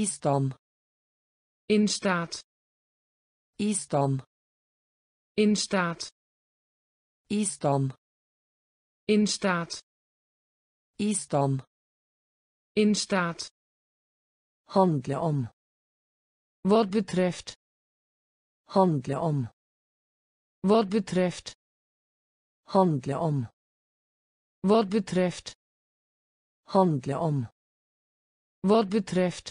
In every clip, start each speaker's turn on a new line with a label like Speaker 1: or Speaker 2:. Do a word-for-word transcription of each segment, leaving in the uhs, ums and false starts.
Speaker 1: Istand.
Speaker 2: In staat.
Speaker 1: Istand.
Speaker 2: In staat.
Speaker 1: Istand.
Speaker 2: In staat.
Speaker 1: Istand.
Speaker 2: In staat.
Speaker 1: Handle om.
Speaker 2: Wat betreft.
Speaker 1: Handle om.
Speaker 2: Wat betreft.
Speaker 1: Handle om.
Speaker 2: Wat betreft.
Speaker 1: Handle om.
Speaker 2: Wat betreft.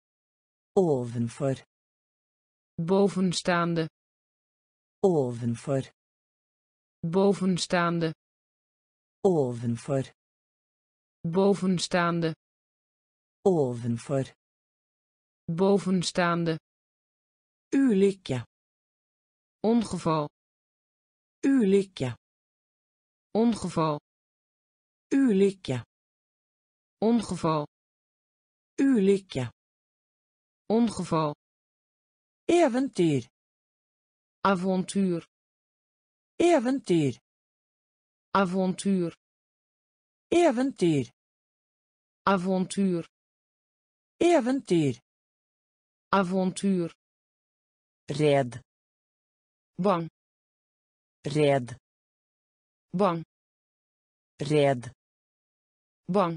Speaker 1: Ovenfor.
Speaker 2: Bovenstaande.
Speaker 1: Ovenfor.
Speaker 2: Bovenstaande.
Speaker 1: Ovenfor.
Speaker 2: Bovenstaande.
Speaker 1: Ovenfor.
Speaker 2: Bovenstaande.
Speaker 1: Ulykke.
Speaker 2: Ongeval.
Speaker 1: Ulykke.
Speaker 2: Ongeval.
Speaker 1: Ulykke.
Speaker 2: Ongeval.
Speaker 1: Ulykke.
Speaker 2: Ongeval.
Speaker 1: Eventyr.
Speaker 2: Avontuur.
Speaker 1: Eventyr.
Speaker 2: Avontuur.
Speaker 1: Eventyr.
Speaker 2: Avontuur.
Speaker 1: Eventyr.
Speaker 2: Avontuur.
Speaker 1: Red.
Speaker 2: Bang.
Speaker 1: Red.
Speaker 2: Bang.
Speaker 1: Red.
Speaker 2: Bang.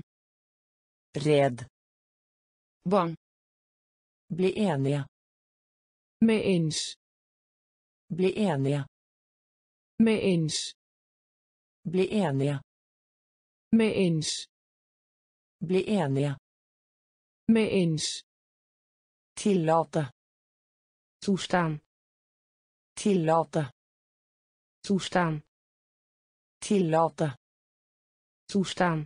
Speaker 1: Red.
Speaker 2: Bang.
Speaker 1: Bli enige.
Speaker 2: Mee eens.
Speaker 1: Bli enige.
Speaker 2: Mee eens.
Speaker 1: Bli enige.
Speaker 2: Mee eens.
Speaker 1: Bli enige.
Speaker 2: Mee eens.
Speaker 1: Tillate.
Speaker 2: Toestaan.
Speaker 1: Tillate.
Speaker 2: Toestaan.
Speaker 1: Tillate.
Speaker 2: Toestaan.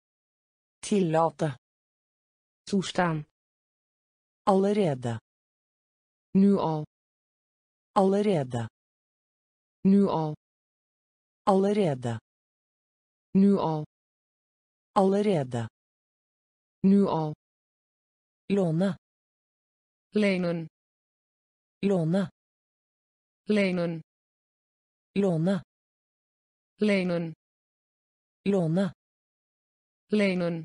Speaker 1: Tillate.
Speaker 2: Toestaan.
Speaker 1: Allerede.
Speaker 2: Nu al.
Speaker 1: Allerede.
Speaker 2: Nu al.
Speaker 1: Allerede.
Speaker 2: Nu al.
Speaker 1: Allerede.
Speaker 2: Nu al.
Speaker 1: Låne.
Speaker 2: Lenen.
Speaker 1: Låne.
Speaker 2: Lenen.
Speaker 1: Låne.
Speaker 2: Lenen.
Speaker 1: Låne.
Speaker 2: Lenen.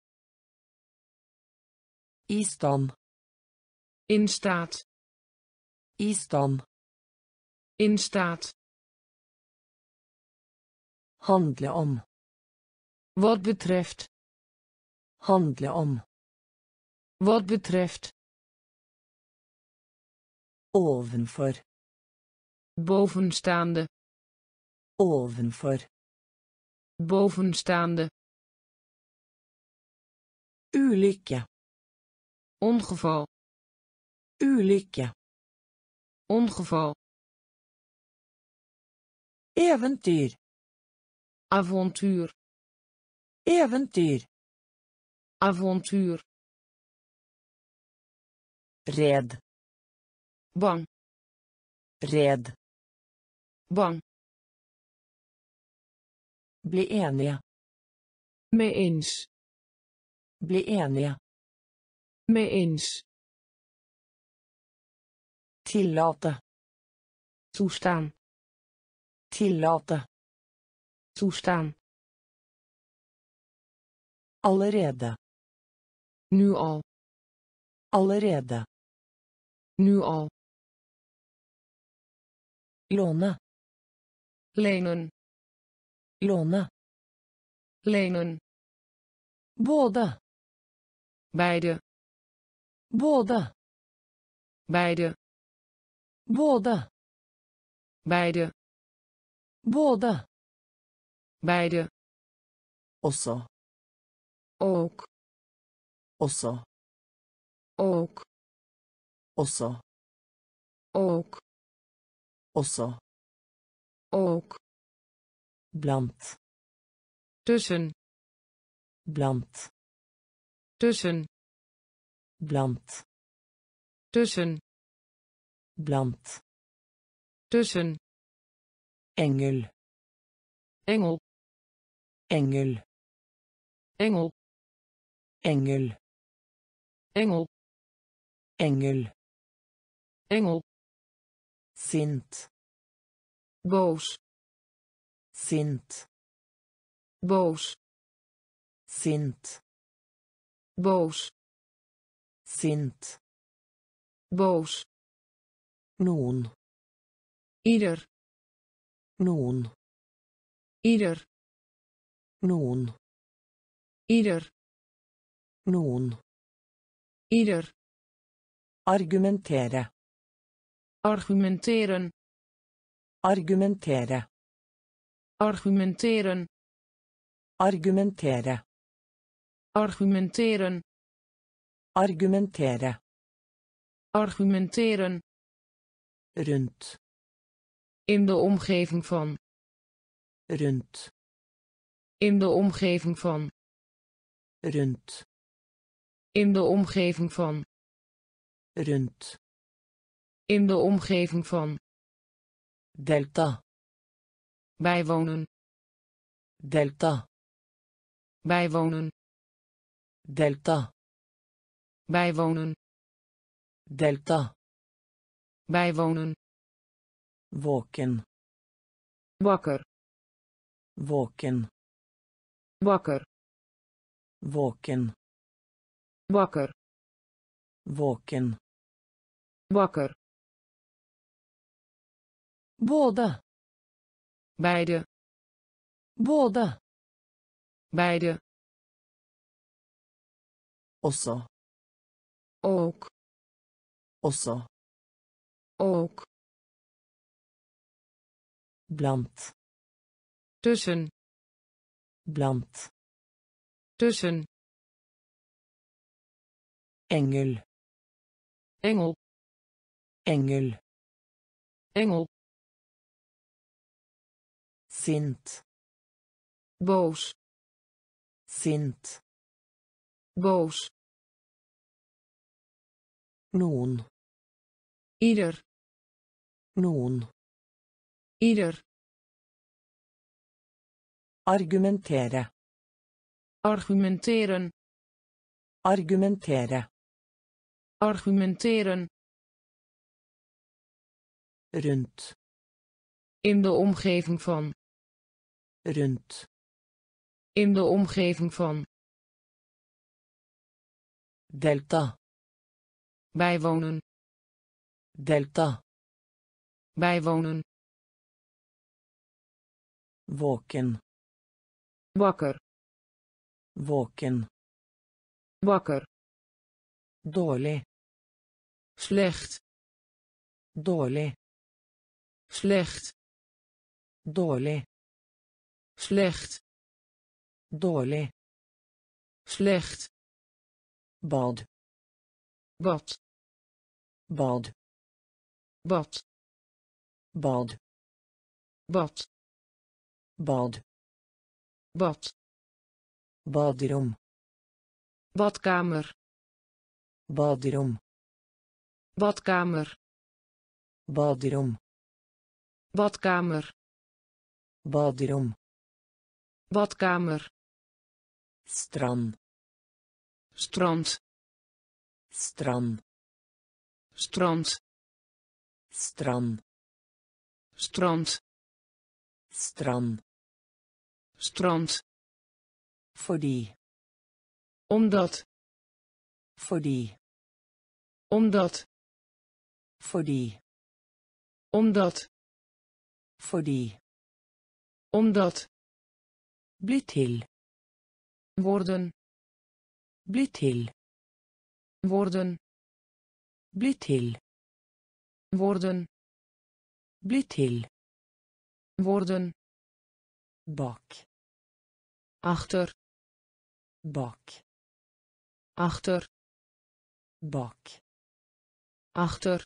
Speaker 1: Istand.
Speaker 2: In staat.
Speaker 1: Istand.
Speaker 2: In staat.
Speaker 1: Handle om.
Speaker 2: Wat betreft.
Speaker 1: Handle om.
Speaker 2: Wat betreft.
Speaker 1: Ovenfor.
Speaker 2: Bovenstaande.
Speaker 1: Ovenfor.
Speaker 2: Bovenstaande.
Speaker 1: Ulykke.
Speaker 2: Ongeval.
Speaker 1: Ulykke.
Speaker 2: Ongeval.
Speaker 1: Eventyr.
Speaker 2: Avontuur.
Speaker 1: Eventyr.
Speaker 2: Avontuur.
Speaker 1: Red.
Speaker 2: Bang.
Speaker 1: Red.
Speaker 2: Bang.
Speaker 1: Bli enige.
Speaker 2: Mee eens.
Speaker 1: Bli enige.
Speaker 2: Mee eens.
Speaker 1: Tillate.
Speaker 2: Toestaan.
Speaker 1: Tillate.
Speaker 2: Toestaan.
Speaker 1: Allerede.
Speaker 2: Nu al.
Speaker 1: Allerede.
Speaker 2: Nu al.
Speaker 1: Låne.
Speaker 2: Lenen.
Speaker 1: Låne.
Speaker 2: Lenen.
Speaker 1: Både.
Speaker 2: Beide.
Speaker 1: Både.
Speaker 2: Beide.
Speaker 1: Både.
Speaker 2: Beide.
Speaker 1: Både.
Speaker 2: Beide.
Speaker 1: Også.
Speaker 2: Ook.
Speaker 1: Også.
Speaker 2: Ook.
Speaker 1: Også.
Speaker 2: Ook.
Speaker 1: Også.
Speaker 2: Ook.
Speaker 1: Blant.
Speaker 2: Tussen.
Speaker 1: Blant.
Speaker 2: Tussen.
Speaker 1: Blant.
Speaker 2: Tussen.
Speaker 1: Blant.
Speaker 2: Tussen.
Speaker 1: Engel.
Speaker 2: Engel.
Speaker 1: Engel.
Speaker 2: Engel.
Speaker 1: Engel.
Speaker 2: Engel.
Speaker 1: Engel.
Speaker 2: Engel.
Speaker 1: Sint.
Speaker 2: Boos.
Speaker 1: Sint.
Speaker 2: Boos.
Speaker 1: Sint.
Speaker 2: Boos.
Speaker 1: Sint.
Speaker 2: boos,
Speaker 1: Noen.
Speaker 2: ieder,
Speaker 1: Noen.
Speaker 2: ieder,
Speaker 1: Noen.
Speaker 2: ieder,
Speaker 1: Noen.
Speaker 2: ieder,
Speaker 1: Argumentere.
Speaker 2: argumenteren,
Speaker 1: Argumentere.
Speaker 2: argumenteren,
Speaker 1: Argumentere.
Speaker 2: argumenteren,
Speaker 1: Argumentere.
Speaker 2: argumenteren,
Speaker 1: Rundt.
Speaker 2: in de omgeving van,
Speaker 1: Rundt.
Speaker 2: in de omgeving van,
Speaker 1: Rundt.
Speaker 2: in de omgeving van,
Speaker 1: Rundt.
Speaker 2: in de omgeving van,
Speaker 1: Delta.
Speaker 2: bijwonen,
Speaker 1: Delta.
Speaker 2: bijwonen,
Speaker 1: Delta.
Speaker 2: bijwonen,
Speaker 1: Delta.
Speaker 2: bijwonen,
Speaker 1: Våken.
Speaker 2: wakker,
Speaker 1: Våken.
Speaker 2: wakker,
Speaker 1: Våken.
Speaker 2: wakker,
Speaker 1: Våken.
Speaker 2: wakker,
Speaker 1: Både.
Speaker 2: beide,
Speaker 1: Både.
Speaker 2: beide,
Speaker 1: Også.
Speaker 2: ook,
Speaker 1: Også.
Speaker 2: ook,
Speaker 1: Blant.
Speaker 2: tussen,
Speaker 1: Blant.
Speaker 2: tussen,
Speaker 1: Engel.
Speaker 2: engel,
Speaker 1: Engel.
Speaker 2: engel,
Speaker 1: Sint.
Speaker 2: boos,
Speaker 1: Sint.
Speaker 2: boos,
Speaker 1: Noen.
Speaker 2: ieder,
Speaker 1: Noen.
Speaker 2: ieder,
Speaker 1: Argumentere.
Speaker 2: argumenteren,
Speaker 1: Argumentere.
Speaker 2: argumenteren,
Speaker 1: Rundt.
Speaker 2: in de omgeving van,
Speaker 1: Rundt.
Speaker 2: in de omgeving van,
Speaker 1: Delta.
Speaker 2: bijwonen,
Speaker 1: Delta.
Speaker 2: bijwonen,
Speaker 1: Våken.
Speaker 2: wakker,
Speaker 1: Våken.
Speaker 2: wakker,
Speaker 1: Dårlig.
Speaker 2: slecht,
Speaker 1: Dårlig.
Speaker 2: slecht,
Speaker 1: Dårlig.
Speaker 2: slecht,
Speaker 1: Dårlig.
Speaker 2: slecht,
Speaker 1: Bad.
Speaker 2: bad,
Speaker 1: Bad.
Speaker 2: bad,
Speaker 1: Bad.
Speaker 2: bad,
Speaker 1: Bad.
Speaker 2: bad,
Speaker 1: Baderom.
Speaker 2: badkamer,
Speaker 1: Baderom.
Speaker 2: badkamer,
Speaker 1: Baderom.
Speaker 2: badkamer,
Speaker 1: Baderom.
Speaker 2: badkamer,
Speaker 1: Strand.
Speaker 2: strand,
Speaker 1: Strand.
Speaker 2: strand,
Speaker 1: Strand.
Speaker 2: strand,
Speaker 1: Strand.
Speaker 2: strand,
Speaker 1: Fordi.
Speaker 2: omdat,
Speaker 1: Fordi.
Speaker 2: omdat,
Speaker 1: Fordi.
Speaker 2: omdat,
Speaker 1: Fordi.
Speaker 2: omdat,
Speaker 1: Bli til.
Speaker 2: worden,
Speaker 1: Bli til.
Speaker 2: worden,
Speaker 1: Bli til.
Speaker 2: worden,
Speaker 1: Bli til.
Speaker 2: worden,
Speaker 1: Bak.
Speaker 2: achter,
Speaker 1: Bak.
Speaker 2: achter,
Speaker 1: Bak.
Speaker 2: achter,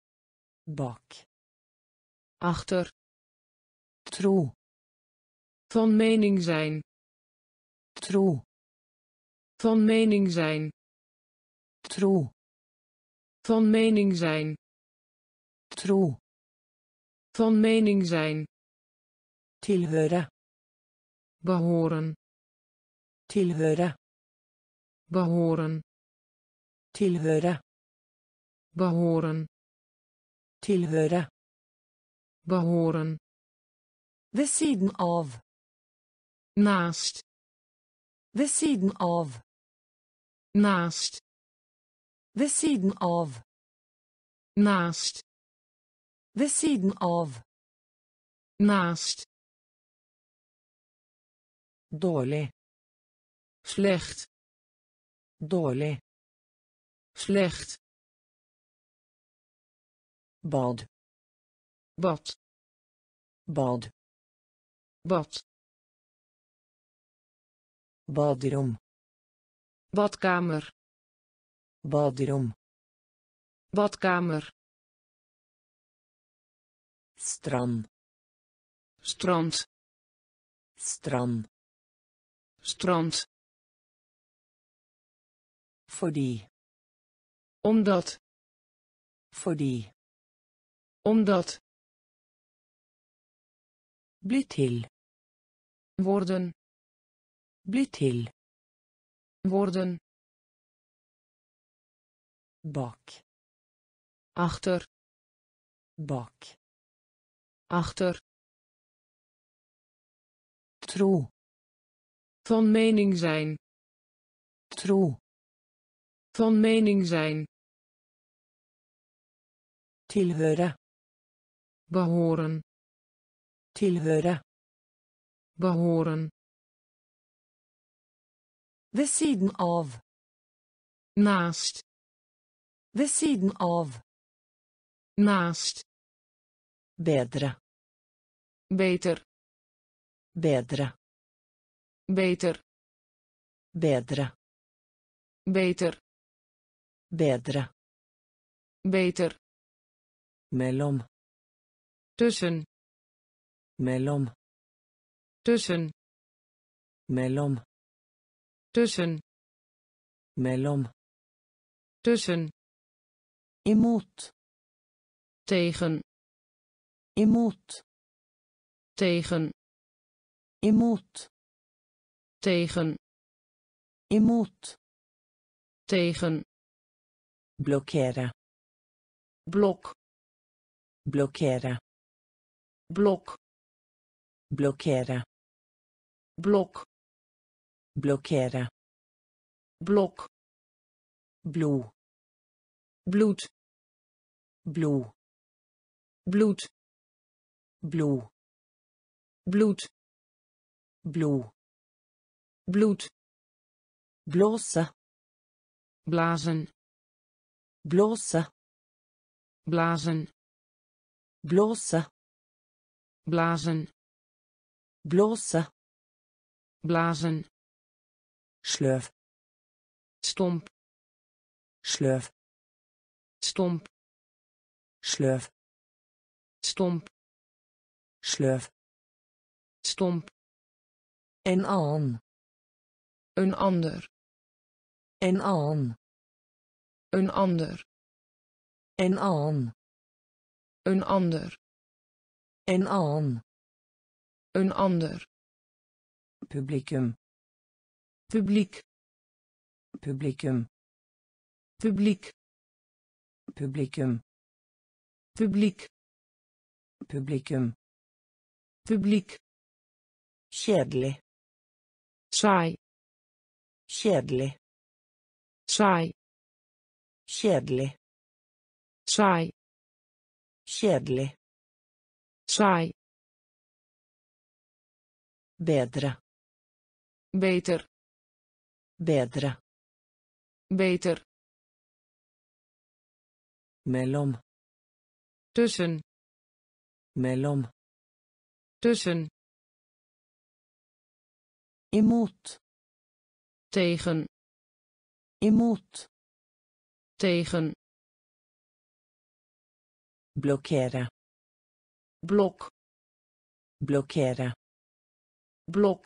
Speaker 1: Bak.
Speaker 2: achter,
Speaker 1: Tro.
Speaker 2: van mening zijn,
Speaker 1: Tro.
Speaker 2: van mening zijn,
Speaker 1: Tro.
Speaker 2: van mening zijn,
Speaker 1: Tro.
Speaker 2: van mening zijn,
Speaker 1: Tilhøre.
Speaker 2: behoren,
Speaker 1: Tilhøre.
Speaker 2: behoren,
Speaker 1: Tilhøre.
Speaker 2: behoren,
Speaker 1: Tilhøre.
Speaker 2: behoren,
Speaker 1: Ved siden av.
Speaker 2: naast,
Speaker 1: Ved siden av.
Speaker 2: naast,
Speaker 1: Ved siden av.
Speaker 2: naast,
Speaker 1: Ved siden av.
Speaker 2: naast,
Speaker 1: Dårlig.
Speaker 2: slecht,
Speaker 1: Dårlig.
Speaker 2: slecht,
Speaker 1: Bad.
Speaker 2: bad,
Speaker 1: Bad.
Speaker 2: bad,
Speaker 1: Baderom.
Speaker 2: badkamer,
Speaker 1: Baderom.
Speaker 2: badkamer,
Speaker 1: Strand.
Speaker 2: strand,
Speaker 1: Strand.
Speaker 2: strand,
Speaker 1: Fordi.
Speaker 2: omdat,
Speaker 1: Fordi.
Speaker 2: omdat,
Speaker 1: Bli til.
Speaker 2: worden,
Speaker 1: Bli til.
Speaker 2: worden,
Speaker 1: Bak.
Speaker 2: achter,
Speaker 1: Bak.
Speaker 2: achter,
Speaker 1: Tro.
Speaker 2: van mening zijn,
Speaker 1: Tro.
Speaker 2: van mening zijn,
Speaker 1: Tilhøre.
Speaker 2: behoren,
Speaker 1: Tilhøre.
Speaker 2: behoren,
Speaker 1: Ved siden av.
Speaker 2: naast,
Speaker 1: Ved siden av.
Speaker 2: naast,
Speaker 1: Bedre.
Speaker 2: beter,
Speaker 1: Bedre.
Speaker 2: beter,
Speaker 1: Bedre.
Speaker 2: beter,
Speaker 1: Bedre.
Speaker 2: beter,
Speaker 1: Mellom.
Speaker 2: tussen,
Speaker 1: Mellom.
Speaker 2: tussen,
Speaker 1: Mellom.
Speaker 2: tussen,
Speaker 1: Mellom.
Speaker 2: tussen,
Speaker 1: Imot.
Speaker 2: tegen,
Speaker 1: Imot.
Speaker 2: tegen,
Speaker 1: Imot.
Speaker 2: tegen,
Speaker 1: Imot.
Speaker 2: tegen,
Speaker 1: Blokkere.
Speaker 2: blok,
Speaker 1: Blokkere.
Speaker 2: blok,
Speaker 1: Blokkere.
Speaker 2: blok,
Speaker 1: Blokkere.
Speaker 2: blok,
Speaker 1: Blod.
Speaker 2: bloed,
Speaker 1: Blod.
Speaker 2: bloed,
Speaker 1: Blod.
Speaker 2: bloed,
Speaker 1: Blod.
Speaker 2: bloed,
Speaker 1: Blåse.
Speaker 2: blazen,
Speaker 1: Blåse.
Speaker 2: blazen,
Speaker 1: Blåse.
Speaker 2: blazen,
Speaker 1: Blåse.
Speaker 2: blazen,
Speaker 1: Sløv.
Speaker 2: stomp,
Speaker 1: Sløv.
Speaker 2: stomp,
Speaker 1: Sløv.
Speaker 2: stomp,
Speaker 1: Sløv.
Speaker 2: stomp,
Speaker 1: En annen.
Speaker 2: een ander,
Speaker 1: En annen.
Speaker 2: een ander,
Speaker 1: En annen.
Speaker 2: een ander,
Speaker 1: En annen.
Speaker 2: een ander,
Speaker 1: Publikum.
Speaker 2: publiek,
Speaker 1: Publikum.
Speaker 2: publiek,
Speaker 1: Publikum.
Speaker 2: publiek,
Speaker 1: Publikum.
Speaker 2: publiek,
Speaker 1: Kjedelig.
Speaker 2: saai,
Speaker 1: Kjedelig.
Speaker 2: saai,
Speaker 1: Kjedelig.
Speaker 2: saai,
Speaker 1: Kjedelig.
Speaker 2: saai,
Speaker 1: Bedre.
Speaker 2: beter,
Speaker 1: Bedre.
Speaker 2: beter,
Speaker 1: Mellom.
Speaker 2: tussen,
Speaker 1: Mellom.
Speaker 2: tussen,
Speaker 1: Imot.
Speaker 2: tegen,
Speaker 1: Imot.
Speaker 2: tegen,
Speaker 1: Blokkere.
Speaker 2: blok,
Speaker 1: Blokkere.
Speaker 2: blok,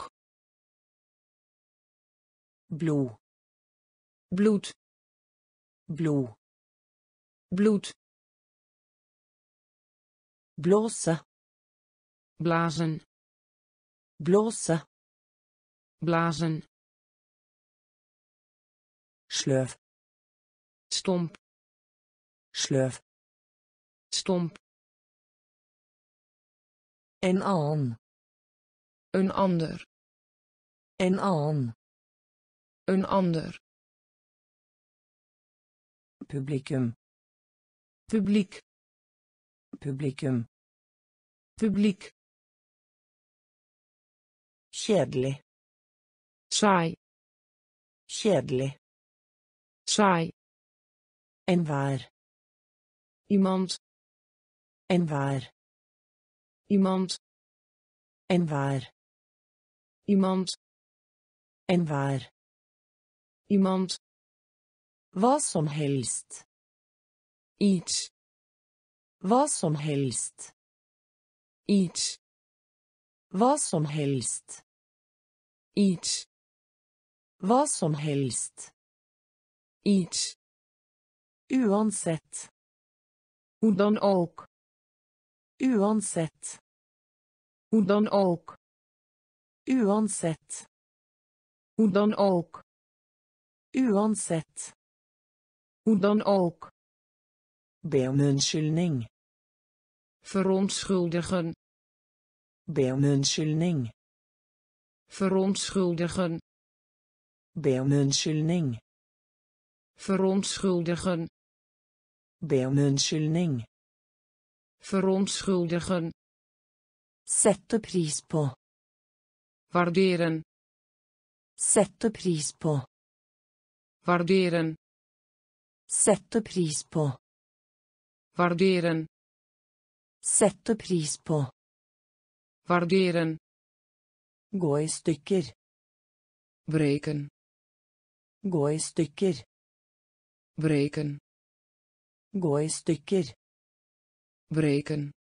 Speaker 1: Blod.
Speaker 2: bloed,
Speaker 1: Blod.
Speaker 2: bloed,
Speaker 1: Blåse.
Speaker 2: blazen,
Speaker 1: Blåse.
Speaker 2: blazen,
Speaker 1: Sløv.
Speaker 2: stomp,
Speaker 1: Sløv.
Speaker 2: stomp,
Speaker 1: En annen.
Speaker 2: een ander,
Speaker 1: En annen.
Speaker 2: een ander,
Speaker 1: Publikum.
Speaker 2: Publiek.
Speaker 1: Publikum.
Speaker 2: Publiek.
Speaker 1: Kjedelig.
Speaker 2: Saai.
Speaker 1: Kjedelig.
Speaker 2: Saai.
Speaker 1: Enhver.
Speaker 2: Iemand.
Speaker 1: Enhver.
Speaker 2: Iemand.
Speaker 1: Enhver.
Speaker 2: Iemand.
Speaker 1: Enhver.
Speaker 2: Iemand.
Speaker 1: Hva som helst.
Speaker 2: Iets.
Speaker 1: Hva som helst.
Speaker 2: Iets.
Speaker 1: Hva som helst.
Speaker 2: Iets.
Speaker 1: Hva som helst.
Speaker 2: Iets.
Speaker 1: Uansett.
Speaker 2: Hoe dan ook.
Speaker 1: Uansett.
Speaker 2: Hoe dan ook.
Speaker 1: Uansett.
Speaker 2: Hoe dan ook.
Speaker 1: Uansett.
Speaker 2: Hoe dan ook.
Speaker 1: Be om unnskyldning.
Speaker 2: Verontschuldigen.
Speaker 1: Be om unnskyldning.
Speaker 2: Verontschuldigen.
Speaker 1: Be om unnskyldning.
Speaker 2: Verontschuldigen.
Speaker 1: Be om unnskyldning.
Speaker 2: Verontschuldigen.
Speaker 1: Sette pris på.
Speaker 2: Waarderen.
Speaker 1: Sette pris på.
Speaker 2: Waarderen.
Speaker 1: Sette pris på.
Speaker 2: Waarderen.
Speaker 1: Sette pris på.
Speaker 2: Waarderen.
Speaker 1: Gå i stykker.
Speaker 2: Breken.
Speaker 1: Gå i stykker.
Speaker 2: Breken.
Speaker 1: Gå i stykker.
Speaker 2: Breken.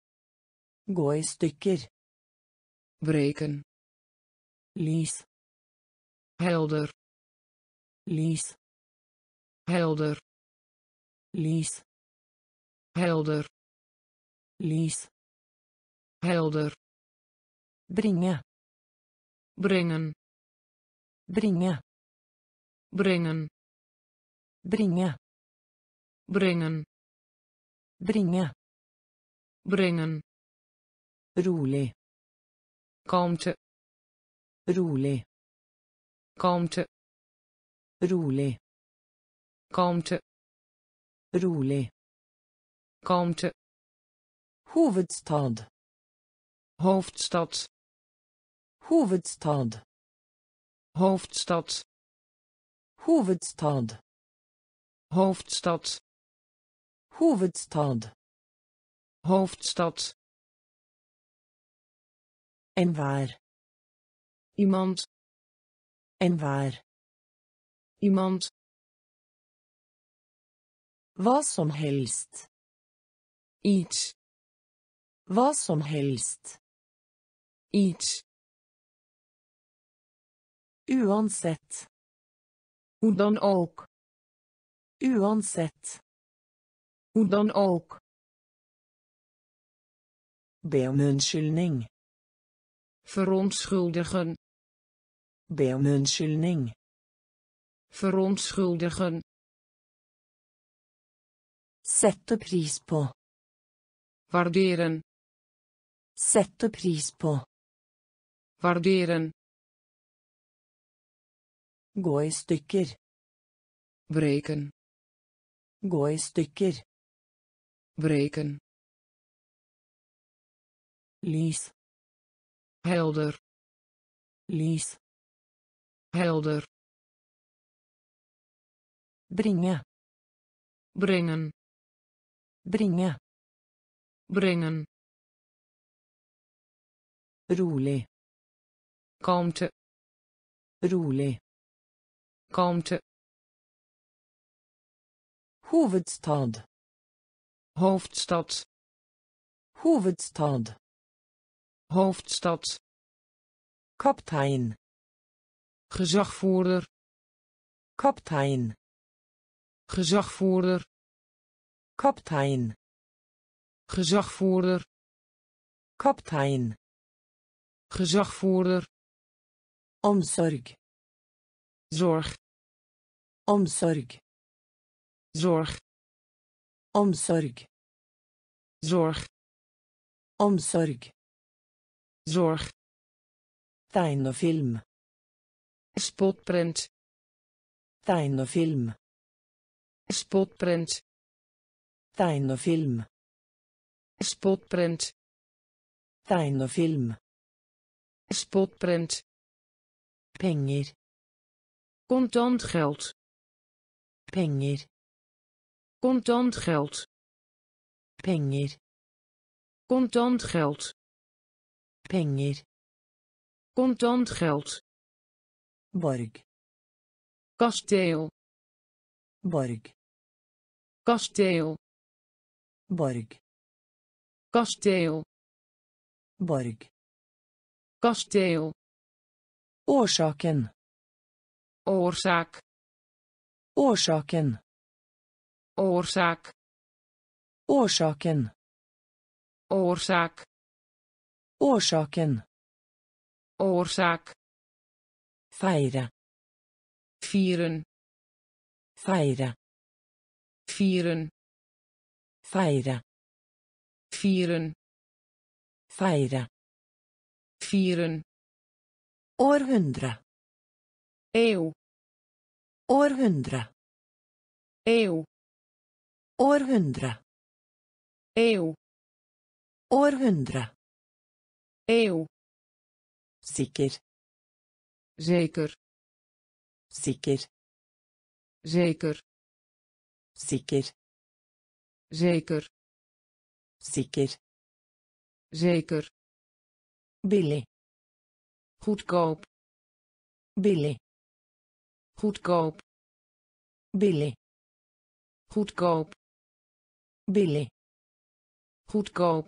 Speaker 1: Gå i stykker.
Speaker 2: Breken.
Speaker 1: Lys.
Speaker 2: Helder.
Speaker 1: Lys.
Speaker 2: Helder.
Speaker 1: Lys.
Speaker 2: Helder.
Speaker 1: Lys.
Speaker 2: Helder.
Speaker 1: Bringe.
Speaker 2: Brengen.
Speaker 1: Bringe.
Speaker 2: Brengen.
Speaker 1: Bringe.
Speaker 2: Brengen.
Speaker 1: Bringe.
Speaker 2: Brengen.
Speaker 1: Rolig.
Speaker 2: Kalmte.
Speaker 1: Rolig.
Speaker 2: Kalmte.
Speaker 1: Rolig.
Speaker 2: Kalmte.
Speaker 1: Rolig.
Speaker 2: Kalmte.
Speaker 1: Hovedstad.
Speaker 2: Hoofdstad.
Speaker 1: Hovedstad.
Speaker 2: Hoofdstad.
Speaker 1: Hovedstad.
Speaker 2: Hoofdstad.
Speaker 1: Hovedstad.
Speaker 2: Hoofdstad.
Speaker 1: Enhver.
Speaker 2: Iemand.
Speaker 1: Enhver.
Speaker 2: Iemand.
Speaker 1: Hva som helst.
Speaker 2: Iets.
Speaker 1: Hva som helst.
Speaker 2: Iets.
Speaker 1: Uansett.
Speaker 2: Hoe dan ook.
Speaker 1: Uansett.
Speaker 2: Hoe dan ook.
Speaker 1: Be om unnskyldning.
Speaker 2: Verontschuldigen.
Speaker 1: Be om unnskyldning.
Speaker 2: Verontschuldigen.
Speaker 1: Sette pris på.
Speaker 2: Waarderen.
Speaker 1: Sette pris på.
Speaker 2: Waarderen.
Speaker 1: Gå i stykker.
Speaker 2: Breken.
Speaker 1: Gå i stykker.
Speaker 2: Breken.
Speaker 1: Lys.
Speaker 2: Helder.
Speaker 1: Lys.
Speaker 2: Helder.
Speaker 1: Bringe.
Speaker 2: Brengen.
Speaker 1: Bringe.
Speaker 2: Brengen.
Speaker 1: Rolig.
Speaker 2: Kalmte.
Speaker 1: Rolig.
Speaker 2: Kalmte.
Speaker 1: Hovedstad.
Speaker 2: Hoofdstad.
Speaker 1: Hovedstad.
Speaker 2: Hoofdstad.
Speaker 1: Kaptein.
Speaker 2: Gezagvoerder.
Speaker 1: Kaptein.
Speaker 2: Gezagvoerder.
Speaker 1: Kaptein.
Speaker 2: Gezagvoerder.
Speaker 1: Kaptein.
Speaker 2: Gezagvoerder.
Speaker 1: Omsorg.
Speaker 2: Zorg.
Speaker 1: Omsorg.
Speaker 2: Zorg.
Speaker 1: Omsorg.
Speaker 2: Zorg.
Speaker 1: Omsorg.
Speaker 2: Zorg.
Speaker 1: Tegnefilm.
Speaker 2: Spotprint.
Speaker 1: Tegnefilm.
Speaker 2: Spotprint.
Speaker 1: Tegnefilm.
Speaker 2: Spotprint.
Speaker 1: Tegnefilm.
Speaker 2: Spotprint.
Speaker 1: Penger.
Speaker 2: Contant geld.
Speaker 1: Penger.
Speaker 2: Contant geld.
Speaker 1: Penger.
Speaker 2: Contant geld.
Speaker 1: Penger.
Speaker 2: Contant geld.
Speaker 1: Borg.
Speaker 2: Kasteel.
Speaker 1: Borg.
Speaker 2: Kasteel.
Speaker 1: Borg.
Speaker 2: Kasteel.
Speaker 1: Borg.
Speaker 2: Kasteel.
Speaker 1: Årsaken.
Speaker 2: Oorzaak.
Speaker 1: Årsaken.
Speaker 2: Oorzaak.
Speaker 1: Årsaken.
Speaker 2: Oorzaak.
Speaker 1: Årsaken.
Speaker 2: Oorzaak.
Speaker 1: Feire.
Speaker 2: Vieren.
Speaker 1: Feire.
Speaker 2: Vieren.
Speaker 1: Feire.
Speaker 2: Vieren.
Speaker 1: Feire.
Speaker 2: Vieren.
Speaker 1: Århundre.
Speaker 2: Eeuw.
Speaker 1: Århundre.
Speaker 2: Eeuw.
Speaker 1: Århundre.
Speaker 2: Eeuw.
Speaker 1: Århundre.
Speaker 2: Eeuw.
Speaker 1: Sikker.
Speaker 2: Zeker.
Speaker 1: Sikker.
Speaker 2: Zeker.
Speaker 1: Sikker.
Speaker 2: Zeker.
Speaker 1: Sikker.
Speaker 2: Zeker.
Speaker 1: Billig.
Speaker 2: Goedkoop.
Speaker 1: Billig.
Speaker 2: Goedkoop.
Speaker 1: Billig.
Speaker 2: Goedkoop.
Speaker 1: Billig.
Speaker 2: Goedkoop.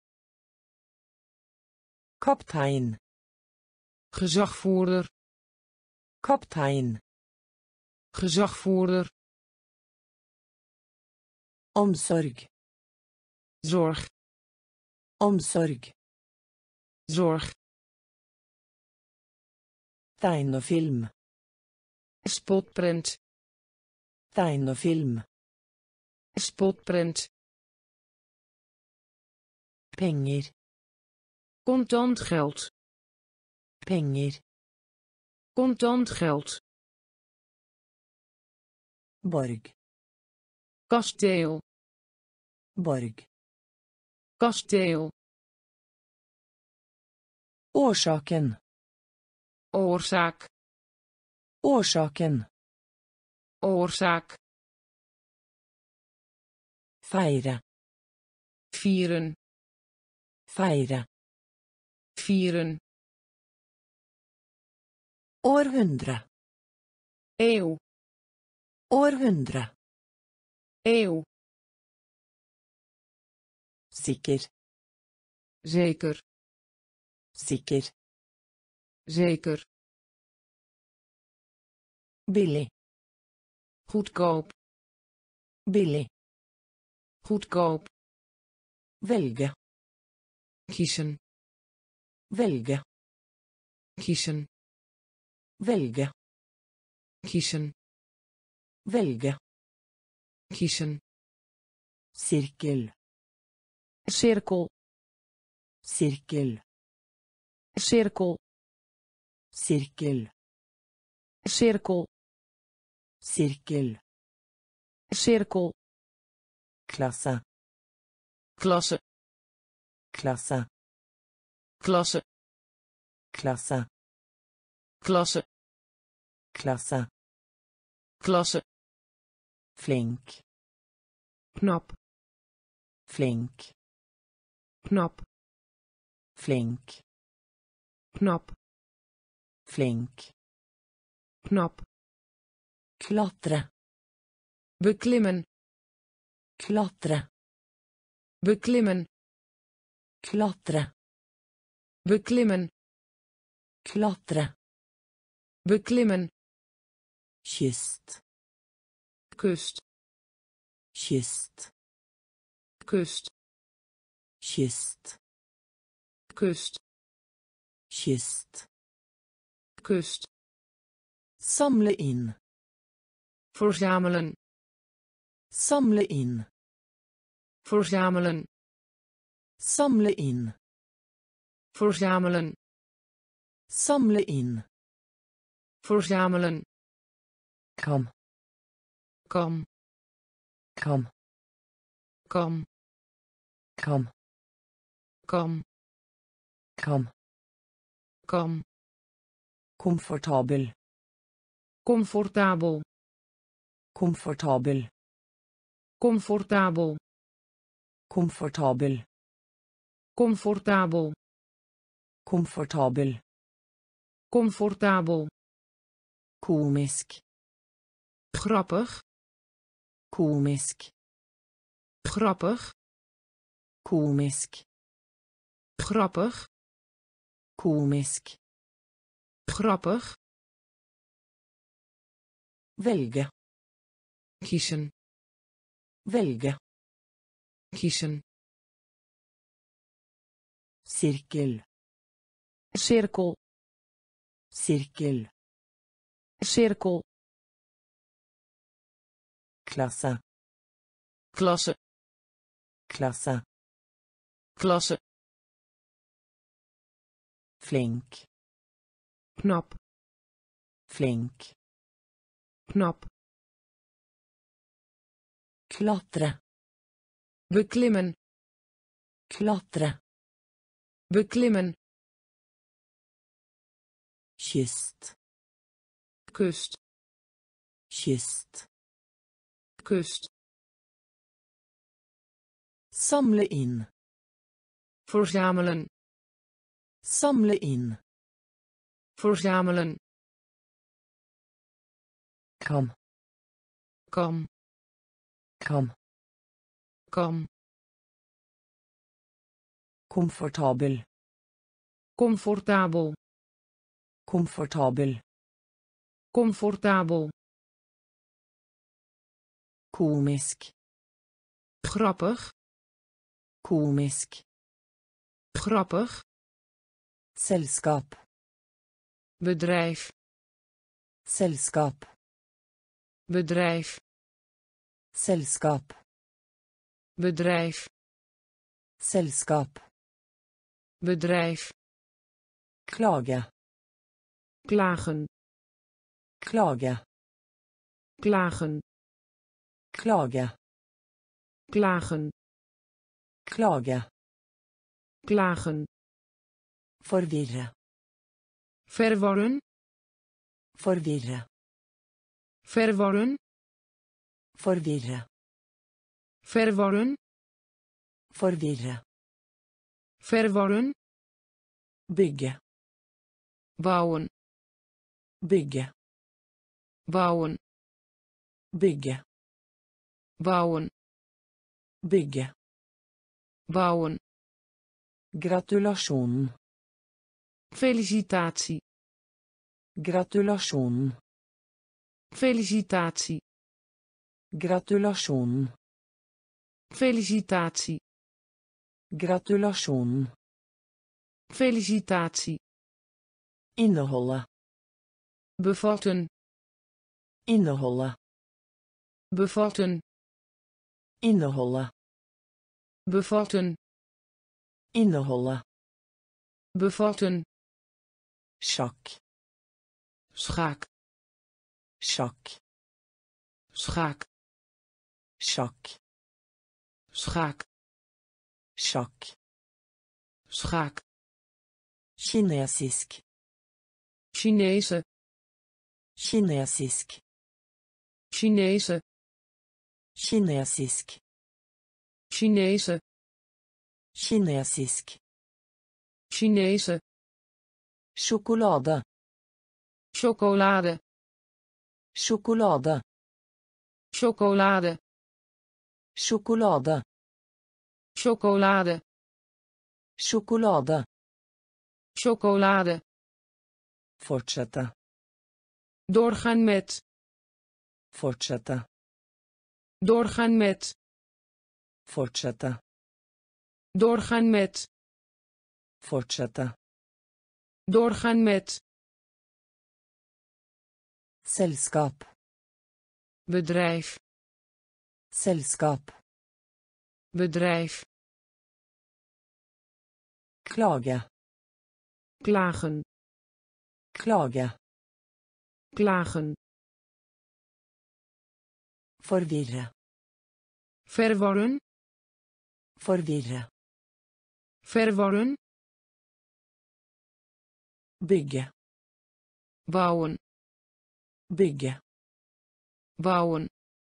Speaker 1: Kaptein.
Speaker 2: Gezagvoerder.
Speaker 1: Kaptein.
Speaker 2: Gezagvoerder.
Speaker 1: Omsorg.
Speaker 2: Zorg.
Speaker 1: Omsorg.
Speaker 2: Zorg.
Speaker 1: Tegnefilm.
Speaker 2: Spotprint.
Speaker 1: Tegnefilm.
Speaker 2: Spotprint.
Speaker 1: Penger.
Speaker 2: Contant geld.
Speaker 1: Penger.
Speaker 2: Contant geld.
Speaker 1: Borg.
Speaker 2: Kasteel.
Speaker 1: Borg.
Speaker 2: Kasteel.
Speaker 1: Årsaken.
Speaker 2: Oorzaak.
Speaker 1: Årsaken.
Speaker 2: Oorzaak.
Speaker 1: Feire.
Speaker 2: Vieren.
Speaker 1: Feire.
Speaker 2: Vieren.
Speaker 1: Århundre.
Speaker 2: Eeuw.
Speaker 1: Århundre.
Speaker 2: Eeuw.
Speaker 1: Sikker.
Speaker 2: Zeker.
Speaker 1: Sikker.
Speaker 2: Zeker.
Speaker 1: Billig.
Speaker 2: Goedkoop.
Speaker 1: Billig.
Speaker 2: Goedkoop.
Speaker 1: Velge.
Speaker 2: Kiezen.
Speaker 1: Velge.
Speaker 2: Kiezen.
Speaker 1: Velge.
Speaker 2: Kiezen.
Speaker 1: Velge.
Speaker 2: Kiezen.
Speaker 1: Sirkel.
Speaker 2: Cirkel.
Speaker 1: Sirkel.
Speaker 2: Cirkel.
Speaker 1: Sirkel.
Speaker 2: Cirkel.
Speaker 1: Sirkel.
Speaker 2: Cirkel.
Speaker 1: Klasse.
Speaker 2: Klasse.
Speaker 1: Klasse.
Speaker 2: Klasse.
Speaker 1: Klasse.
Speaker 2: Klasse.
Speaker 1: Klasse.
Speaker 2: Klasse.
Speaker 1: Flink.
Speaker 2: Knap.
Speaker 1: Flink.
Speaker 2: Knap.
Speaker 1: Flink.
Speaker 2: Knap.
Speaker 1: Flink.
Speaker 2: Knap.
Speaker 1: Klatre.
Speaker 2: Beklimmen.
Speaker 1: Klatre.
Speaker 2: Beklimmen.
Speaker 1: Klatre.
Speaker 2: Beklimmen.
Speaker 1: Klatre.
Speaker 2: Beklimmen.
Speaker 1: Kyst.
Speaker 2: Kust.
Speaker 1: Kyst.
Speaker 2: Kust.
Speaker 1: Kyst.
Speaker 2: Kust.
Speaker 1: Kyst.
Speaker 2: Kust.
Speaker 1: Samle inn.
Speaker 2: Verzamelen.
Speaker 1: Samle inn.
Speaker 2: Verzamelen.
Speaker 1: Samle inn.
Speaker 2: Verzamelen.
Speaker 1: Samle inn.
Speaker 2: Verzamelen.
Speaker 1: Kam.
Speaker 2: Kam.
Speaker 1: Kam.
Speaker 2: kam
Speaker 1: kam,
Speaker 2: kam
Speaker 1: kam,
Speaker 2: kam
Speaker 1: komfortabel,
Speaker 2: comfortabel
Speaker 1: komfortabel,
Speaker 2: comfortabel
Speaker 1: komfortabel,
Speaker 2: comfortabel
Speaker 1: komfortabel,
Speaker 2: comfortabel
Speaker 1: komisk,
Speaker 2: grappig
Speaker 1: komisk,
Speaker 2: grappig
Speaker 1: komisk,
Speaker 2: grappig
Speaker 1: komisk,
Speaker 2: grappig
Speaker 1: velge,
Speaker 2: kiezen
Speaker 1: velge,
Speaker 2: kiezen
Speaker 1: sirkel,
Speaker 2: cirkel
Speaker 1: sirkel,
Speaker 2: cirkel
Speaker 1: klasse,
Speaker 2: klasse
Speaker 1: klasse,
Speaker 2: klasse
Speaker 1: flink,
Speaker 2: knap
Speaker 1: flink,
Speaker 2: knap
Speaker 1: klatre,
Speaker 2: beklimmen
Speaker 1: klatre,
Speaker 2: beklimmen
Speaker 1: kyst,
Speaker 2: kust
Speaker 1: kyst,
Speaker 2: kust
Speaker 1: samle inn,
Speaker 2: verzamelen
Speaker 1: samle inn,
Speaker 2: verzamelen
Speaker 1: kam,
Speaker 2: kam
Speaker 1: kam,
Speaker 2: kam
Speaker 1: komfortabel,
Speaker 2: comfortabel
Speaker 1: komfortabel,
Speaker 2: comfortabel
Speaker 1: komisk,
Speaker 2: grappig
Speaker 1: komisk,
Speaker 2: grappig
Speaker 1: selskap,
Speaker 2: bedrijf
Speaker 1: selskap,
Speaker 2: bedrijf
Speaker 1: selskap,
Speaker 2: bedrijf
Speaker 1: selskap,
Speaker 2: bedrijf
Speaker 1: klage,
Speaker 2: klagen
Speaker 1: klage,
Speaker 2: klagen
Speaker 1: klage,
Speaker 2: klagen
Speaker 1: klage,
Speaker 2: klagen
Speaker 1: forvirre,
Speaker 2: verwarren
Speaker 1: forvirre,
Speaker 2: verwarren
Speaker 1: forvirre,
Speaker 2: verwarren
Speaker 1: forvirre,
Speaker 2: verwarren
Speaker 1: bygge,
Speaker 2: bouwen
Speaker 1: bygge,
Speaker 2: bouwen
Speaker 1: bygge,
Speaker 2: bouwen
Speaker 1: bygge,
Speaker 2: bouwen
Speaker 1: gratulasjon,
Speaker 2: felicitatie
Speaker 1: gratulasjon,
Speaker 2: felicitatie
Speaker 1: gratulasjon,
Speaker 2: felicitatie
Speaker 1: gratulasjon,
Speaker 2: felicitatie
Speaker 1: inneholde,
Speaker 2: bevatten
Speaker 1: inneholde,
Speaker 2: bevatten
Speaker 1: inneholde,
Speaker 2: bevatten
Speaker 1: inneholde,
Speaker 2: bevatten
Speaker 1: sjakk,
Speaker 2: schaak
Speaker 1: sjakk,
Speaker 2: schaak
Speaker 1: sjakk,
Speaker 2: schaak
Speaker 1: sjakk,
Speaker 2: schaak
Speaker 1: kinesisk,
Speaker 2: Chinese
Speaker 1: kinesisk,
Speaker 2: Chinese
Speaker 1: kinesisk,
Speaker 2: Chinese
Speaker 1: kinesisk,
Speaker 2: Chinese
Speaker 1: sjokolade,
Speaker 2: chocolade
Speaker 1: sjokolade,
Speaker 2: chocolade
Speaker 1: sjokolade,
Speaker 2: chocolade
Speaker 1: sjokolade,
Speaker 2: chocolade
Speaker 1: fortsette,
Speaker 2: doorgaan met
Speaker 1: fortsette,
Speaker 2: doorgaan met
Speaker 1: fortsette,
Speaker 2: doorgaan met
Speaker 1: fortsette,
Speaker 2: doorgaan met
Speaker 1: selskap,
Speaker 2: bedrijf
Speaker 1: selskap,
Speaker 2: bedrijf
Speaker 1: klage,
Speaker 2: klagen
Speaker 1: klage,
Speaker 2: klagen
Speaker 1: forvirre,
Speaker 2: verwarren
Speaker 1: Forvirre.
Speaker 2: Verwarren.
Speaker 1: Bygge.
Speaker 2: Bouwen.
Speaker 1: Bygge.
Speaker 2: Bouwen.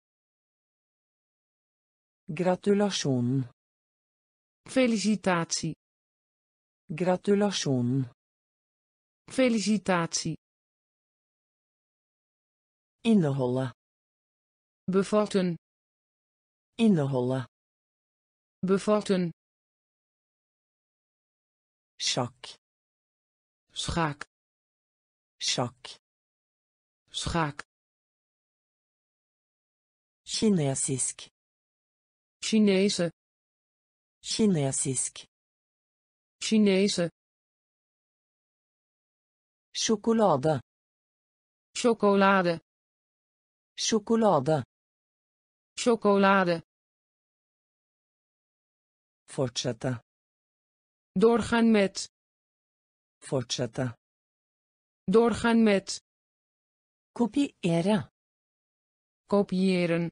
Speaker 1: Gratulasjonen.
Speaker 2: Felicitatie.
Speaker 1: Gratulasjonen.
Speaker 2: Felicitatie.
Speaker 1: Inneholde.
Speaker 2: Bevatten.
Speaker 1: Inneholde.
Speaker 2: Bevatten.
Speaker 1: Sjakk.
Speaker 2: Schaak.
Speaker 1: Sjakk.
Speaker 2: Schaak.
Speaker 1: Kinesisk.
Speaker 2: Chinese.
Speaker 1: Kinesisk.
Speaker 2: Chinese.
Speaker 1: Sjokolade.
Speaker 2: Chocolade.
Speaker 1: Sjokolade.
Speaker 2: Chocolade.
Speaker 1: Fortsette.
Speaker 2: Doorgaan met.
Speaker 1: Fortsette.
Speaker 2: Doorgaan met.
Speaker 1: Kopiëren.
Speaker 2: Kopiëren.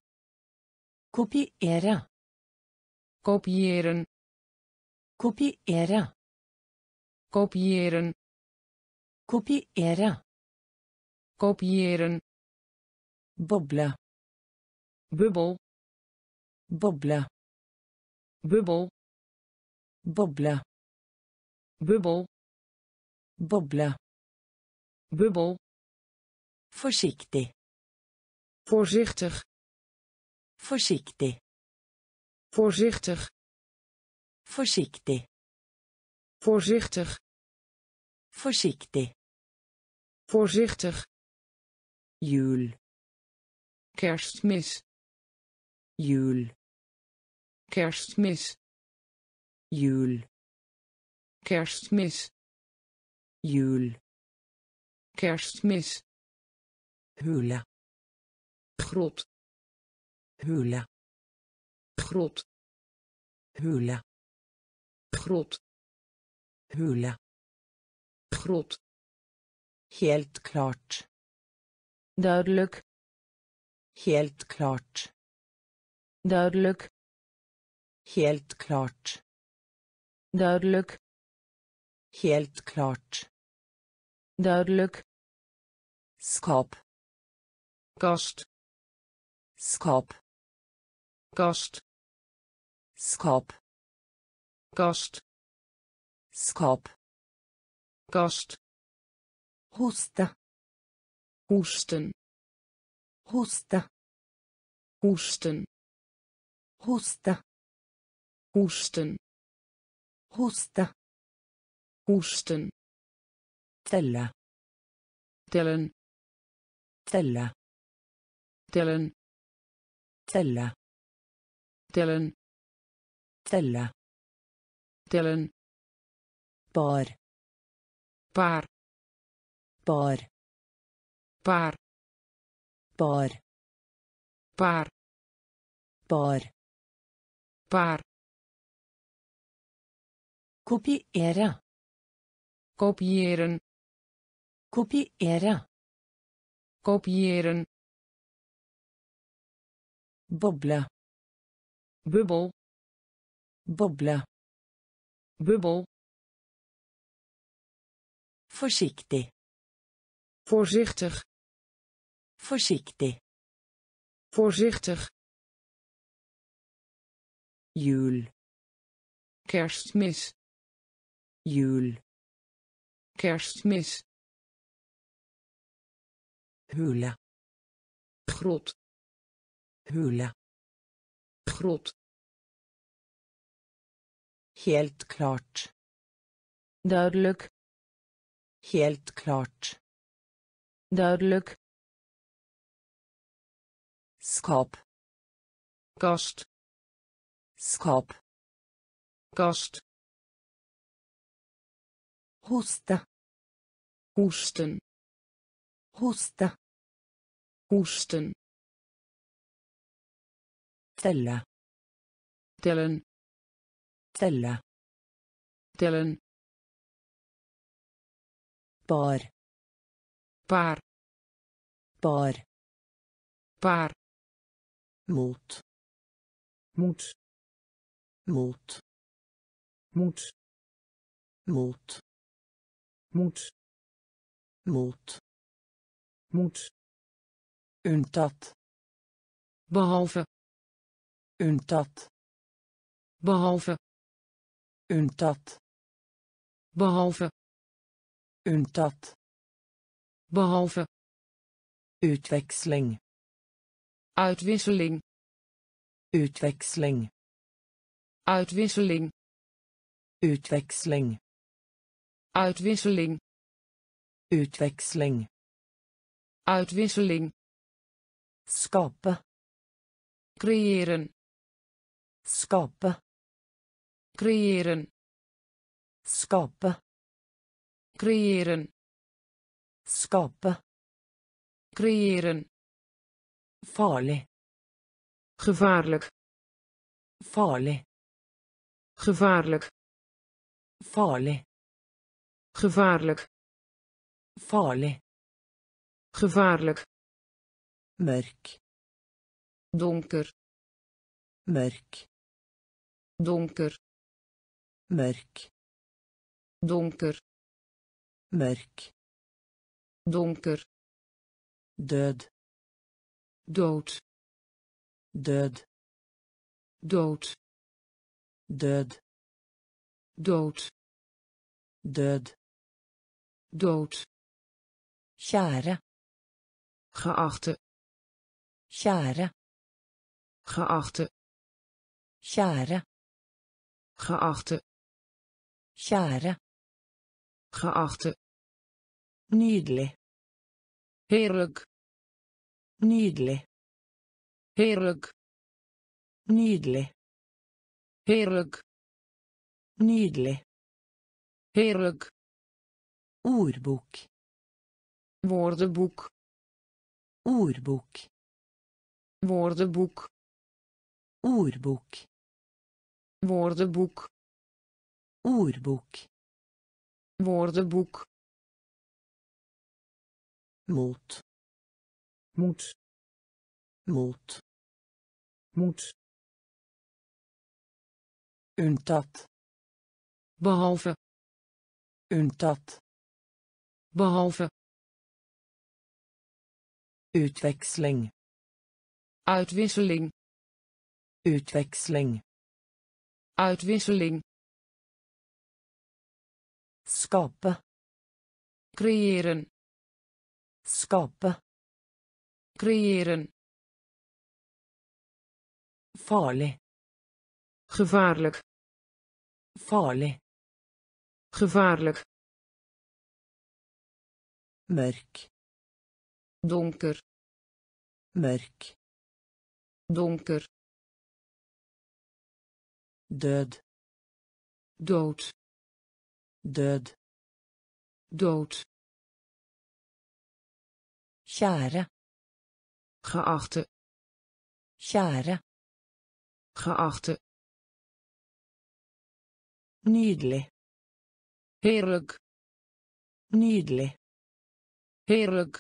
Speaker 1: Kopiëren.
Speaker 2: Kopiëren.
Speaker 1: Kopiëren.
Speaker 2: Kopiëren.
Speaker 1: Kopiëren.
Speaker 2: Kopiëren.
Speaker 1: Boble.
Speaker 2: Bubbel.
Speaker 1: Boble.
Speaker 2: Bubbel.
Speaker 1: Boble.
Speaker 2: Bubbel.
Speaker 1: Boble.
Speaker 2: Bubbel.
Speaker 1: Voorzichtig.
Speaker 2: Voorzichtig.
Speaker 1: Voorzichtig.
Speaker 2: Voorzichtig.
Speaker 1: Voorzichtig.
Speaker 2: Voorzichtig.
Speaker 1: Voorzichtig.
Speaker 2: Voorzichtig.
Speaker 1: Jul.
Speaker 2: Kerstmis.
Speaker 1: Jul.
Speaker 2: Kerstmis.
Speaker 1: Jul.
Speaker 2: Kerstmis.
Speaker 1: Jul.
Speaker 2: Kerstmis.
Speaker 1: Hule.
Speaker 2: Grot.
Speaker 1: Hule.
Speaker 2: Grot.
Speaker 1: Hule.
Speaker 2: Grot.
Speaker 1: Hule.
Speaker 2: Grot.
Speaker 1: Helt klart.
Speaker 2: Duidelijk.
Speaker 1: Helt klart.
Speaker 2: Duidelijk.
Speaker 1: Helt klart.
Speaker 2: Duidelijk.
Speaker 1: Helt klart.
Speaker 2: Duidelijk.
Speaker 1: Skap.
Speaker 2: Kast.
Speaker 1: Skap.
Speaker 2: Kast.
Speaker 1: Skap.
Speaker 2: Kast.
Speaker 1: Skap.
Speaker 2: Kast.
Speaker 1: Hoste.
Speaker 2: Hoesten.
Speaker 1: Hoste.
Speaker 2: Hoesten.
Speaker 1: Hoste.
Speaker 2: Hoesten.
Speaker 1: Hoste.
Speaker 2: Hoesten.
Speaker 1: Telle.
Speaker 2: Tellen.
Speaker 1: Telle.
Speaker 2: Tellen.
Speaker 1: Telle.
Speaker 2: Tellen.
Speaker 1: Telle.
Speaker 2: Tellen.
Speaker 1: Bar.
Speaker 2: Paar.
Speaker 1: Bar.
Speaker 2: Paar.
Speaker 1: Bar.
Speaker 2: Paar.
Speaker 1: Bar.
Speaker 2: Paar.
Speaker 1: Kopiëren.
Speaker 2: Kopiëren.
Speaker 1: Kopiëren.
Speaker 2: Kopiëren.
Speaker 1: Boble.
Speaker 2: Bubbel.
Speaker 1: Boble.
Speaker 2: Bubbel.
Speaker 1: Voorzichtig.
Speaker 2: Voorzichtig.
Speaker 1: Voorzichtig.
Speaker 2: Voorzichtig.
Speaker 1: Jul.
Speaker 2: Kerstmis.
Speaker 1: Jul.
Speaker 2: Kerstmis.
Speaker 1: Hule.
Speaker 2: Grot.
Speaker 1: Hule.
Speaker 2: Grot.
Speaker 1: Helt klart.
Speaker 2: Duidelijk.
Speaker 1: Helt klart.
Speaker 2: Duidelijk.
Speaker 1: Skap.
Speaker 2: Kast.
Speaker 1: Skap.
Speaker 2: Kast.
Speaker 1: Hoste.
Speaker 2: Hoesten.
Speaker 1: Hoste.
Speaker 2: Hoesten.
Speaker 1: Telle.
Speaker 2: Tellen.
Speaker 1: Telle.
Speaker 2: Tellen.
Speaker 1: Bar.
Speaker 2: Paar.
Speaker 1: Bar.
Speaker 2: Paar.
Speaker 1: Mot.
Speaker 2: Moet.
Speaker 1: mot,
Speaker 2: Moet.
Speaker 1: mot,
Speaker 2: Moet.
Speaker 1: mot,
Speaker 2: Moet.
Speaker 1: unntatt,
Speaker 2: Behalve.
Speaker 1: unntatt,
Speaker 2: Behalve.
Speaker 1: unntatt,
Speaker 2: Behalve.
Speaker 1: unntatt,
Speaker 2: Behalve.
Speaker 1: utveksling,
Speaker 2: Uitwisseling.
Speaker 1: utveksling,
Speaker 2: Uitwisseling.
Speaker 1: utveksling,
Speaker 2: Uitwisseling.
Speaker 1: utveksling,
Speaker 2: Uitwisseling.
Speaker 1: skape,
Speaker 2: Creëren.
Speaker 1: skape,
Speaker 2: Creëren.
Speaker 1: skape,
Speaker 2: Creëren.
Speaker 1: skape,
Speaker 2: Creëren.
Speaker 1: farlig,
Speaker 2: Gevaarlijk.
Speaker 1: farlig,
Speaker 2: Gevaarlijk.
Speaker 1: farlig,
Speaker 2: Gevaarlijk.
Speaker 1: farlig,
Speaker 2: Gevaarlijk.
Speaker 1: mørk,
Speaker 2: Donker.
Speaker 1: mørk,
Speaker 2: Donker.
Speaker 1: mørk,
Speaker 2: Donker.
Speaker 1: mørk,
Speaker 2: Donker.
Speaker 1: død,
Speaker 2: Dood.
Speaker 1: død,
Speaker 2: Dood.
Speaker 1: død,
Speaker 2: Dood.
Speaker 1: død,
Speaker 2: Dood.
Speaker 1: kjære,
Speaker 2: Geachte.
Speaker 1: kjære,
Speaker 2: Geachte.
Speaker 1: kjære,
Speaker 2: Geachte.
Speaker 1: kjære,
Speaker 2: Geachte.
Speaker 1: nydelig,
Speaker 2: Heerlijk.
Speaker 1: nydelig,
Speaker 2: Heerlijk.
Speaker 1: nydelig,
Speaker 2: Heerlijk.
Speaker 1: nydelig,
Speaker 2: Heerlijk.
Speaker 1: ordbok,
Speaker 2: Woordenboek.
Speaker 1: ordbok,
Speaker 2: Woordenboek.
Speaker 1: ordbok,
Speaker 2: Woordenboek.
Speaker 1: ordbok,
Speaker 2: Woordenboek.
Speaker 1: mot,
Speaker 2: Moet.
Speaker 1: mot,
Speaker 2: Moet.
Speaker 1: unntatt,
Speaker 2: Behalve.
Speaker 1: unntatt,
Speaker 2: Behalve.
Speaker 1: utveksling,
Speaker 2: Uitwisseling.
Speaker 1: utveksling,
Speaker 2: Uitwisseling.
Speaker 1: skape,
Speaker 2: Creëren.
Speaker 1: skape,
Speaker 2: Creëren.
Speaker 1: farlig,
Speaker 2: Gevaarlijk.
Speaker 1: farlig,
Speaker 2: Gevaarlijk.
Speaker 1: mørk,
Speaker 2: Donker.
Speaker 1: mørk,
Speaker 2: Donker.
Speaker 1: død,
Speaker 2: Dood.
Speaker 1: død,
Speaker 2: Dood.
Speaker 1: kjære,
Speaker 2: Geachte.
Speaker 1: kjære,
Speaker 2: Geachte.
Speaker 1: nydelig,
Speaker 2: Heerlijk.
Speaker 1: nydelig,
Speaker 2: Heerlijk.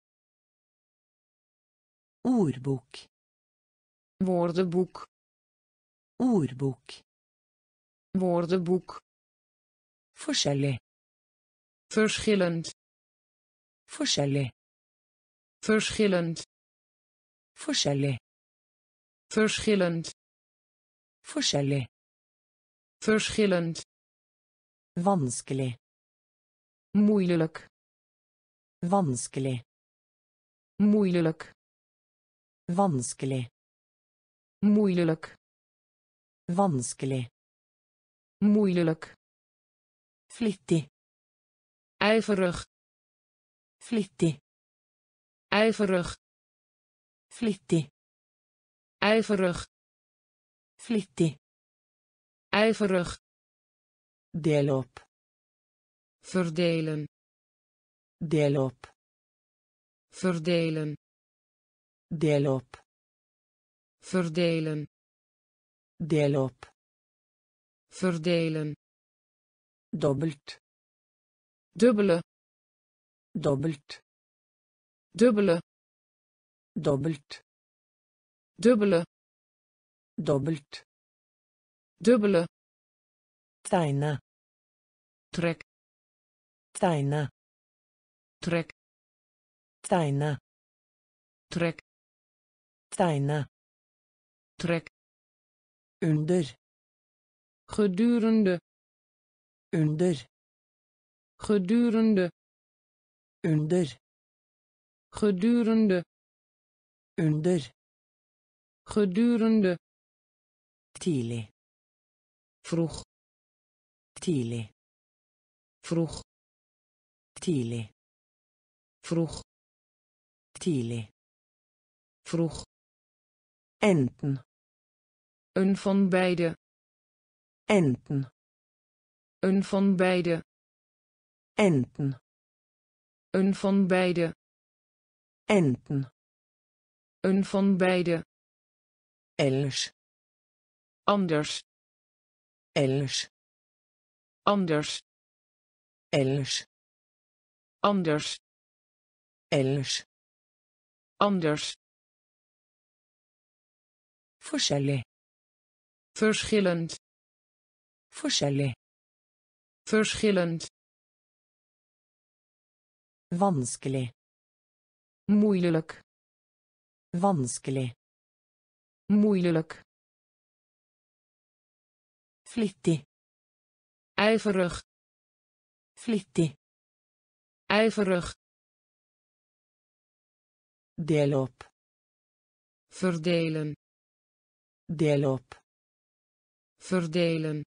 Speaker 1: ordbok,
Speaker 2: Woordenboek.
Speaker 1: ordbok,
Speaker 2: Woordenboek.
Speaker 1: forskjellig,
Speaker 2: Verschillend.
Speaker 1: forskjellig,
Speaker 2: Verschillend.
Speaker 1: forskjellig,
Speaker 2: Verschillend.
Speaker 1: forskjellig,
Speaker 2: Verschillend.
Speaker 1: vanskelig,
Speaker 2: Moeilijk.
Speaker 1: vanskelig,
Speaker 2: Moeilijk.
Speaker 1: vanskelig,
Speaker 2: Moeilijk.
Speaker 1: vanskelig,
Speaker 2: Moeilijk.
Speaker 1: flittig,
Speaker 2: Ijverig.
Speaker 1: flittig,
Speaker 2: Ijverig.
Speaker 1: flittig,
Speaker 2: Ijverig.
Speaker 1: flittig,
Speaker 2: Ijverig.
Speaker 1: del op,
Speaker 2: Verdelen.
Speaker 1: del op,
Speaker 2: Verdelen.
Speaker 1: del op,
Speaker 2: Verdelen.
Speaker 1: del op,
Speaker 2: Verdelen.
Speaker 1: dobbelt,
Speaker 2: Dubbele.
Speaker 1: dobbelt,
Speaker 2: Dubbele.
Speaker 1: dobbelt,
Speaker 2: Dubbele.
Speaker 1: dobbelt,
Speaker 2: dubbele,
Speaker 1: Tegne.
Speaker 2: trek,
Speaker 1: Tegne.
Speaker 2: trek,
Speaker 1: Tegne.
Speaker 2: trek,
Speaker 1: Tegne.
Speaker 2: trek,
Speaker 1: Under.
Speaker 2: gedurende,
Speaker 1: Under.
Speaker 2: gedurende,
Speaker 1: Under.
Speaker 2: gedurende,
Speaker 1: Under.
Speaker 2: gedurende,
Speaker 1: Tidlig.
Speaker 2: vroeg,
Speaker 1: Tidlig.
Speaker 2: vroeg,
Speaker 1: Tidlig.
Speaker 2: vroeg,
Speaker 1: Tidlig.
Speaker 2: vroeg,
Speaker 1: Enten.
Speaker 2: een van beide,
Speaker 1: Enten.
Speaker 2: een van beide,
Speaker 1: Enten.
Speaker 2: een van beide,
Speaker 1: Enten.
Speaker 2: een van beide,
Speaker 1: Ellers.
Speaker 2: anders,
Speaker 1: Ellers.
Speaker 2: anders,
Speaker 1: Ellers.
Speaker 2: anders,
Speaker 1: Ellers.
Speaker 2: anders,
Speaker 1: Forskjellig.
Speaker 2: verschillend,
Speaker 1: Forskjellig.
Speaker 2: verschillend,
Speaker 1: Vanskelig.
Speaker 2: moeilijk,
Speaker 1: Vanskelig.
Speaker 2: moeilijk,
Speaker 1: Flittig.
Speaker 2: ijverig,
Speaker 1: Flittig.
Speaker 2: ijverig,
Speaker 1: Del opp.
Speaker 2: verdelen,
Speaker 1: Del opp.
Speaker 2: verdelen,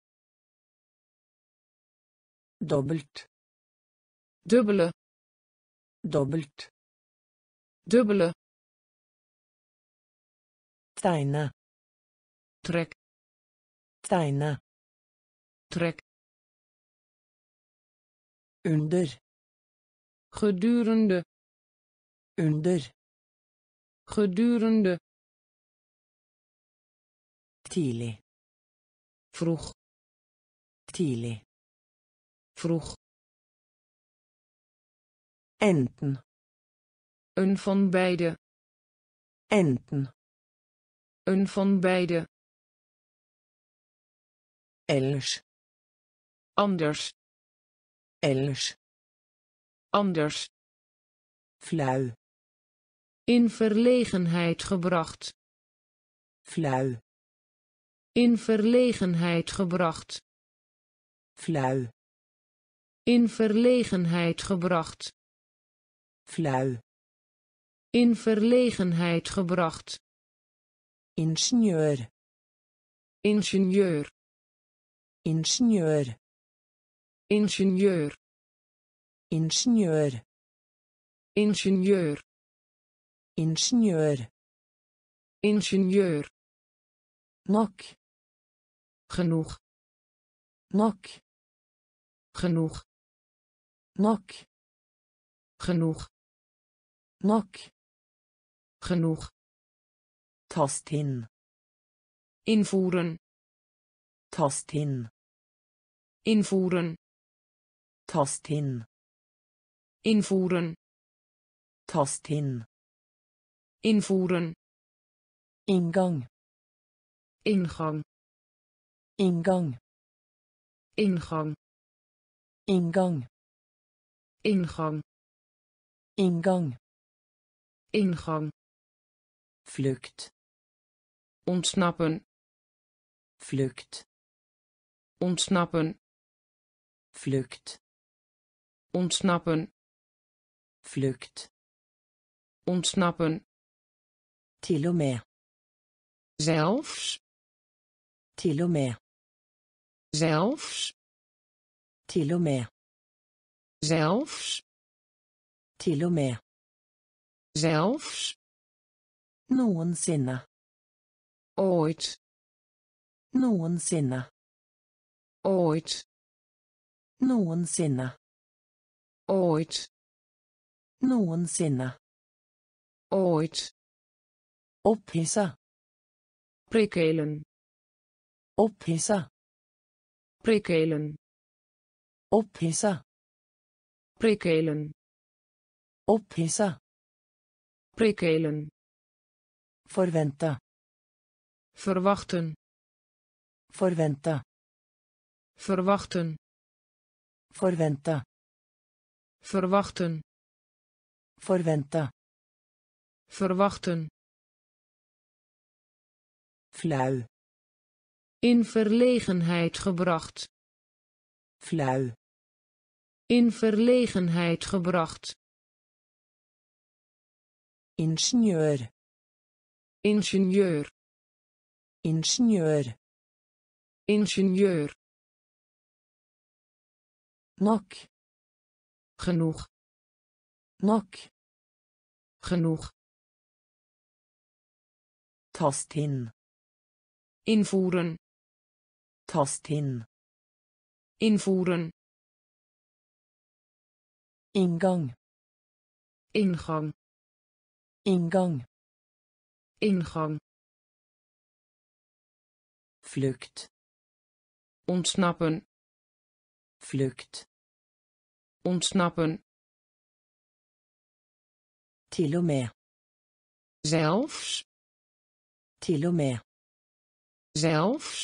Speaker 1: Dobbelt.
Speaker 2: dubbele,
Speaker 1: Dobbelt.
Speaker 2: dubbele,
Speaker 1: Tegne.
Speaker 2: trek,
Speaker 1: Tegne.
Speaker 2: trek,
Speaker 1: Under.
Speaker 2: gedurende,
Speaker 1: Under.
Speaker 2: gedurende,
Speaker 1: Tidlig.
Speaker 2: vroeg,
Speaker 1: Tidlig.
Speaker 2: vroeg,
Speaker 1: Enten.
Speaker 2: een van beide,
Speaker 1: Enten.
Speaker 2: een van beide,
Speaker 1: Ellers.
Speaker 2: anders,
Speaker 1: Ellers.
Speaker 2: anders,
Speaker 1: Flauw.
Speaker 2: in verlegenheid gebracht,
Speaker 1: Flauw.
Speaker 2: in verlegenheid gebracht,
Speaker 1: Flauw.
Speaker 2: in verlegenheid gebracht,
Speaker 1: Flauw.
Speaker 2: in verlegenheid gebracht,
Speaker 1: Ingenieur.
Speaker 2: ingenieur,
Speaker 1: Ingenieur.
Speaker 2: ingenieur,
Speaker 1: Ingenieur.
Speaker 2: ingenieur,
Speaker 1: Ingenieur.
Speaker 2: ingenieur,
Speaker 1: Nok.
Speaker 2: genoeg,
Speaker 1: Nok.
Speaker 2: genoeg,
Speaker 1: Nok.
Speaker 2: genoeg,
Speaker 1: Nok.
Speaker 2: genoeg,
Speaker 1: Tast inn.
Speaker 2: invoeren,
Speaker 1: Tast inn.
Speaker 2: invoeren,
Speaker 1: Tast inn.
Speaker 2: invoeren,
Speaker 1: Tast inn.
Speaker 2: invoeren,
Speaker 1: Inngang.
Speaker 2: ingang,
Speaker 1: Inngang.
Speaker 2: ingang,
Speaker 1: Inngang.
Speaker 2: ingang,
Speaker 1: Inngang.
Speaker 2: ingang,
Speaker 1: Flukt.
Speaker 2: ontsnappen,
Speaker 1: Flukt.
Speaker 2: ontsnappen,
Speaker 1: Flukt.
Speaker 2: ontsnappen,
Speaker 1: Flukt.
Speaker 2: ontsnappen,
Speaker 1: Til og med.
Speaker 2: zelfs,
Speaker 1: Til og med.
Speaker 2: zelfs,
Speaker 1: Til og med.
Speaker 2: zelfs,
Speaker 1: Til og med.
Speaker 2: zelfs,
Speaker 1: Noensinne.
Speaker 2: ooit,
Speaker 1: Noensinne.
Speaker 2: ooit,
Speaker 1: Noensinne.
Speaker 2: ooit,
Speaker 1: Noensinne.
Speaker 2: ooit,
Speaker 1: Opphissa.
Speaker 2: prikkelen,
Speaker 1: Opphissa.
Speaker 2: prikkelen,
Speaker 1: Opphissa.
Speaker 2: prikkelen,
Speaker 1: Opphissa.
Speaker 2: prikkelen,
Speaker 1: Forvente.
Speaker 2: verwachten,
Speaker 1: Forvente.
Speaker 2: Verwachten.
Speaker 1: Forvente.
Speaker 2: Verwachten.
Speaker 1: Forvente.
Speaker 2: Verwachten.
Speaker 1: Flauw.
Speaker 2: In verlegenheid gebracht.
Speaker 1: Flauw.
Speaker 2: In verlegenheid gebracht.
Speaker 1: Ingenieur.
Speaker 2: Ingenieur.
Speaker 1: Ingenieur.
Speaker 2: Ingenieur.
Speaker 1: Nok.
Speaker 2: Genoeg.
Speaker 1: Nok.
Speaker 2: Genoeg.
Speaker 1: Tast inn.
Speaker 2: Invoeren.
Speaker 1: Tast inn.
Speaker 2: Invoeren.
Speaker 1: Ingang.
Speaker 2: Ingang.
Speaker 1: Ingang.
Speaker 2: Ingang.
Speaker 1: Vlucht.
Speaker 2: Ontsnappen.
Speaker 1: Vlucht.
Speaker 2: Ontsnappen.
Speaker 1: Til og med.
Speaker 2: Zelfs.
Speaker 1: Til og med.
Speaker 2: Zelfs.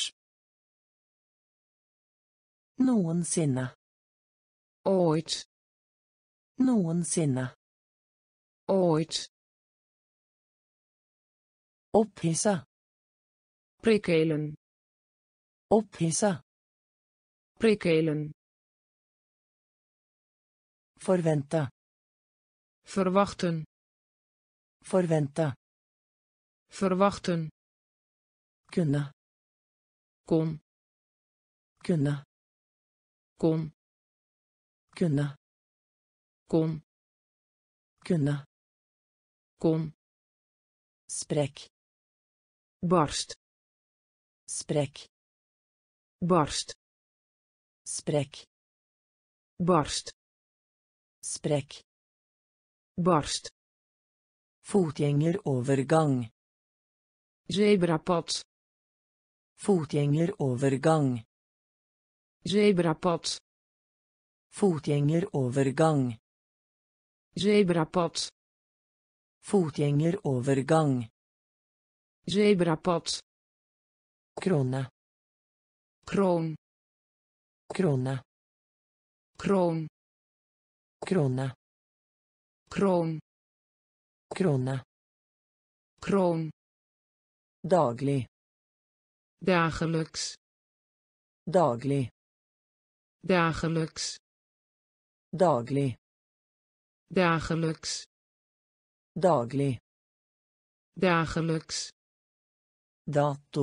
Speaker 1: Noensinne.
Speaker 2: Ooit.
Speaker 1: Noensinne.
Speaker 2: Ooit.
Speaker 1: Opphissa.
Speaker 2: Prikkelen.
Speaker 1: Opphissa.
Speaker 2: Prikkelen.
Speaker 1: Forvente.
Speaker 2: Verwachten.
Speaker 1: Forvente.
Speaker 2: Verwachten.
Speaker 1: Kunne.
Speaker 2: Kom.
Speaker 1: Kunne.
Speaker 2: Kom.
Speaker 1: Kunne.
Speaker 2: Kom.
Speaker 1: Kunne.
Speaker 2: Kom.
Speaker 1: Sprekk.
Speaker 2: Barst.
Speaker 1: Sprekk.
Speaker 2: Barst.
Speaker 1: Sprekk.
Speaker 2: Barst.
Speaker 1: Sprekk.
Speaker 2: Barst.
Speaker 1: Fotgjengerovergang.
Speaker 2: Zebrapad.
Speaker 1: Fotgjengerovergang.
Speaker 2: Zebrapad.
Speaker 1: Fotgjengerovergang.
Speaker 2: Zebrapad.
Speaker 1: Fotgjengerovergang.
Speaker 2: Zebrapad.
Speaker 1: Krone.
Speaker 2: Kroon.
Speaker 1: Krone.
Speaker 2: Kroon.
Speaker 1: Krone.
Speaker 2: Kroon.
Speaker 1: Krone.
Speaker 2: Kroon.
Speaker 1: Daglig.
Speaker 2: Dagelijks.
Speaker 1: Daglig.
Speaker 2: Dagelijks.
Speaker 1: Daglig.
Speaker 2: Dagelijks.
Speaker 1: Daglig.
Speaker 2: Dagelijks.
Speaker 1: Dato.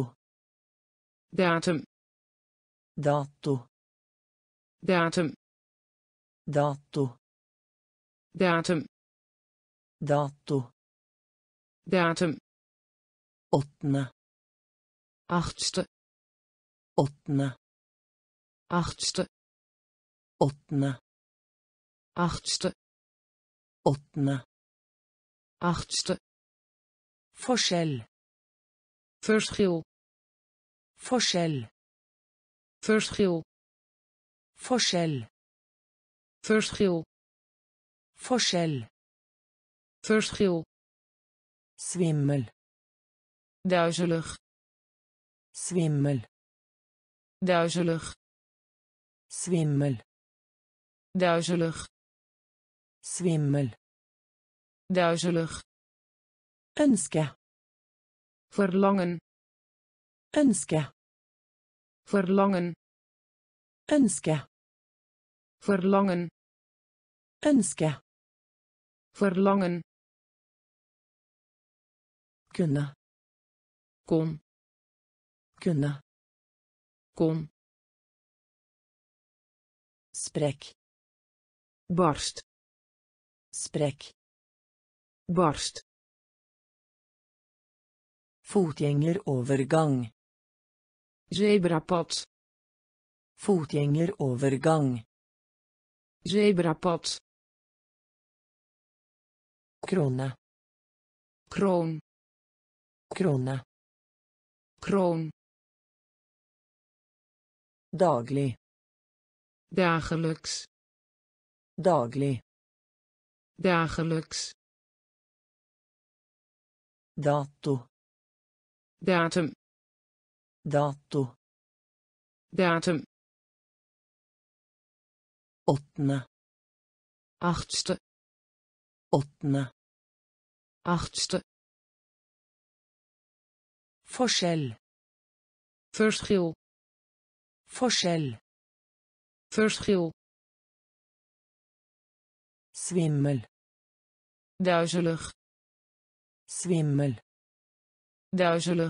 Speaker 2: Datum.
Speaker 1: Dato.
Speaker 2: Datum.
Speaker 1: Dato.
Speaker 2: Datum.
Speaker 1: Dato.
Speaker 2: Datum.
Speaker 1: Åttende.
Speaker 2: Achtste.
Speaker 1: Åttende.
Speaker 2: Achtste.
Speaker 1: Åttende.
Speaker 2: Achtste.
Speaker 1: Åttende.
Speaker 2: Achtste.
Speaker 1: Forskjell.
Speaker 2: Verschil.
Speaker 1: Forskjell.
Speaker 2: Verschil.
Speaker 1: Forskjell.
Speaker 2: Verschil.
Speaker 1: Forskjell.
Speaker 2: Verschil.
Speaker 1: Svimmel.
Speaker 2: Duizelig.
Speaker 1: Svimmel.
Speaker 2: Duizelig.
Speaker 1: Svimmel.
Speaker 2: Duizelig.
Speaker 1: Svimmel.
Speaker 2: Duizelig.
Speaker 1: Ønske.
Speaker 2: Verlangen.
Speaker 1: Ønske.
Speaker 2: Verlangen.
Speaker 1: Ønske.
Speaker 2: Verlangen.
Speaker 1: Ønske.
Speaker 2: Verlangen.
Speaker 1: Kunne.
Speaker 2: Kom.
Speaker 1: Kunne.
Speaker 2: Kom.
Speaker 1: Sprekk.
Speaker 2: Barst.
Speaker 1: Sprekk.
Speaker 2: Barst.
Speaker 1: Fotgjengerovergang.
Speaker 2: Zebrapad.
Speaker 1: Fotgjengerovergang.
Speaker 2: Zebrapad.
Speaker 1: Krone.
Speaker 2: Kroon.
Speaker 1: Krone.
Speaker 2: Kroon.
Speaker 1: Daglig.
Speaker 2: Dagelijks.
Speaker 1: Daglig.
Speaker 2: Dagelijks.
Speaker 1: Dato.
Speaker 2: Datum.
Speaker 1: Dato.
Speaker 2: datum,
Speaker 1: Åttende.
Speaker 2: achtste,
Speaker 1: Åttende.
Speaker 2: achtste,
Speaker 1: Forskjell.
Speaker 2: verschil,
Speaker 1: Forskjell.
Speaker 2: verschil,
Speaker 1: Svimmel.
Speaker 2: duizelig,
Speaker 1: Svimmel.
Speaker 2: duizelig,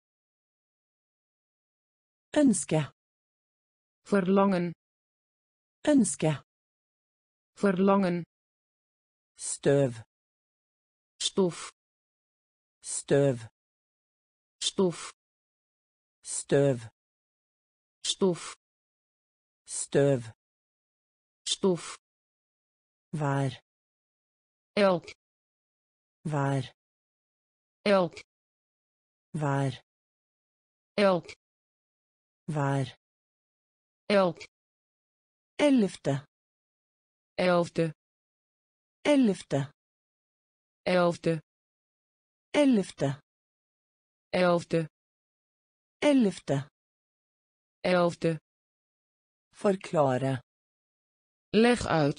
Speaker 1: Ønske.
Speaker 2: verlangen,
Speaker 1: Ønske.
Speaker 2: verlangen,
Speaker 1: Støv.
Speaker 2: stof,
Speaker 1: Støv.
Speaker 2: stof,
Speaker 1: Støv.
Speaker 2: stof,
Speaker 1: Støv.
Speaker 2: stof,
Speaker 1: Vær.
Speaker 2: elk,
Speaker 1: Vær.
Speaker 2: elk,
Speaker 1: Vær.
Speaker 2: elk,
Speaker 1: Vær.
Speaker 2: elk,
Speaker 1: Ellevte.
Speaker 2: elfde,
Speaker 1: Ellevte.
Speaker 2: elfde,
Speaker 1: Ellevte.
Speaker 2: elfde,
Speaker 1: Ellevte.
Speaker 2: elfde,
Speaker 1: Forklare.
Speaker 2: leg uit,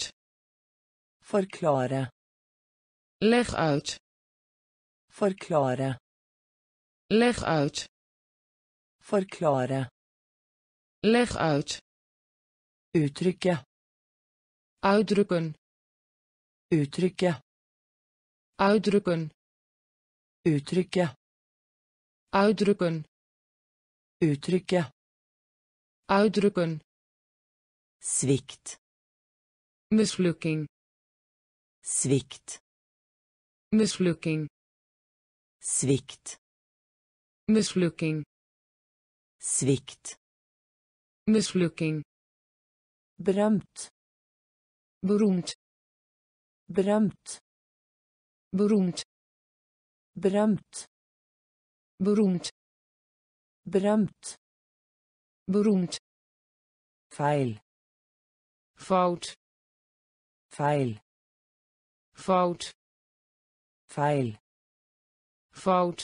Speaker 1: Forklare.
Speaker 2: leg uit,
Speaker 1: Forklare.
Speaker 2: leg uit,
Speaker 1: Forklare.
Speaker 2: leg uit,
Speaker 1: Uttrykke.
Speaker 2: uitdrukken,
Speaker 1: Uttrykke.
Speaker 2: uitdrukken,
Speaker 1: Uttrykke.
Speaker 2: uitdrukken,
Speaker 1: Uttrykke.
Speaker 2: uitdrukken,
Speaker 1: Svikt.
Speaker 2: mislukking,
Speaker 1: Svikt.
Speaker 2: mislukking,
Speaker 1: Svikt.
Speaker 2: mislukking,
Speaker 1: Svikt.
Speaker 2: mislukking,
Speaker 1: Berømt.
Speaker 2: beroemd,
Speaker 1: Berømt.
Speaker 2: beroemd,
Speaker 1: Berømt.
Speaker 2: beroemd,
Speaker 1: Berømt.
Speaker 2: beroemd,
Speaker 1: Feil.
Speaker 2: fout,
Speaker 1: Feil.
Speaker 2: fout,
Speaker 1: Feil.
Speaker 2: fout,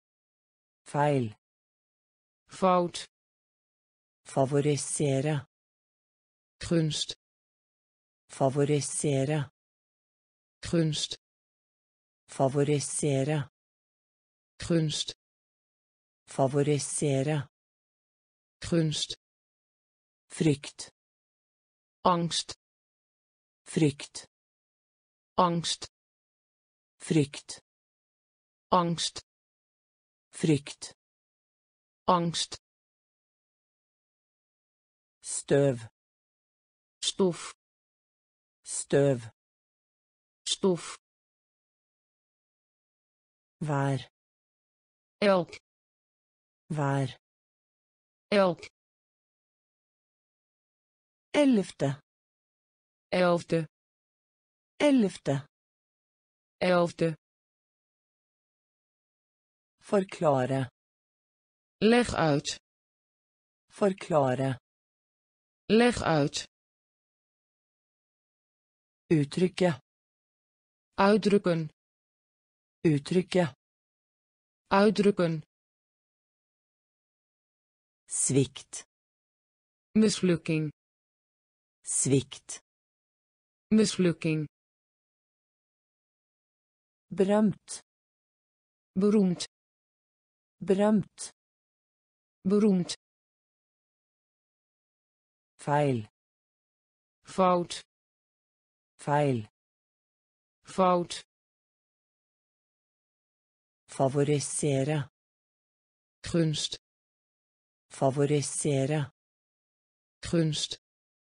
Speaker 1: Feil.
Speaker 2: fout,
Speaker 1: Favorisere.
Speaker 2: gunst,
Speaker 1: Favorisere.
Speaker 2: gunst,
Speaker 1: Favorisere.
Speaker 2: gunst,
Speaker 1: Favorisere.
Speaker 2: gunst,
Speaker 1: Frykt.
Speaker 2: angst,
Speaker 1: Frykt.
Speaker 2: angst,
Speaker 1: Frykt.
Speaker 2: angst,
Speaker 1: Frykt.
Speaker 2: angst,
Speaker 1: Støv.
Speaker 2: stof,
Speaker 1: Støv.
Speaker 2: stof,
Speaker 1: Vær.
Speaker 2: elk,
Speaker 1: Vær.
Speaker 2: elk,
Speaker 1: Ellevte.
Speaker 2: elfde,
Speaker 1: Ellevte.
Speaker 2: elfde,
Speaker 1: Forklare.
Speaker 2: leg uit,
Speaker 1: Forklare.
Speaker 2: leg uit,
Speaker 1: Uttrykke.
Speaker 2: uitdrukken,
Speaker 1: Uttrykke.
Speaker 2: uitdrukken,
Speaker 1: Svikt.
Speaker 2: mislukking,
Speaker 1: Svikt.
Speaker 2: mislukking,
Speaker 1: Berømt.
Speaker 2: beroemd,
Speaker 1: Berømt.
Speaker 2: beroemd,
Speaker 1: Feil.
Speaker 2: fout,
Speaker 1: Feil.
Speaker 2: fout,
Speaker 1: Favorisere.
Speaker 2: gunst,
Speaker 1: Favorisere.
Speaker 2: gunst,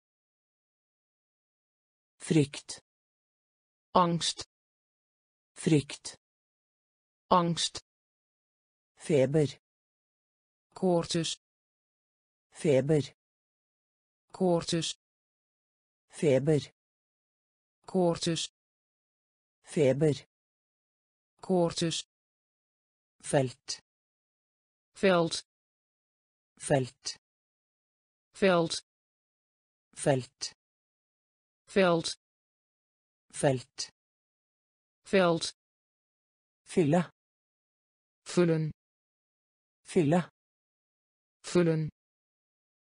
Speaker 1: Frykt.
Speaker 2: angst,
Speaker 1: Frykt.
Speaker 2: angst,
Speaker 1: Feber.
Speaker 2: koorts,
Speaker 1: Feber.
Speaker 2: koorts,
Speaker 1: Feber.
Speaker 2: koorts,
Speaker 1: Feber.
Speaker 2: koorts,
Speaker 1: Felt.
Speaker 2: veld,
Speaker 1: Felt.
Speaker 2: veld,
Speaker 1: Felt.
Speaker 2: veld,
Speaker 1: Felt.
Speaker 2: veld,
Speaker 1: Fylle.
Speaker 2: vullen,
Speaker 1: Fylle.
Speaker 2: vullen,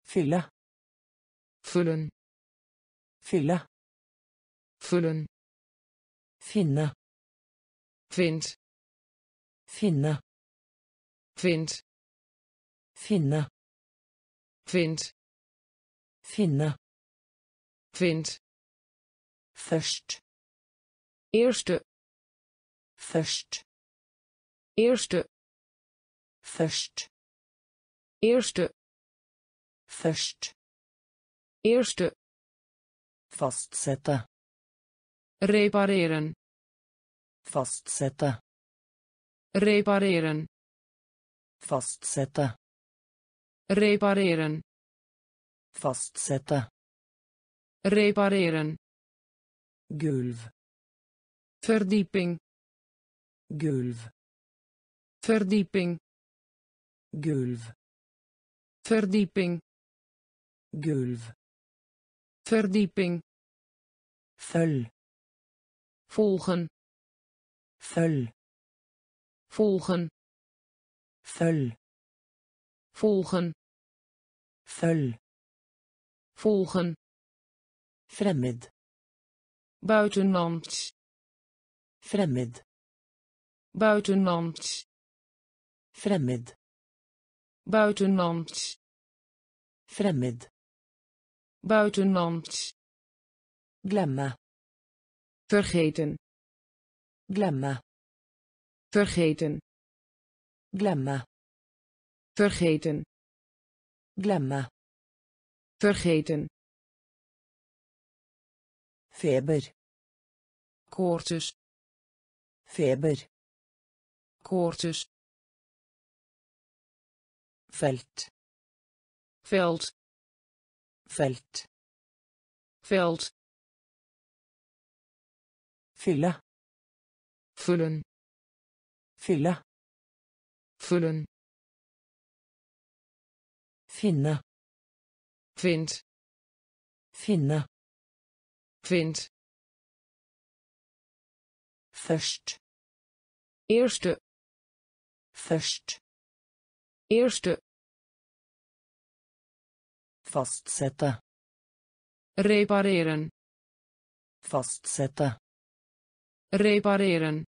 Speaker 1: Fylle.
Speaker 2: vullen,
Speaker 1: Fylle.
Speaker 2: vullen,
Speaker 1: Finne.
Speaker 2: vind,
Speaker 1: Finne.
Speaker 2: vind,
Speaker 1: Finne.
Speaker 2: vind,
Speaker 1: Finne.
Speaker 2: vind,
Speaker 1: Først.
Speaker 2: eerste,
Speaker 1: Først.
Speaker 2: eerste,
Speaker 1: Først.
Speaker 2: eerste,
Speaker 1: Først.
Speaker 2: eerste,
Speaker 1: Fastsette.
Speaker 2: repareren,
Speaker 1: Fastsette.
Speaker 2: repareren,
Speaker 1: Fastsette.
Speaker 2: repareren,
Speaker 1: Fastsette.
Speaker 2: repareren,
Speaker 1: Gulv.
Speaker 2: verdieping,
Speaker 1: Gulv.
Speaker 2: verdieping,
Speaker 1: Gulv.
Speaker 2: verdieping,
Speaker 1: Gulv.
Speaker 2: verdieping,
Speaker 1: Følg.
Speaker 2: volgen,
Speaker 1: Følg.
Speaker 2: volgen,
Speaker 1: Følg.
Speaker 2: volgen,
Speaker 1: Følg.
Speaker 2: volgen,
Speaker 1: Fremmed.
Speaker 2: buitenlands,
Speaker 1: Fremmed.
Speaker 2: buitenlands,
Speaker 1: Fremmed.
Speaker 2: buitenlands,
Speaker 1: Fremmed.
Speaker 2: buitenlands,
Speaker 1: Glemme.
Speaker 2: vergeten,
Speaker 1: Glemme.
Speaker 2: vergeten,
Speaker 1: Glemme.
Speaker 2: vergeten,
Speaker 1: Glemme.
Speaker 2: vergeten,
Speaker 1: Feber.
Speaker 2: koortjes,
Speaker 1: Feber.
Speaker 2: koortjes,
Speaker 1: Felt.
Speaker 2: veld,
Speaker 1: Felt.
Speaker 2: veld,
Speaker 1: Fylle.
Speaker 2: vullen,
Speaker 1: Fylle.
Speaker 2: vullen,
Speaker 1: Finne.
Speaker 2: vind,
Speaker 1: Finne.
Speaker 2: vind,
Speaker 1: Først.
Speaker 2: eerste,
Speaker 1: Først.
Speaker 2: eerste,
Speaker 1: Fastsette.
Speaker 2: repareren,
Speaker 1: Fastsette.
Speaker 2: repareren,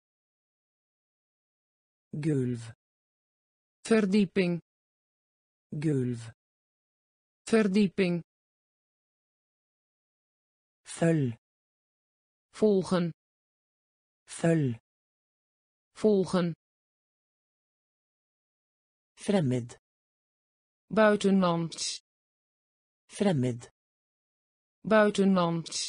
Speaker 1: Gulv.
Speaker 2: verdieping,
Speaker 1: Gulv.
Speaker 2: verdieping,
Speaker 1: Følg.
Speaker 2: volgen,
Speaker 1: Følg.
Speaker 2: volgen,
Speaker 1: Fremmed.
Speaker 2: buitenlands,
Speaker 1: Fremmed.
Speaker 2: buitenlands,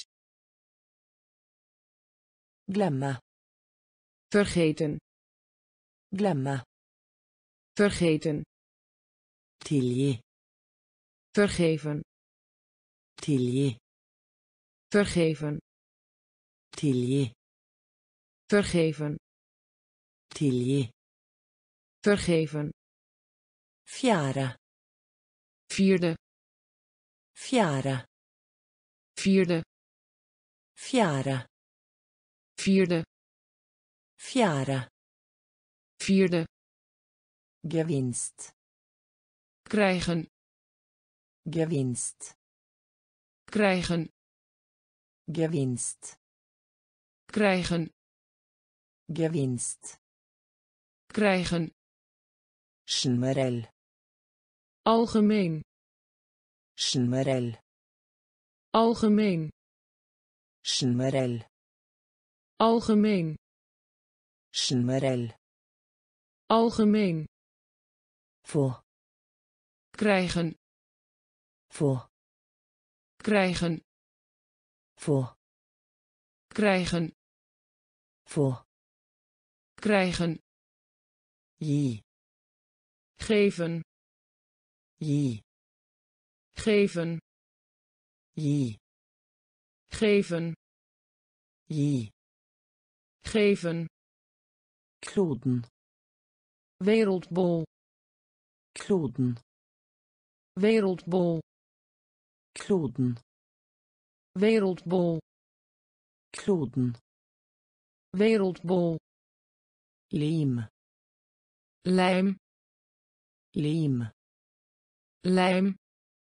Speaker 1: Glemme.
Speaker 2: vergeten,
Speaker 1: Glemme.
Speaker 2: vergeten,
Speaker 1: Tilgi.
Speaker 2: vergeven,
Speaker 1: Tilgi.
Speaker 2: vergeven,
Speaker 1: Tilgi.
Speaker 2: vergeven,
Speaker 1: Tilgi.
Speaker 2: vergeven,
Speaker 1: Fjerde.
Speaker 2: vierde,
Speaker 1: Fjerde.
Speaker 2: vierde,
Speaker 1: Fjerde.
Speaker 2: vierde,
Speaker 1: Fjerde.
Speaker 2: vierde,
Speaker 1: Gevinst.
Speaker 2: krijgen,
Speaker 1: Gevinst.
Speaker 2: krijgen,
Speaker 1: Gevinst.
Speaker 2: krijgen,
Speaker 1: Gevinst.
Speaker 2: krijgen,
Speaker 1: Generell.
Speaker 2: algemeen,
Speaker 1: Generell.
Speaker 2: algemeen,
Speaker 1: Generell.
Speaker 2: algemeen,
Speaker 1: Generell.
Speaker 2: algemeen,
Speaker 1: Få.
Speaker 2: krijgen,
Speaker 1: Få.
Speaker 2: krijgen,
Speaker 1: Få.
Speaker 2: krijgen,
Speaker 1: Få.
Speaker 2: krijgen,
Speaker 1: Gi.
Speaker 2: geven,
Speaker 1: Gi.
Speaker 2: geven,
Speaker 1: Gi.
Speaker 2: geven,
Speaker 1: Gi.
Speaker 2: geven,
Speaker 1: Kloden.
Speaker 2: wereldbol,
Speaker 1: Kloden.
Speaker 2: wereldbol,
Speaker 1: Kloden.
Speaker 2: wereldbol,
Speaker 1: Kloden.
Speaker 2: wereldbol,
Speaker 1: Lim.
Speaker 2: lijm,
Speaker 1: Lim.
Speaker 2: lijm,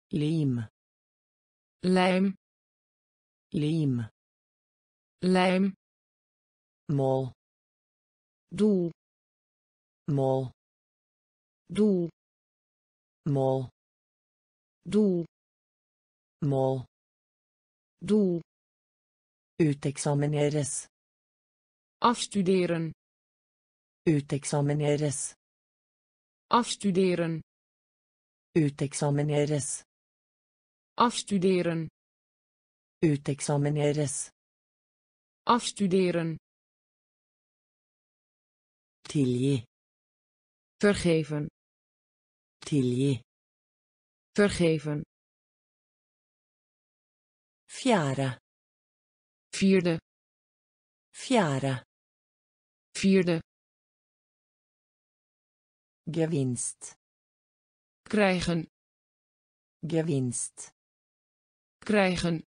Speaker 1: lim,
Speaker 2: lijm,
Speaker 1: lim,
Speaker 2: lijm,
Speaker 1: mål,
Speaker 2: doel,
Speaker 1: mål,
Speaker 2: doel,
Speaker 1: mål,
Speaker 2: doel,
Speaker 1: mål,
Speaker 2: doel,
Speaker 1: uteksamineres,
Speaker 2: afstuderen,
Speaker 1: uteksamineres,
Speaker 2: afstuderen,
Speaker 1: uteksamineres,
Speaker 2: afstuderen,
Speaker 1: uteksamineres,
Speaker 2: afstuderen,
Speaker 1: tilgi,
Speaker 2: vergeven,
Speaker 1: tilgi,
Speaker 2: vergeven,
Speaker 1: fjerde,
Speaker 2: vierde,
Speaker 1: fjerde,
Speaker 2: vierde,
Speaker 1: gevinst,
Speaker 2: krijgen,
Speaker 1: gevinst,
Speaker 2: krijgen,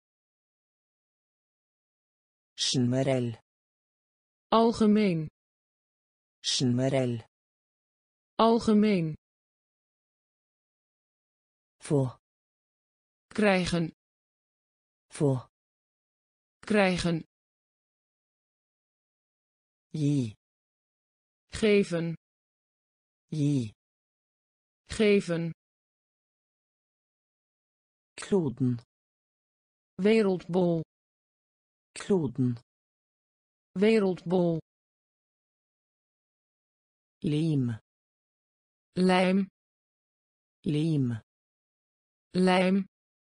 Speaker 1: generell,
Speaker 2: algemeen,
Speaker 1: generell,
Speaker 2: algemeen,
Speaker 1: få,
Speaker 2: krijgen,
Speaker 1: få,
Speaker 2: krijgen,
Speaker 1: gi,
Speaker 2: geven,
Speaker 1: gi,
Speaker 2: geven,
Speaker 1: kloden,
Speaker 2: wereldbol,
Speaker 1: kloden,
Speaker 2: wereldbol,
Speaker 1: lim,
Speaker 2: lijm,
Speaker 1: lim,
Speaker 2: lijm,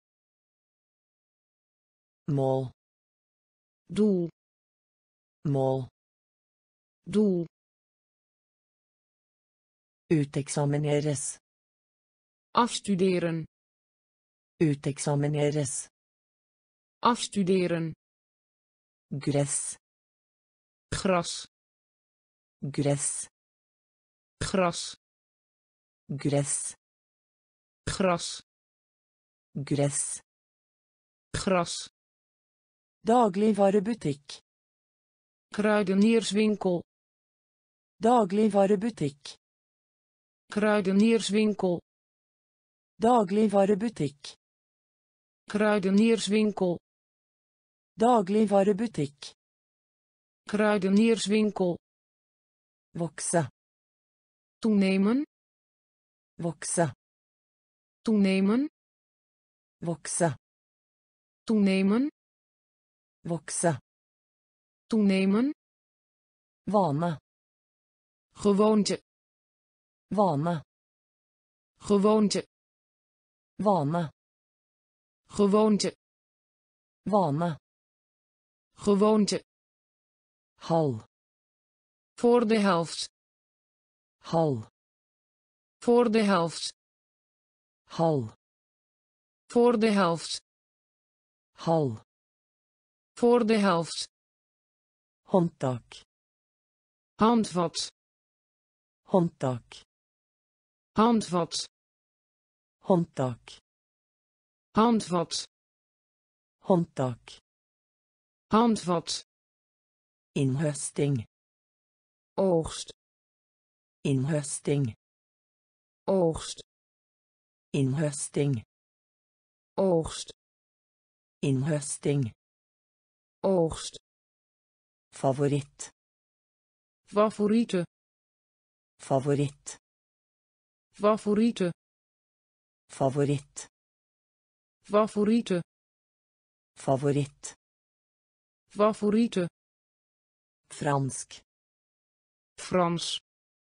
Speaker 1: mål,
Speaker 2: doel,
Speaker 1: mål,
Speaker 2: doel,
Speaker 1: uteksamineres,
Speaker 2: afstuderen,
Speaker 1: uteksamineres,
Speaker 2: afstuderen,
Speaker 1: gress,
Speaker 2: gras,
Speaker 1: gress,
Speaker 2: gras,
Speaker 1: gress,
Speaker 2: gras,
Speaker 1: gress,
Speaker 2: gras,
Speaker 1: dagligvarebutikk,
Speaker 2: kruidenierswinkel,
Speaker 1: dagligvarebutikk,
Speaker 2: kruidenierswinkel,
Speaker 1: dagligvarebutikk,
Speaker 2: kruidenierswinkel,
Speaker 1: dagligvarebutikk,
Speaker 2: kruidenierswinkel,
Speaker 1: vokse,
Speaker 2: toenemen,
Speaker 1: vokse,
Speaker 2: toenemen,
Speaker 1: vokse,
Speaker 2: toenemen,
Speaker 1: vokse,
Speaker 2: toenemen,
Speaker 1: vane,
Speaker 2: gewoonte,
Speaker 1: vane,
Speaker 2: gewoonte,
Speaker 1: vane,
Speaker 2: gewoonte,
Speaker 1: vane,
Speaker 2: gewoonte,
Speaker 1: halv,
Speaker 2: voor de helft,
Speaker 1: halv,
Speaker 2: voor de helft,
Speaker 1: halv,
Speaker 2: voor de helft,
Speaker 1: halv,
Speaker 2: voor de helft,
Speaker 1: håndtak,
Speaker 2: handvat,
Speaker 1: håndtak,
Speaker 2: handvat,
Speaker 1: håndtak,
Speaker 2: handvat,
Speaker 1: håndtak,
Speaker 2: handvat,
Speaker 1: innhøsting,
Speaker 2: oogst,
Speaker 1: innhøsting,
Speaker 2: oogst,
Speaker 1: innhøsting,
Speaker 2: oogst,
Speaker 1: innhøsting,
Speaker 2: oogst,
Speaker 1: favoritt,
Speaker 2: favoriete,
Speaker 1: favoritt,
Speaker 2: favoriete,
Speaker 1: favoritt,
Speaker 2: favoriete,
Speaker 1: favoritt,
Speaker 2: favoriete,
Speaker 1: fransk,
Speaker 2: Frans,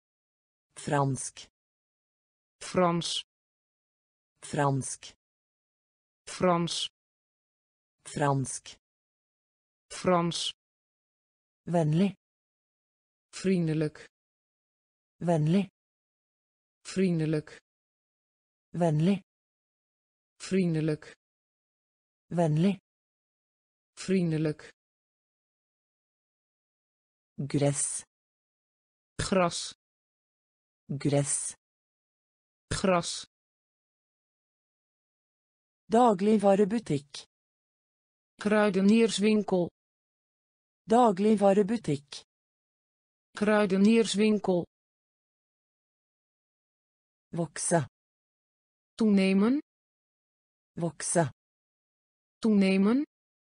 Speaker 1: fransk,
Speaker 2: Frans,
Speaker 1: fransk,
Speaker 2: Frans,
Speaker 1: fransk,
Speaker 2: Frans,
Speaker 1: vennlig,
Speaker 2: vriendelijk,
Speaker 1: vennlig,
Speaker 2: vriendelijk,
Speaker 1: vennlig,
Speaker 2: vriendelijk,
Speaker 1: vennlig,
Speaker 2: vriendelijk,
Speaker 1: gress,
Speaker 2: gras,
Speaker 1: gress,
Speaker 2: gras,
Speaker 1: dagligvarebutikk,
Speaker 2: kruidenierswinkel,
Speaker 1: dagligvarebutikk,
Speaker 2: kruidenierswinkel,
Speaker 1: vokse,
Speaker 2: toenemen,
Speaker 1: Vokse.
Speaker 2: Toenemen.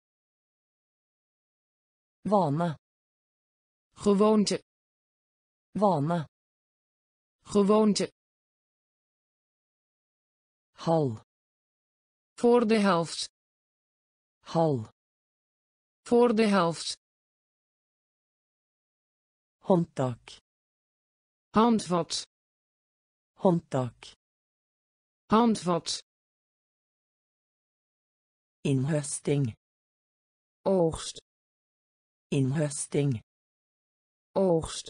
Speaker 1: Vane.
Speaker 2: Gewoonte.
Speaker 1: Vane.
Speaker 2: Gewoonte.
Speaker 1: Halv.
Speaker 2: Voor de helft.
Speaker 1: Halv.
Speaker 2: Voor de helft.
Speaker 1: Håndtak.
Speaker 2: Handvat.
Speaker 1: Håndtak.
Speaker 2: Handvat.
Speaker 1: Innhøsting.
Speaker 2: Oogst.
Speaker 1: Innhøsting.
Speaker 2: Oogst.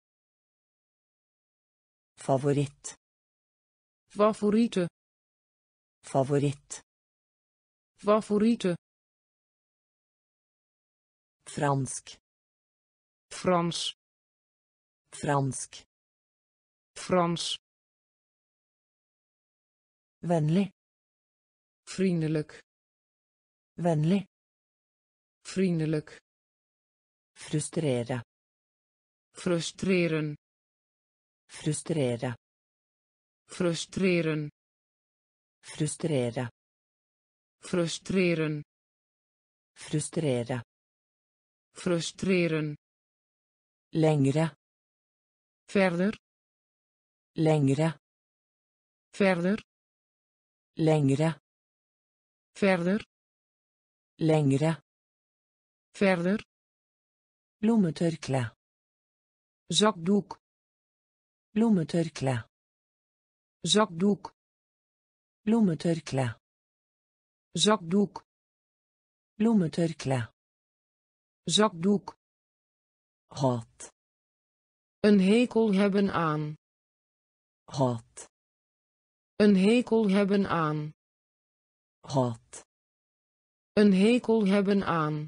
Speaker 1: Favoritt.
Speaker 2: Favoriete.
Speaker 1: Favoritt.
Speaker 2: Favoriete.
Speaker 1: Fransk.
Speaker 2: Frans.
Speaker 1: Fransk.
Speaker 2: Frans.
Speaker 1: Vennlig.
Speaker 2: Vriendelijk.
Speaker 1: Vennlig.
Speaker 2: Vriendelijk.
Speaker 1: Frustrere.
Speaker 2: Frustreren.
Speaker 1: Frustrere.
Speaker 2: Frustreren.
Speaker 1: Frustrere.
Speaker 2: Frustreren.
Speaker 1: Frustrere.
Speaker 2: Frustreren.
Speaker 1: Lengre.
Speaker 2: Verder.
Speaker 1: Lengre.
Speaker 2: Verder.
Speaker 1: Lengre.
Speaker 2: Verder.
Speaker 1: Lengre.
Speaker 2: Verder.
Speaker 1: Lommetørkle.
Speaker 2: Zakdoek.
Speaker 1: Lommetørkle.
Speaker 2: Zakdoek.
Speaker 1: Lommetørkle.
Speaker 2: Zakdoek.
Speaker 1: Lommetørkle.
Speaker 2: Zakdoek.
Speaker 1: Hat.
Speaker 2: Een hekel hebben aan.
Speaker 1: Hat.
Speaker 2: Een hekel hebben aan.
Speaker 1: Hat.
Speaker 2: Een hekel hebben aan.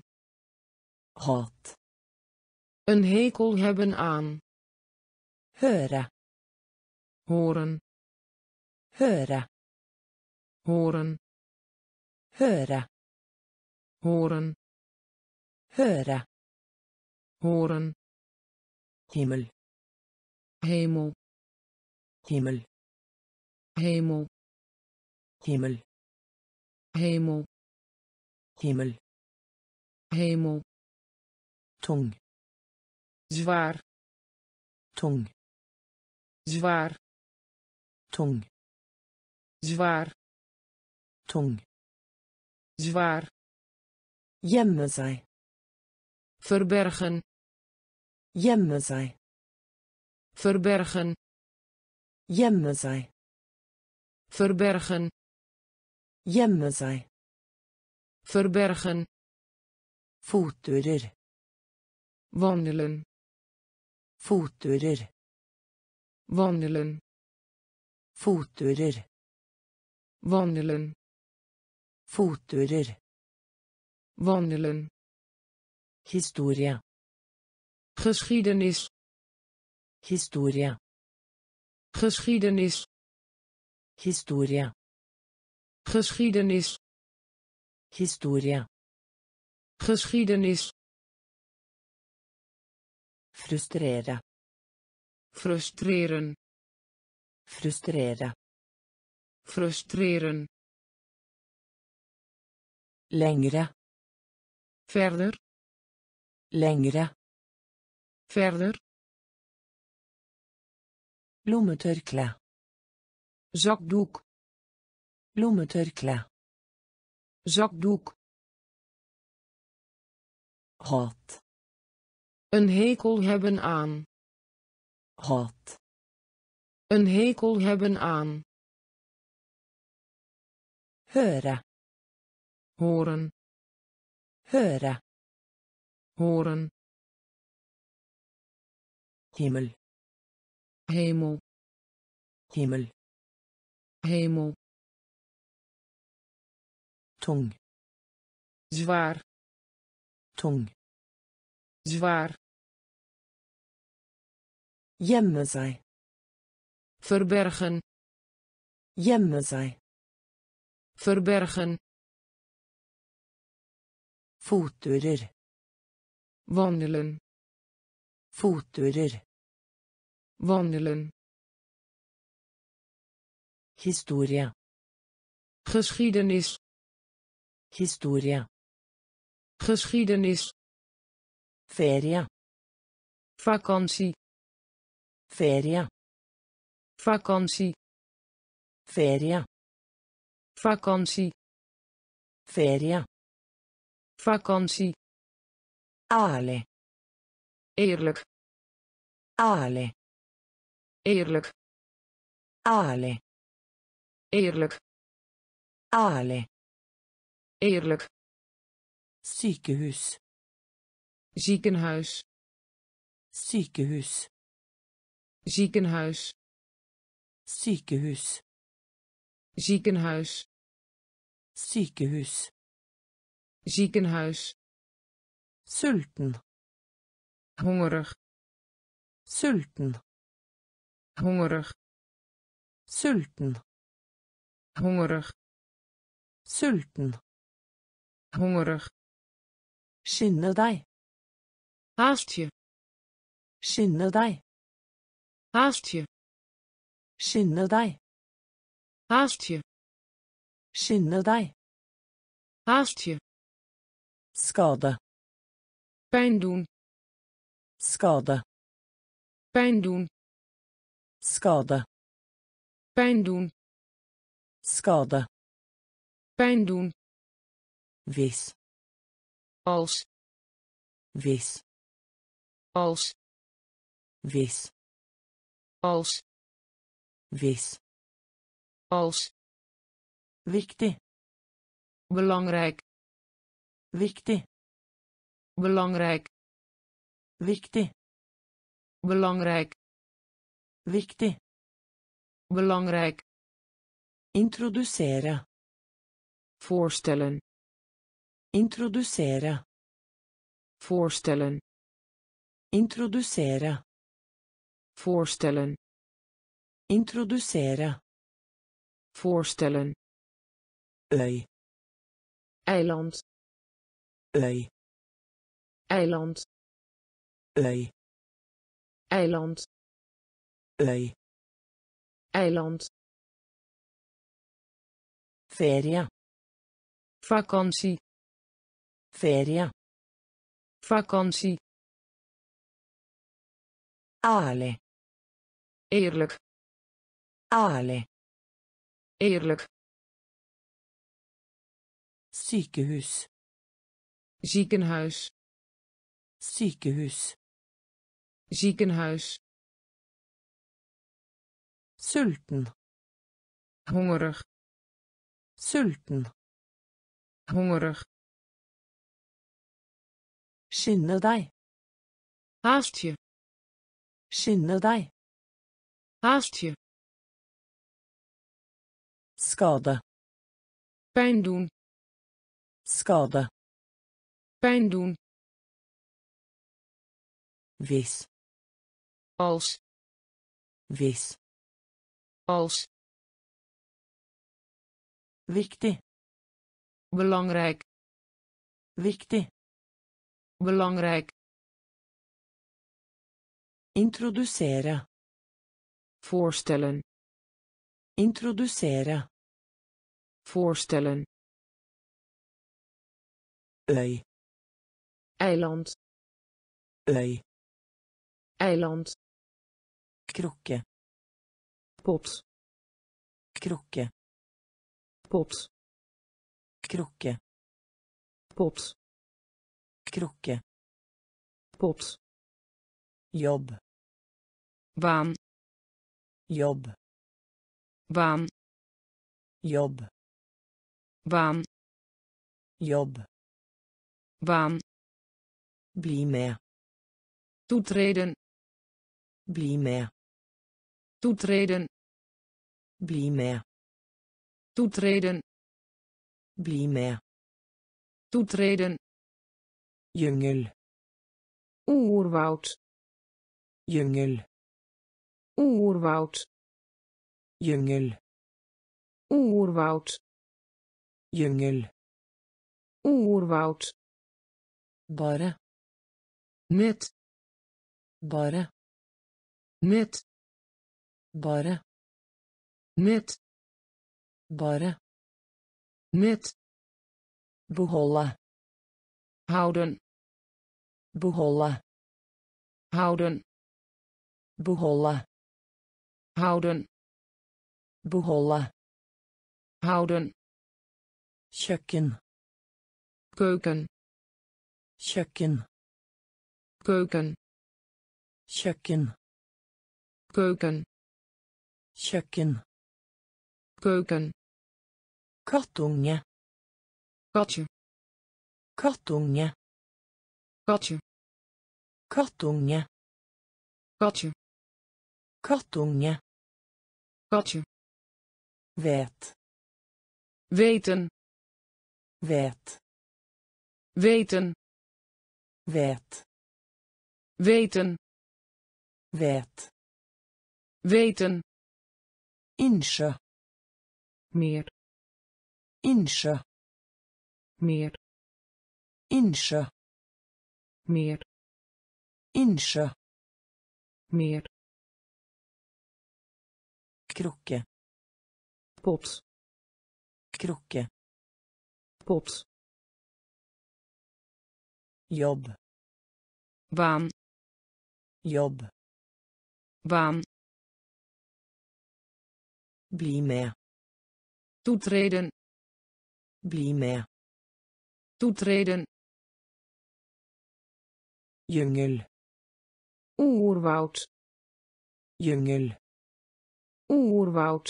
Speaker 1: Hat.
Speaker 2: Een hekel hebben aan.
Speaker 1: Høre.
Speaker 2: Horen.
Speaker 1: Høre.
Speaker 2: Horen.
Speaker 1: Høre.
Speaker 2: Horen.
Speaker 1: Høre.
Speaker 2: Horen.
Speaker 1: Himmel.
Speaker 2: Hemel.
Speaker 1: Himmel.
Speaker 2: Hemel.
Speaker 1: Himmel.
Speaker 2: Hemel.
Speaker 1: Himmel.
Speaker 2: Hemel.
Speaker 1: Tung.
Speaker 2: Zwaar.
Speaker 1: Tung.
Speaker 2: Zwaar.
Speaker 1: Tung.
Speaker 2: Zwaar.
Speaker 1: Tung.
Speaker 2: Zwaar.
Speaker 1: Gjemme seg.
Speaker 2: Verbergen.
Speaker 1: Gjemme seg.
Speaker 2: Verbergen.
Speaker 1: Gjemme seg.
Speaker 2: Verbergen.
Speaker 1: Gjemme seg.
Speaker 2: Verbergen.
Speaker 1: Fotturer.
Speaker 2: Wandelen.
Speaker 1: Fotturer.
Speaker 2: Wandelen.
Speaker 1: Fotturer.
Speaker 2: Wandelen.
Speaker 1: Fotturer.
Speaker 2: Wandelen.
Speaker 1: Historie.
Speaker 2: Geschiedenis.
Speaker 1: Historie.
Speaker 2: Geschiedenis.
Speaker 1: Historie.
Speaker 2: Geschiedenis.
Speaker 1: Historie.
Speaker 2: Geschiedenis.
Speaker 1: Frustrere.
Speaker 2: Frustreren.
Speaker 1: Frustrere.
Speaker 2: Frustreren.
Speaker 1: Lengre.
Speaker 2: Verder.
Speaker 1: Lengre.
Speaker 2: Verder.
Speaker 1: Lommetørkle.
Speaker 2: Zakdoek.
Speaker 1: Lommetørkle.
Speaker 2: Zakdoek.
Speaker 1: Hat.
Speaker 2: Een hekel hebben aan.
Speaker 1: Hat.
Speaker 2: Een hekel hebben aan.
Speaker 1: Høre.
Speaker 2: Horen.
Speaker 1: Høre.
Speaker 2: Horen.
Speaker 1: Himmel.
Speaker 2: Hemel.
Speaker 1: Himmel.
Speaker 2: Hemel.
Speaker 1: Tung.
Speaker 2: Zwaar.
Speaker 1: Tung.
Speaker 2: Zwaar.
Speaker 1: Gjemme seg.
Speaker 2: Verbergen.
Speaker 1: Gjemme seg.
Speaker 2: Verbergen.
Speaker 1: Fotturer.
Speaker 2: Wandelen.
Speaker 1: Fotturer.
Speaker 2: Wandelen.
Speaker 1: Historie.
Speaker 2: Geschiedenis.
Speaker 1: Historie.
Speaker 2: Geschiedenis.
Speaker 1: Ferie.
Speaker 2: Vakantie.
Speaker 1: Ferie.
Speaker 2: Vakantie.
Speaker 1: Ferie.
Speaker 2: Vakantie.
Speaker 1: Ferie.
Speaker 2: Vakantie.
Speaker 1: Ærlig.
Speaker 2: Eerlijk.
Speaker 1: Ærlig.
Speaker 2: Eerlijk.
Speaker 1: Ærlig.
Speaker 2: Eerlijk.
Speaker 1: Ærlig.
Speaker 2: Eerlijk.
Speaker 1: Sykehus.
Speaker 2: Ziekenhuis.
Speaker 1: Sykehus.
Speaker 2: Ziekenhuis.
Speaker 1: Sykehus.
Speaker 2: Ziekenhuis.
Speaker 1: Sykehus.
Speaker 2: Ziekenhuis.
Speaker 1: Sulten.
Speaker 2: Hongerig.
Speaker 1: Sulten.
Speaker 2: Hongerig.
Speaker 1: Sulten.
Speaker 2: Hongerig.
Speaker 1: Sulten.
Speaker 2: Hongerig.
Speaker 1: Skynde deg.
Speaker 2: Haast je.
Speaker 1: Skynde deg.
Speaker 2: Haast je.
Speaker 1: Skynde deg.
Speaker 2: Haast je.
Speaker 1: Skynde deg.
Speaker 2: Haast je.
Speaker 1: Skade.
Speaker 2: Pijn doen.
Speaker 1: Skade.
Speaker 2: Pijn doen.
Speaker 1: Skade.
Speaker 2: Pijn doen.
Speaker 1: Skade.
Speaker 2: Pijn doen.
Speaker 1: Hvis.
Speaker 2: Als.
Speaker 1: Hvis.
Speaker 2: Als.
Speaker 1: Hvis.
Speaker 2: Als.
Speaker 1: Hvis.
Speaker 2: Als.
Speaker 1: Viktig.
Speaker 2: Belangrijk.
Speaker 1: Viktig.
Speaker 2: Belangrijk.
Speaker 1: Viktig.
Speaker 2: Belangrijk.
Speaker 1: Viktig.
Speaker 2: Belangrijk.
Speaker 1: Introducere.
Speaker 2: Voorstellen.
Speaker 1: Introducere.
Speaker 2: Voorstellen.
Speaker 1: Introducere.
Speaker 2: Voorstellen.
Speaker 1: Introducere.
Speaker 2: Voorstellen.
Speaker 1: Øy.
Speaker 2: Eiland.
Speaker 1: Øy.
Speaker 2: Eiland.
Speaker 1: Øy.
Speaker 2: Eiland.
Speaker 1: Øy.
Speaker 2: Eiland.
Speaker 1: Ferie.
Speaker 2: Vakantie.
Speaker 1: Ferie.
Speaker 2: Vakantie.
Speaker 1: Ærlig.
Speaker 2: Eerlijk.
Speaker 1: Ærlig.
Speaker 2: Eerlijk.
Speaker 1: Sykehus.
Speaker 2: Ziekenhuis.
Speaker 1: Sykehus.
Speaker 2: Ziekenhuis.
Speaker 1: Sulten.
Speaker 2: Hongerig.
Speaker 1: Sulten.
Speaker 2: Hongerig.
Speaker 1: Skynde deg.
Speaker 2: Haast je.
Speaker 1: Skynde deg.
Speaker 2: Haast je.
Speaker 1: Skade.
Speaker 2: Pijn doen.
Speaker 1: Skade.
Speaker 2: Pijn doen.
Speaker 1: Hvis.
Speaker 2: Als.
Speaker 1: Hvis.
Speaker 2: Als.
Speaker 1: Viktig.
Speaker 2: Belangrijk.
Speaker 1: Viktig.
Speaker 2: Belangrijk.
Speaker 1: Introducere.
Speaker 2: Voorstellen.
Speaker 1: Introducere.
Speaker 2: Voorstellen.
Speaker 1: Øy.
Speaker 2: Eiland.
Speaker 1: Øy.
Speaker 2: Eiland.
Speaker 1: Krukke.
Speaker 2: Pot.
Speaker 1: Krukke.
Speaker 2: Pot.
Speaker 1: Krukke.
Speaker 2: Pot.
Speaker 1: Krukke.
Speaker 2: Pot.
Speaker 1: Jobb.
Speaker 2: Baan.
Speaker 1: Jobb.
Speaker 2: Baan.
Speaker 1: Jobb.
Speaker 2: Baan.
Speaker 1: Jobb.
Speaker 2: Baan.
Speaker 1: Bli med.
Speaker 2: Toetreden.
Speaker 1: Bli med.
Speaker 2: Toetreden.
Speaker 1: Bli med.
Speaker 2: Toetreden.
Speaker 1: Bli med.
Speaker 2: Toetreden.
Speaker 1: Jungel.
Speaker 2: Oerwoud.
Speaker 1: Jungel.
Speaker 2: Oerwoud.
Speaker 1: Jungel.
Speaker 2: Oerwoud.
Speaker 1: Jungel.
Speaker 2: Oerwoud.
Speaker 1: Bare.
Speaker 2: Net.
Speaker 1: Bare.
Speaker 2: Net.
Speaker 1: Bare.
Speaker 2: Net.
Speaker 1: Bare.
Speaker 2: Met.
Speaker 1: beholde,
Speaker 2: Houden.
Speaker 1: beholde,
Speaker 2: Houden.
Speaker 1: beholde,
Speaker 2: Houden.
Speaker 1: beholde,
Speaker 2: Houden.
Speaker 1: kjøkken,
Speaker 2: Keuken.
Speaker 1: kjøkken,
Speaker 2: Keuken.
Speaker 1: kjøkken,
Speaker 2: Keuken.
Speaker 1: kjøkken,
Speaker 2: Keuken.
Speaker 1: kattunge,
Speaker 2: Katje.
Speaker 1: kattunge,
Speaker 2: Katje.
Speaker 1: kattunge,
Speaker 2: Katje.
Speaker 1: kattunge,
Speaker 2: Katje.
Speaker 1: vet,
Speaker 2: Weten.
Speaker 1: vet,
Speaker 2: Weten.
Speaker 1: vet,
Speaker 2: Weten.
Speaker 1: vet,
Speaker 2: Weten.
Speaker 1: innsjø,
Speaker 2: Meer.
Speaker 1: innsjø,
Speaker 2: Meer.
Speaker 1: innsjø,
Speaker 2: Meer.
Speaker 1: innsjø,
Speaker 2: Meer.
Speaker 1: krukke,
Speaker 2: Pot.
Speaker 1: krukke,
Speaker 2: Pot.
Speaker 1: jobb,
Speaker 2: Baan.
Speaker 1: jobb,
Speaker 2: Baan.
Speaker 1: bli med,
Speaker 2: Toetreden.
Speaker 1: bli med,
Speaker 2: Toetreden.
Speaker 1: jungel,
Speaker 2: Oerwoud.
Speaker 1: jungel,
Speaker 2: Oerwoud.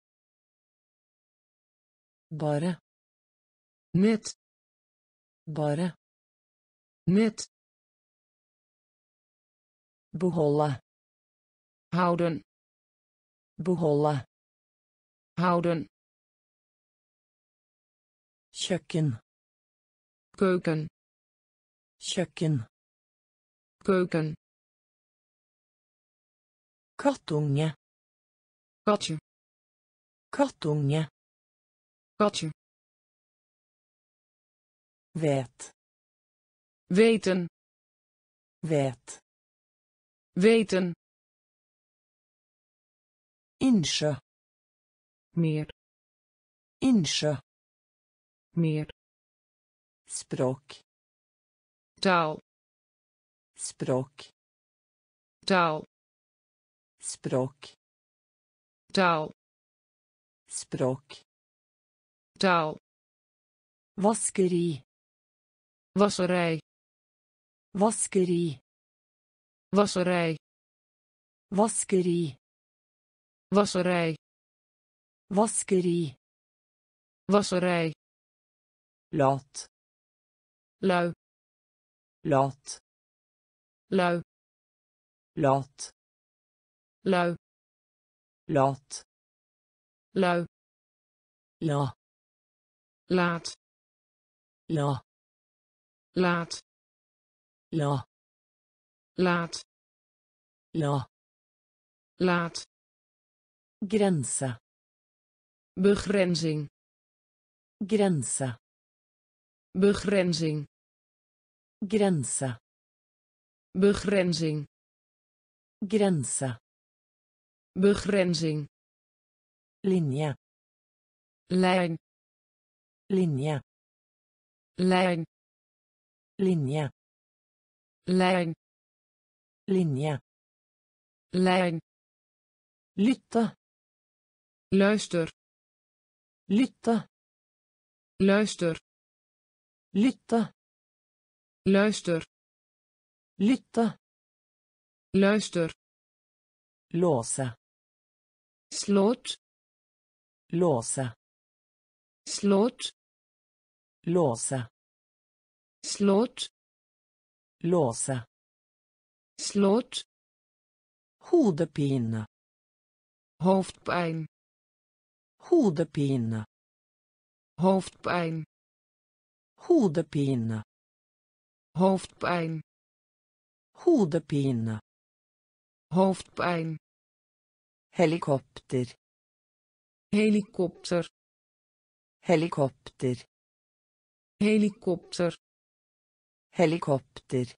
Speaker 1: bare,
Speaker 2: Met.
Speaker 1: bare,
Speaker 2: Met.
Speaker 1: beholde,
Speaker 2: Houden.
Speaker 1: beholde,
Speaker 2: Houden.
Speaker 1: kjøkken,
Speaker 2: Keuken.
Speaker 1: kjøkken,
Speaker 2: Keuken.
Speaker 1: kattunge,
Speaker 2: Katje.
Speaker 1: kattunge,
Speaker 2: Katje.
Speaker 1: vet,
Speaker 2: Weten.
Speaker 1: vet,
Speaker 2: Weten.
Speaker 1: innsjø,
Speaker 2: Meer.
Speaker 1: innsjø,
Speaker 2: Meer.
Speaker 1: språk,
Speaker 2: Taal.
Speaker 1: språk,
Speaker 2: Taal.
Speaker 1: språk,
Speaker 2: Taal.
Speaker 1: språk,
Speaker 2: Taal.
Speaker 1: vaskeri,
Speaker 2: Wasserij.
Speaker 1: vaskeri,
Speaker 2: Wasserij.
Speaker 1: vaskeri,
Speaker 2: Wasserij.
Speaker 1: vaskeri,
Speaker 2: Wasserij.
Speaker 1: lat,
Speaker 2: Lui.
Speaker 1: lat,
Speaker 2: Lui.
Speaker 1: lat,
Speaker 2: Lui.
Speaker 1: lat,
Speaker 2: Lui.
Speaker 1: la,
Speaker 2: Laat.
Speaker 1: la,
Speaker 2: Laat.
Speaker 1: la,
Speaker 2: Laat.
Speaker 1: la,
Speaker 2: Laat.
Speaker 1: grense,
Speaker 2: Begrenzing.
Speaker 1: grense,
Speaker 2: Begrenzing.
Speaker 1: grense,
Speaker 2: Begrenzing.
Speaker 1: grense,
Speaker 2: Begrenzing.
Speaker 1: linje,
Speaker 2: Lijn.
Speaker 1: linje,
Speaker 2: Lijn.
Speaker 1: linje,
Speaker 2: Lijn.
Speaker 1: linje,
Speaker 2: Lijn.
Speaker 1: lytte,
Speaker 2: Luister.
Speaker 1: lytte,
Speaker 2: Luister.
Speaker 1: lytte,
Speaker 2: Luister.
Speaker 1: lytte,
Speaker 2: Luister.
Speaker 1: låse,
Speaker 2: Slot.
Speaker 1: låse,
Speaker 2: Slot.
Speaker 1: låse,
Speaker 2: Slot.
Speaker 1: låse,
Speaker 2: Slot.
Speaker 1: hodepine,
Speaker 2: Hoofdpijn.
Speaker 1: hodepine,
Speaker 2: Hoofdpijn.
Speaker 1: hodepine,
Speaker 2: Hoofdpijn.
Speaker 1: hodepine,
Speaker 2: Hoofdpijn.
Speaker 1: helikopter,
Speaker 2: Helikopter.
Speaker 1: helikopter,
Speaker 2: Helikopter.
Speaker 1: helikopter,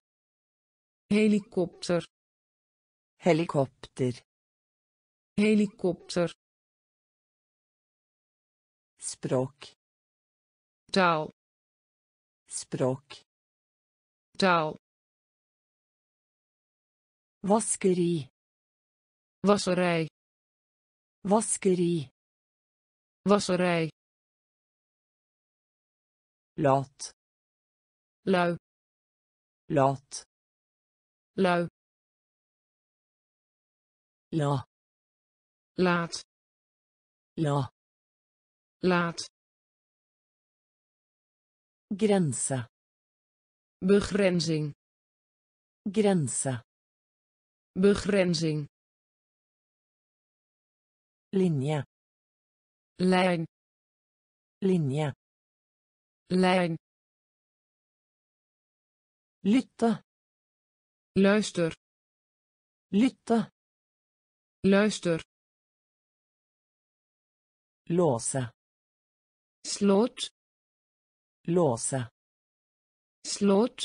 Speaker 2: Helikopter.
Speaker 1: helikopter,
Speaker 2: Helikopter.
Speaker 1: språk,
Speaker 2: taal,
Speaker 1: språk,
Speaker 2: taal,
Speaker 1: vaskeri,
Speaker 2: wasserij,
Speaker 1: vaskeri,
Speaker 2: wasserij,
Speaker 1: lat,
Speaker 2: lui,
Speaker 1: lat,
Speaker 2: lui,
Speaker 1: la,
Speaker 2: laat,
Speaker 1: la,
Speaker 2: laat,
Speaker 1: grense,
Speaker 2: begrenzing,
Speaker 1: grense,
Speaker 2: begrenzing,
Speaker 1: linje,
Speaker 2: lijn,
Speaker 1: linje,
Speaker 2: lijn,
Speaker 1: lytte,
Speaker 2: luister,
Speaker 1: lytte,
Speaker 2: luister,
Speaker 1: låse,
Speaker 2: slot,
Speaker 1: låse,
Speaker 2: slot,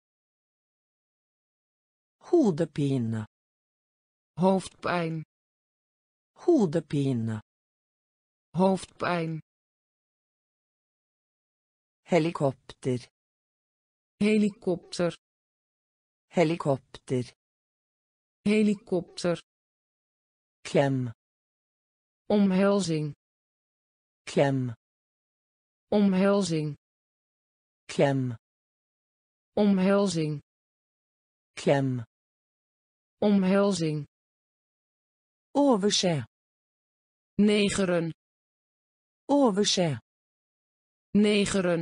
Speaker 1: hodepine,
Speaker 2: hoofdpijn,
Speaker 1: hodepine,
Speaker 2: hoofdpijn,
Speaker 1: helikopter,
Speaker 2: helikopter,
Speaker 1: helikopter,
Speaker 2: helikopter,
Speaker 1: klem,
Speaker 2: omhelzing,
Speaker 1: klem,
Speaker 2: omhelzing,
Speaker 1: klem,
Speaker 2: omhelzing,
Speaker 1: klem,
Speaker 2: omhelzing,
Speaker 1: overse,
Speaker 2: negeren,
Speaker 1: overse,
Speaker 2: negeren,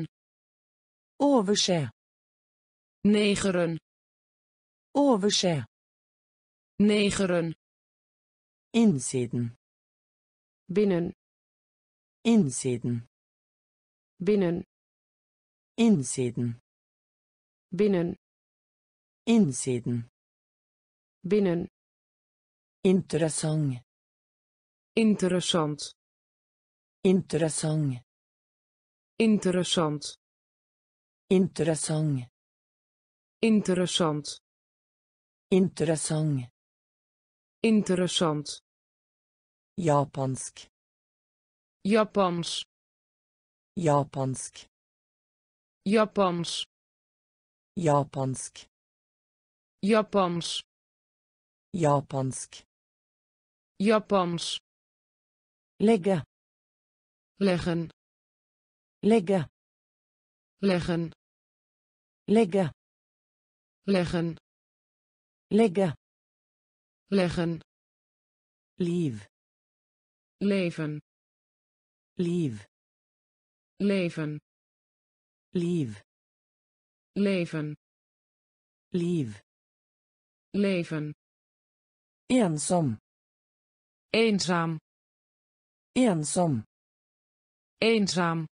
Speaker 1: overse,
Speaker 2: negeren,
Speaker 1: overse,
Speaker 2: negeren,
Speaker 1: innsiden,
Speaker 2: binnen,
Speaker 1: innsiden,
Speaker 2: binnen,
Speaker 1: innsiden,
Speaker 2: binnen,
Speaker 1: innsiden,
Speaker 2: binnen,
Speaker 1: interessant,
Speaker 2: interessant,
Speaker 1: interessant,
Speaker 2: interessant,
Speaker 1: interessant,
Speaker 2: interessant,
Speaker 1: interessant,
Speaker 2: interessant,
Speaker 1: japansk,
Speaker 2: Japans,
Speaker 1: japansk,
Speaker 2: Japans,
Speaker 1: japansk,
Speaker 2: Japans,
Speaker 1: japansk,
Speaker 2: Japans,
Speaker 1: legge,
Speaker 2: leggen,
Speaker 1: legge,
Speaker 2: leggen,
Speaker 1: legge,
Speaker 2: leggen,
Speaker 1: legge,
Speaker 2: leggen,
Speaker 1: liv,
Speaker 2: leven,
Speaker 1: liv,
Speaker 2: leven,
Speaker 1: liv,
Speaker 2: leven,
Speaker 1: liv,
Speaker 2: leven,
Speaker 1: ensom,
Speaker 2: eenzaam,
Speaker 1: ensom,
Speaker 2: eenzaam,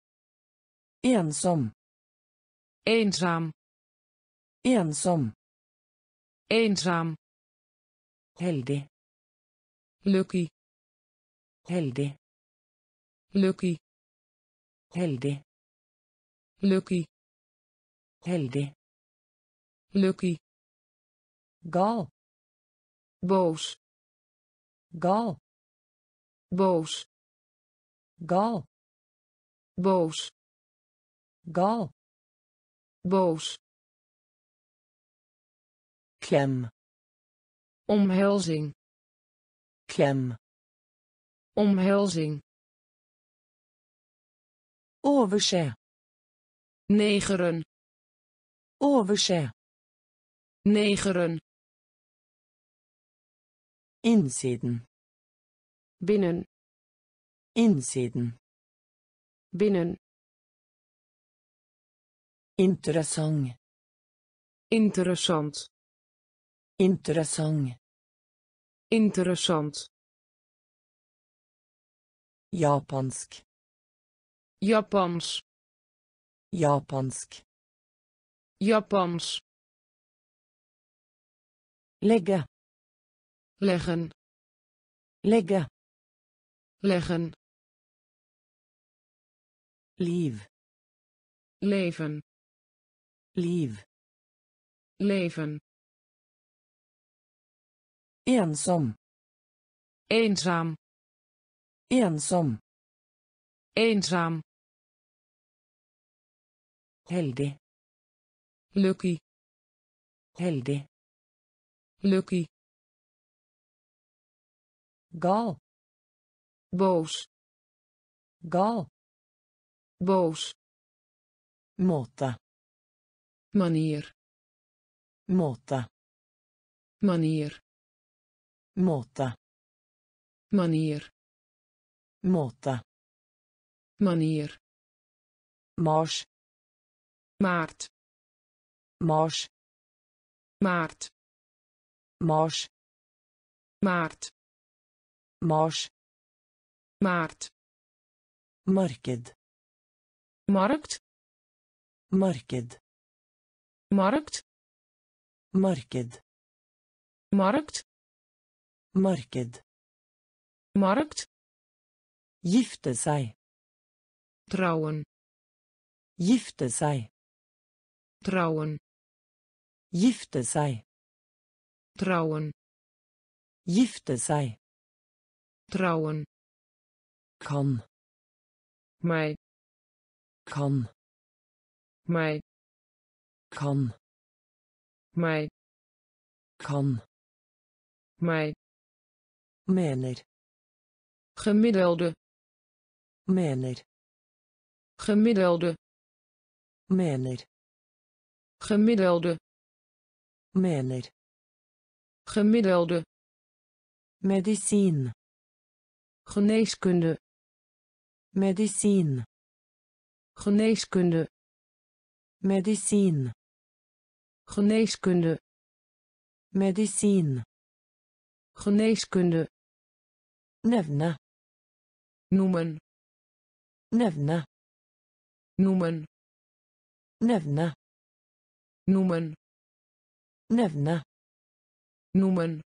Speaker 1: ensom,
Speaker 2: eenzaam,
Speaker 1: ensom,
Speaker 2: eenzaam,
Speaker 1: heldig,
Speaker 2: lucky,
Speaker 1: heldig,
Speaker 2: lucky,
Speaker 1: heldig,
Speaker 2: lucky,
Speaker 1: heldig,
Speaker 2: lucky,
Speaker 1: gal,
Speaker 2: boos,
Speaker 1: gal,
Speaker 2: boos,
Speaker 1: gal,
Speaker 2: boos,
Speaker 1: gal,
Speaker 2: boos,
Speaker 1: klem,
Speaker 2: omhelzing,
Speaker 1: klem,
Speaker 2: omhelzing,
Speaker 1: overse,
Speaker 2: negeren,
Speaker 1: overse,
Speaker 2: negeren,
Speaker 1: innsiden,
Speaker 2: binnen,
Speaker 1: innsiden,
Speaker 2: binnen,
Speaker 1: interessant,
Speaker 2: interessant,
Speaker 1: interessant,
Speaker 2: interessant,
Speaker 1: japansk,
Speaker 2: Japans,
Speaker 1: japansk,
Speaker 2: Japans,
Speaker 1: legge,
Speaker 2: leggen,
Speaker 1: legge,
Speaker 2: leggen,
Speaker 1: liv,
Speaker 2: leven,
Speaker 1: liv,
Speaker 2: leven,
Speaker 1: ensom,
Speaker 2: eenzaam,
Speaker 1: ensom,
Speaker 2: eenzaam,
Speaker 1: Heldig.
Speaker 2: Lucky.
Speaker 1: Heldig.
Speaker 2: Lucky.
Speaker 1: Gal.
Speaker 2: Boos.
Speaker 1: Gal.
Speaker 2: Boos.
Speaker 1: Måte.
Speaker 2: Manier.
Speaker 1: Måte.
Speaker 2: Manier.
Speaker 1: Måte.
Speaker 2: Manier.
Speaker 1: Måte.
Speaker 2: Manier.
Speaker 1: Mars.
Speaker 2: Maart.
Speaker 1: Mars.
Speaker 2: Maart.
Speaker 1: Mars.
Speaker 2: Maart.
Speaker 1: Mars.
Speaker 2: Maart.
Speaker 1: Marked.
Speaker 2: Markt.
Speaker 1: Marked.
Speaker 2: Markt.
Speaker 1: Marked.
Speaker 2: Markt.
Speaker 1: Marked.
Speaker 2: Markt.
Speaker 1: Gifte seg.
Speaker 2: Trouwen.
Speaker 1: Gifte seg.
Speaker 2: Trouwen.
Speaker 1: Gifte seg.
Speaker 2: Trouwen.
Speaker 1: Gifte seg.
Speaker 2: Trouwen.
Speaker 1: Kan.
Speaker 2: Mij.
Speaker 1: Kan.
Speaker 2: Mij.
Speaker 1: Kan.
Speaker 2: Mij.
Speaker 1: Kan.
Speaker 2: Mij.
Speaker 1: Mener.
Speaker 2: Gemiddelde.
Speaker 1: Mener.
Speaker 2: Gemiddelde.
Speaker 1: Mener.
Speaker 2: Gemiddelde.
Speaker 1: Mener.
Speaker 2: Gemiddelde.
Speaker 1: Medisin.
Speaker 2: Geneeskunde.
Speaker 1: Medisin.
Speaker 2: Geneeskunde.
Speaker 1: Medisin.
Speaker 2: Geneeskunde.
Speaker 1: Medisin.
Speaker 2: Geneeskunde.
Speaker 1: Nevne.
Speaker 2: Noemen.
Speaker 1: Nevne.
Speaker 2: Noemen.
Speaker 1: Nevne.
Speaker 2: Noemen.
Speaker 1: Nevne.
Speaker 2: Noemen.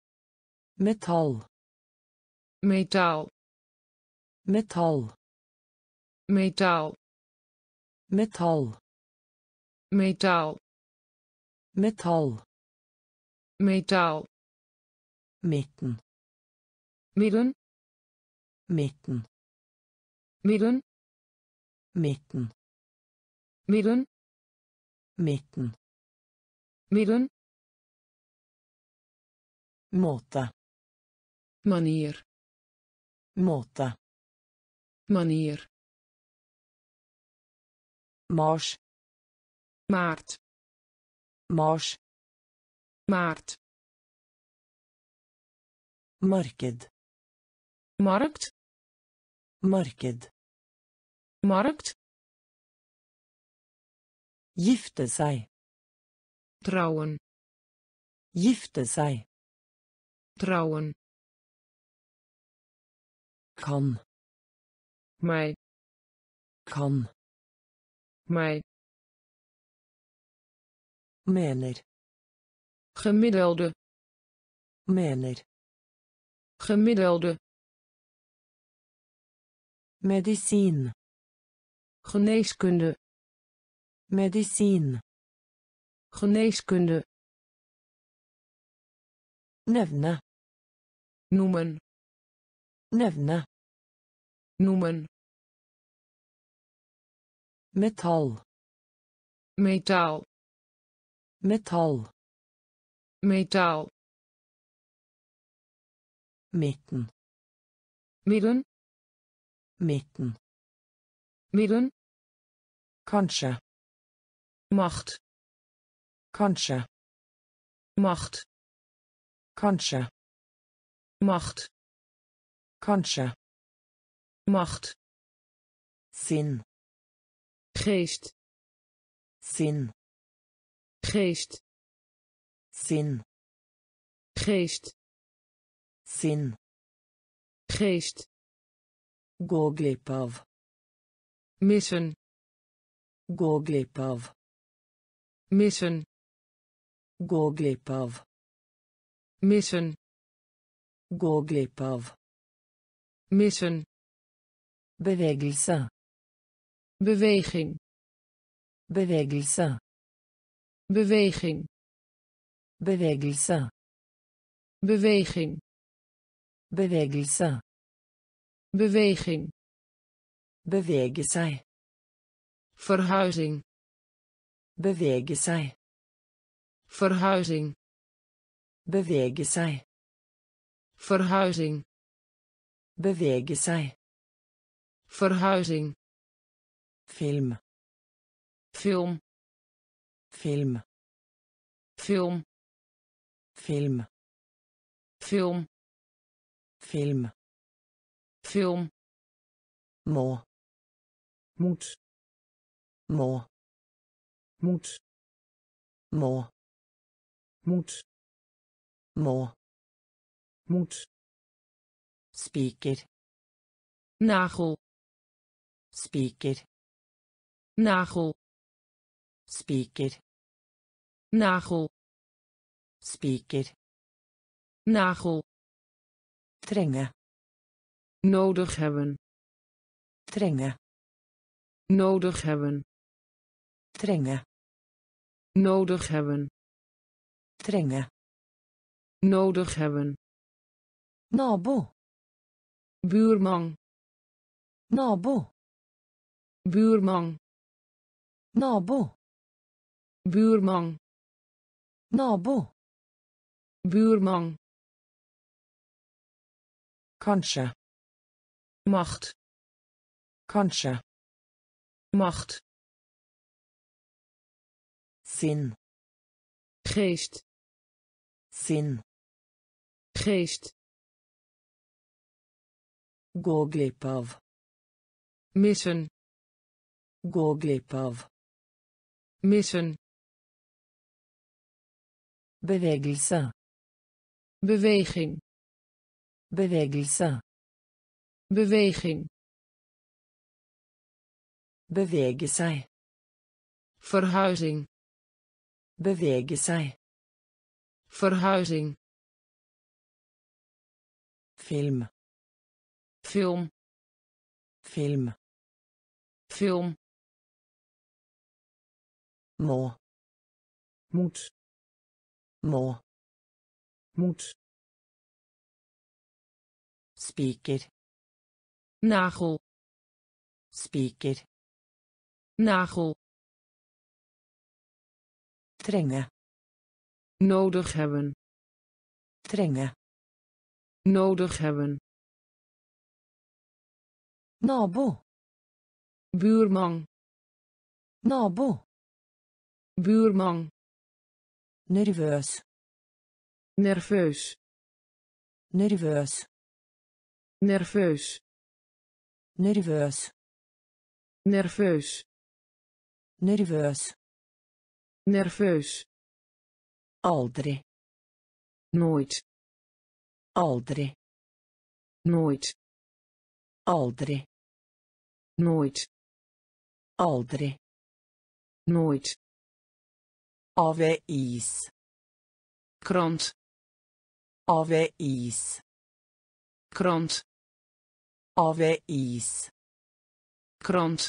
Speaker 1: Metall.
Speaker 2: Metaal.
Speaker 1: Metall.
Speaker 2: Metaal.
Speaker 1: Metall.
Speaker 2: Metaal.
Speaker 1: Metall.
Speaker 2: Metaal.
Speaker 1: Midten.
Speaker 2: Midden.
Speaker 1: Midten.
Speaker 2: Midden.
Speaker 1: Midten.
Speaker 2: Midden.
Speaker 1: Midten.
Speaker 2: Midden.
Speaker 1: Måte.
Speaker 2: Manier.
Speaker 1: Måte.
Speaker 2: Manier.
Speaker 1: Mars.
Speaker 2: Maart.
Speaker 1: Mars.
Speaker 2: Maart.
Speaker 1: Marked.
Speaker 2: Markt.
Speaker 1: Marked.
Speaker 2: Markt.
Speaker 1: Gifte seg.
Speaker 2: Trouwen.
Speaker 1: Gifte seg.
Speaker 2: Trouwen.
Speaker 1: Kan.
Speaker 2: Mij.
Speaker 1: Kan.
Speaker 2: Mij.
Speaker 1: Mener.
Speaker 2: Gemiddelde.
Speaker 1: Mener.
Speaker 2: Gemiddelde.
Speaker 1: Medisin.
Speaker 2: Geneeskunde.
Speaker 1: Medisin.
Speaker 2: Geneeskunde.
Speaker 1: Nevne.
Speaker 2: Noemen.
Speaker 1: Nevne.
Speaker 2: Noemen.
Speaker 1: Metall.
Speaker 2: Metaal.
Speaker 1: Metall.
Speaker 2: Metaal.
Speaker 1: Midten.
Speaker 2: Midden.
Speaker 1: Midten.
Speaker 2: Midden.
Speaker 1: Kanskje.
Speaker 2: Macht.
Speaker 1: Kanskje.
Speaker 2: Macht.
Speaker 1: Kanskje.
Speaker 2: Macht.
Speaker 1: Kanskje.
Speaker 2: Macht.
Speaker 1: Sinn.
Speaker 2: Geest.
Speaker 1: Sinn.
Speaker 2: Geest.
Speaker 1: Sinn.
Speaker 2: Geest.
Speaker 1: Sinn.
Speaker 2: Geest.
Speaker 1: Gå glipp av.
Speaker 2: Missen.
Speaker 1: Gå glipp av.
Speaker 2: Missen.
Speaker 1: Gå glipp av.
Speaker 2: Missen.
Speaker 1: Gå glipp av.
Speaker 2: Missen.
Speaker 1: Bevegelse.
Speaker 2: Beweging.
Speaker 1: Bevegelse.
Speaker 2: Beweging.
Speaker 1: Bevegelse.
Speaker 2: Beweging.
Speaker 1: Bevegelse.
Speaker 2: Beweging.
Speaker 1: Bevege seg.
Speaker 2: Verhuizing.
Speaker 1: Bevege seg.
Speaker 2: Verhuizing.
Speaker 1: Bevege seg.
Speaker 2: Verhuizing.
Speaker 1: Bevege seg.
Speaker 2: Verhuizing.
Speaker 1: Film.
Speaker 2: Film.
Speaker 1: Film.
Speaker 2: Film.
Speaker 1: Film.
Speaker 2: Film.
Speaker 1: Film.
Speaker 2: Film.
Speaker 1: Må.
Speaker 2: Moet.
Speaker 1: Må.
Speaker 2: Moet.
Speaker 1: Må.
Speaker 2: Moet.
Speaker 1: Må.
Speaker 2: Moet.
Speaker 1: Spiker.
Speaker 2: Nagel.
Speaker 1: Spiker.
Speaker 2: Nagel.
Speaker 1: Spiker.
Speaker 2: Nagel.
Speaker 1: Spiker.
Speaker 2: Nagel.
Speaker 1: Trenge.
Speaker 2: Nodig hebben.
Speaker 1: Trenge.
Speaker 2: Nodig hebben.
Speaker 1: Trenge.
Speaker 2: Nodig hebben.
Speaker 1: Trenge.
Speaker 2: Nodig hebben.
Speaker 1: Nabo.
Speaker 2: Buurman.
Speaker 1: Nabo.
Speaker 2: Buurman.
Speaker 1: Nabo.
Speaker 2: Buurman.
Speaker 1: Nabo.
Speaker 2: Buurman.
Speaker 1: Kanskje.
Speaker 2: Macht.
Speaker 1: Kanskje.
Speaker 2: Macht.
Speaker 1: Sinn.
Speaker 2: Geest.
Speaker 1: Sinn.
Speaker 2: Geest.
Speaker 1: Gå glipp av.
Speaker 2: Missen.
Speaker 1: Gå glipp av.
Speaker 2: Missen.
Speaker 1: Bevegelse.
Speaker 2: Beweging.
Speaker 1: Bevegelse.
Speaker 2: Beweging.
Speaker 1: Bevege seg.
Speaker 2: Verhuizing.
Speaker 1: Bevege seg.
Speaker 2: Verhuizing.
Speaker 1: Film.
Speaker 2: Film.
Speaker 1: Film.
Speaker 2: Film.
Speaker 1: Må.
Speaker 2: Moet.
Speaker 1: Må.
Speaker 2: Moet.
Speaker 1: Spiker.
Speaker 2: Nagel.
Speaker 1: Spiker.
Speaker 2: Nagel.
Speaker 1: Trenge.
Speaker 2: Nodig hebben.
Speaker 1: Trenge.
Speaker 2: Nodig hebben.
Speaker 1: Nabo.
Speaker 2: Buurman.
Speaker 1: Nabo.
Speaker 2: Buurman.
Speaker 1: Nervøs.
Speaker 2: Nerveus.
Speaker 1: Nervøs.
Speaker 2: Nerveus.
Speaker 1: Nervøs.
Speaker 2: Nerveus.
Speaker 1: Nervøs.
Speaker 2: Nerveus.
Speaker 1: Aldri.
Speaker 2: Nooit.
Speaker 1: Aldri.
Speaker 2: Nooit.
Speaker 1: Aldri.
Speaker 2: Nooit.
Speaker 1: Aldri.
Speaker 2: Nooit.
Speaker 1: Avis.
Speaker 2: Krant.
Speaker 1: Avis.
Speaker 2: Krant.
Speaker 1: Avis.
Speaker 2: Krant.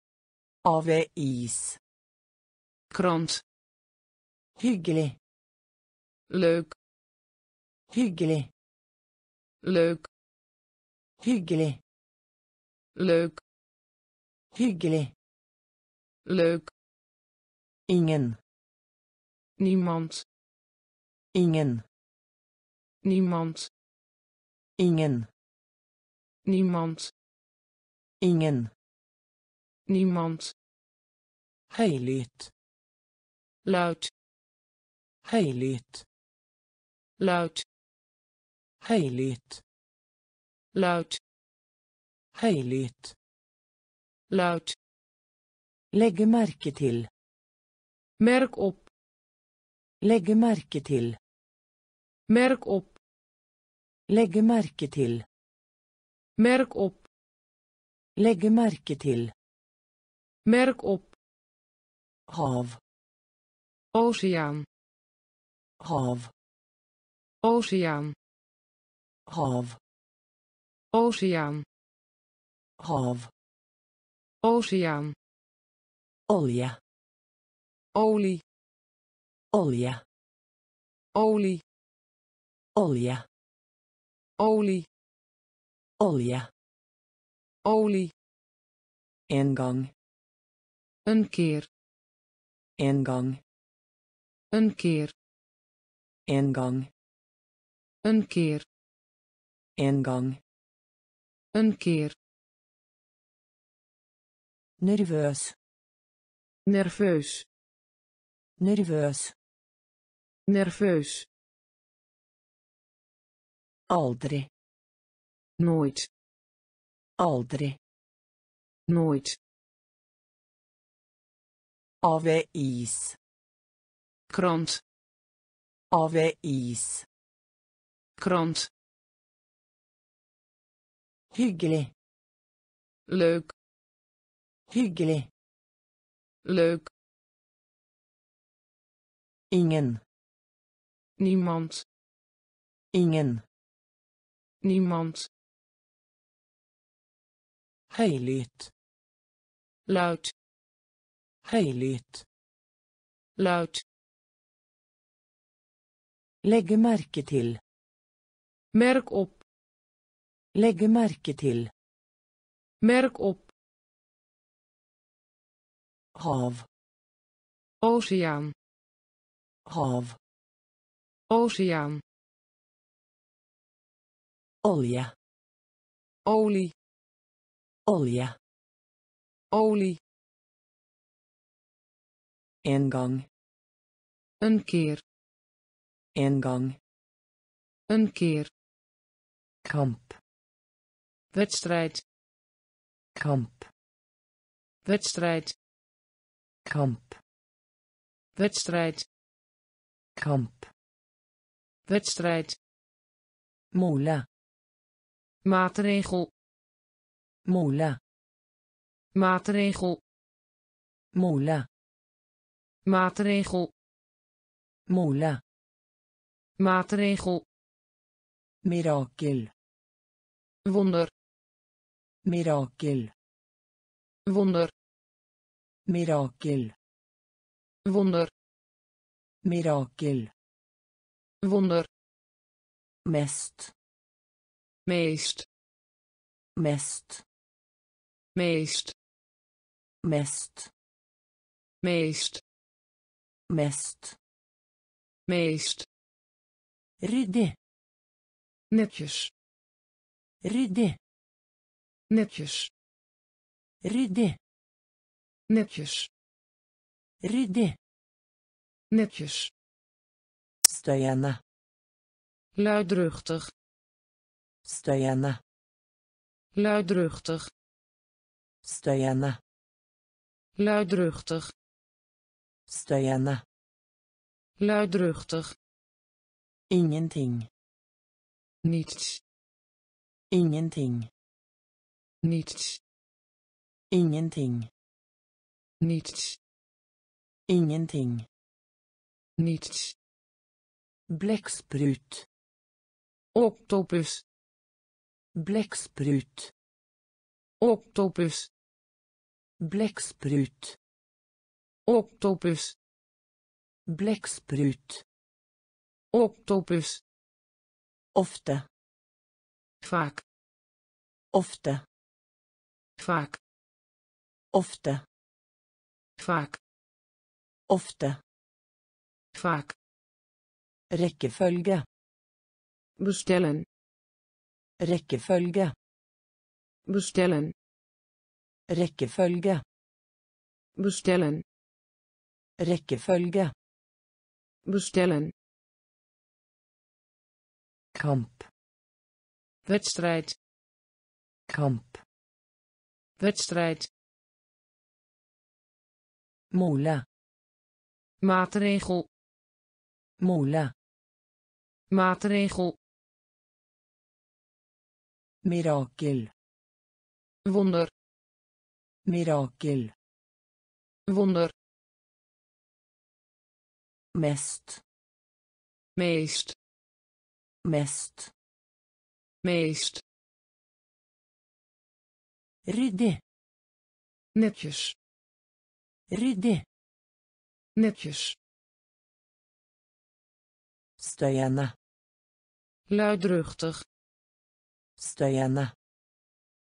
Speaker 1: Avis.
Speaker 2: Krant.
Speaker 1: Hyggelig.
Speaker 2: Leuk.
Speaker 1: Hyggelig.
Speaker 2: Leuk.
Speaker 1: Hyggelig.
Speaker 2: Leuk.
Speaker 1: Hyggelig.
Speaker 2: Leuk.
Speaker 1: Ingen.
Speaker 2: Niemand.
Speaker 1: Ingen.
Speaker 2: Niemand.
Speaker 1: Ingen.
Speaker 2: Niemand.
Speaker 1: Ingen.
Speaker 2: Niemand.
Speaker 1: Høylytt.
Speaker 2: Luid.
Speaker 1: Høylytt.
Speaker 2: Luid.
Speaker 1: Høylytt.
Speaker 2: Luid.
Speaker 1: Høylytt.
Speaker 2: Luid.
Speaker 1: Legge merke til.
Speaker 2: Merk op.
Speaker 1: Legge merke til.
Speaker 2: Merk op.
Speaker 1: Legge merke til.
Speaker 2: Merk op.
Speaker 1: Legge merke til.
Speaker 2: Merk op.
Speaker 1: Hav.
Speaker 2: Oceaan.
Speaker 1: Hav.
Speaker 2: Oceaan.
Speaker 1: Hav.
Speaker 2: Oceaan.
Speaker 1: Hav.
Speaker 2: Oceaan.
Speaker 1: Olje.
Speaker 2: Olie.
Speaker 1: Olje.
Speaker 2: Olie.
Speaker 1: Olje.
Speaker 2: Olie.
Speaker 1: Olje.
Speaker 2: Olie.
Speaker 1: En gang.
Speaker 2: Een keer.
Speaker 1: En gang.
Speaker 2: Een keer.
Speaker 1: En gang.
Speaker 2: Een keer.
Speaker 1: En gang.
Speaker 2: Een keer.
Speaker 1: Nervøs.
Speaker 2: Nerveus.
Speaker 1: Nervøs.
Speaker 2: Nerveus.
Speaker 1: Aldri.
Speaker 2: Nooit.
Speaker 1: Aldri.
Speaker 2: Nooit.
Speaker 1: Avis.
Speaker 2: Krant.
Speaker 1: Avis.
Speaker 2: Krant.
Speaker 1: Hyggelig.
Speaker 2: Leuk.
Speaker 1: Hyggelig.
Speaker 2: Leuk.
Speaker 1: Ingen.
Speaker 2: Niemand.
Speaker 1: Ingen.
Speaker 2: Niemand.
Speaker 1: Høylytt.
Speaker 2: Luid.
Speaker 1: Høylytt.
Speaker 2: Luid.
Speaker 1: Legge merke til.
Speaker 2: Merk op.
Speaker 1: Legge merke til.
Speaker 2: Merk op.
Speaker 1: Hav.
Speaker 2: Oceaan.
Speaker 1: Hav.
Speaker 2: Oceaan.
Speaker 1: Olje.
Speaker 2: Olie.
Speaker 1: Olje.
Speaker 2: Olie.
Speaker 1: En gang.
Speaker 2: Een keer.
Speaker 1: En gang.
Speaker 2: Een keer.
Speaker 1: Kamp.
Speaker 2: Wedstrijd.
Speaker 1: Kamp.
Speaker 2: Wedstrijd.
Speaker 1: Kamp.
Speaker 2: Wedstrijd.
Speaker 1: Kamp.
Speaker 2: Wedstrijd.
Speaker 1: Mole.
Speaker 2: Maatregel.
Speaker 1: Mole.
Speaker 2: Maatregel.
Speaker 1: Mole.
Speaker 2: Maatregel.
Speaker 1: Mole.
Speaker 2: Maatregel.
Speaker 1: Mirakel.
Speaker 2: Wonder.
Speaker 1: Mirakel.
Speaker 2: Wonder.
Speaker 1: Mirakel.
Speaker 2: Wonder.
Speaker 1: Mirakel.
Speaker 2: Wonder.
Speaker 1: Mest.
Speaker 2: Meest.
Speaker 1: Mest.
Speaker 2: Meest.
Speaker 1: Mest.
Speaker 2: Meest.
Speaker 1: Mest.
Speaker 2: Meest.
Speaker 1: Ryddig.
Speaker 2: Netjes.
Speaker 1: Ryddig.
Speaker 2: Netjes.
Speaker 1: Ryddig.
Speaker 2: Netjes.
Speaker 1: Ryddig.
Speaker 2: Netjes.
Speaker 1: Støyende.
Speaker 2: Luidruchtig.
Speaker 1: Støyende.
Speaker 2: Luidruchtig.
Speaker 1: Støyende.
Speaker 2: Luidruchtig.
Speaker 1: Støyende.
Speaker 2: Luidruchtig.
Speaker 1: Ingenting.
Speaker 2: Niets.
Speaker 1: Ingenting.
Speaker 2: Niets.
Speaker 1: Ingenting.
Speaker 2: Niets.
Speaker 1: Ingenting.
Speaker 2: Niets.
Speaker 1: Blekksprut.
Speaker 2: Octopus.
Speaker 1: Blekksprut.
Speaker 2: Octopus.
Speaker 1: Blekksprut.
Speaker 2: Octopus.
Speaker 1: Blekksprut.
Speaker 2: Octopus.
Speaker 1: Ofte.
Speaker 2: Vaak.
Speaker 1: Ofte.
Speaker 2: Vaak.
Speaker 1: Ofte.
Speaker 2: Vaak.
Speaker 1: Ofte.
Speaker 2: Vaak.
Speaker 1: Rekkefølge.
Speaker 2: Bestellen.
Speaker 1: Rekkefølge.
Speaker 2: Bestellen.
Speaker 1: Rekkefølge.
Speaker 2: Bestellen.
Speaker 1: Rekkefølge.
Speaker 2: Bestellen.
Speaker 1: Kamp.
Speaker 2: Wedstrijd.
Speaker 1: Kamp.
Speaker 2: Wedstrijd.
Speaker 1: Mole.
Speaker 2: Maatregel.
Speaker 1: Mole.
Speaker 2: Maatregel.
Speaker 1: Mirakel.
Speaker 2: Wonder.
Speaker 1: Mirakel.
Speaker 2: Wonder.
Speaker 1: Mest.
Speaker 2: Meest.
Speaker 1: Mest.
Speaker 2: Meest.
Speaker 1: Ryddig.
Speaker 2: Netjes.
Speaker 1: Ryddig.
Speaker 2: Netjes.
Speaker 1: Støyende.
Speaker 2: Luidruchtig.
Speaker 1: Støyende.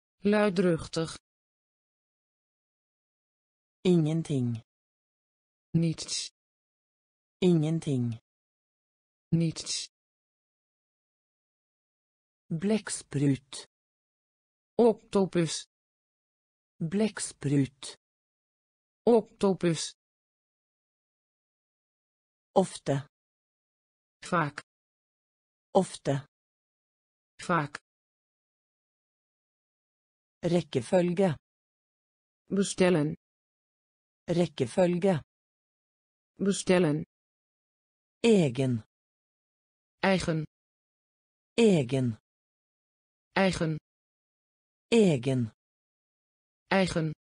Speaker 2: Luidruchtig.
Speaker 1: Ingenting.
Speaker 2: Niets.
Speaker 1: Ingenting.
Speaker 2: Niets.
Speaker 1: Blekksprut.
Speaker 2: Octopus.
Speaker 1: Blekksprut.
Speaker 2: Octopus.
Speaker 1: Ofte.
Speaker 2: Vaak.
Speaker 1: Ofte.
Speaker 2: Vaak.
Speaker 1: Rekkefølge.
Speaker 2: Bestellen.
Speaker 1: Rekkefølge.
Speaker 2: Bestellen.
Speaker 1: Egen.
Speaker 2: Eigen.
Speaker 1: Egen.
Speaker 2: Eigen.
Speaker 1: Egen.
Speaker 2: Eigen.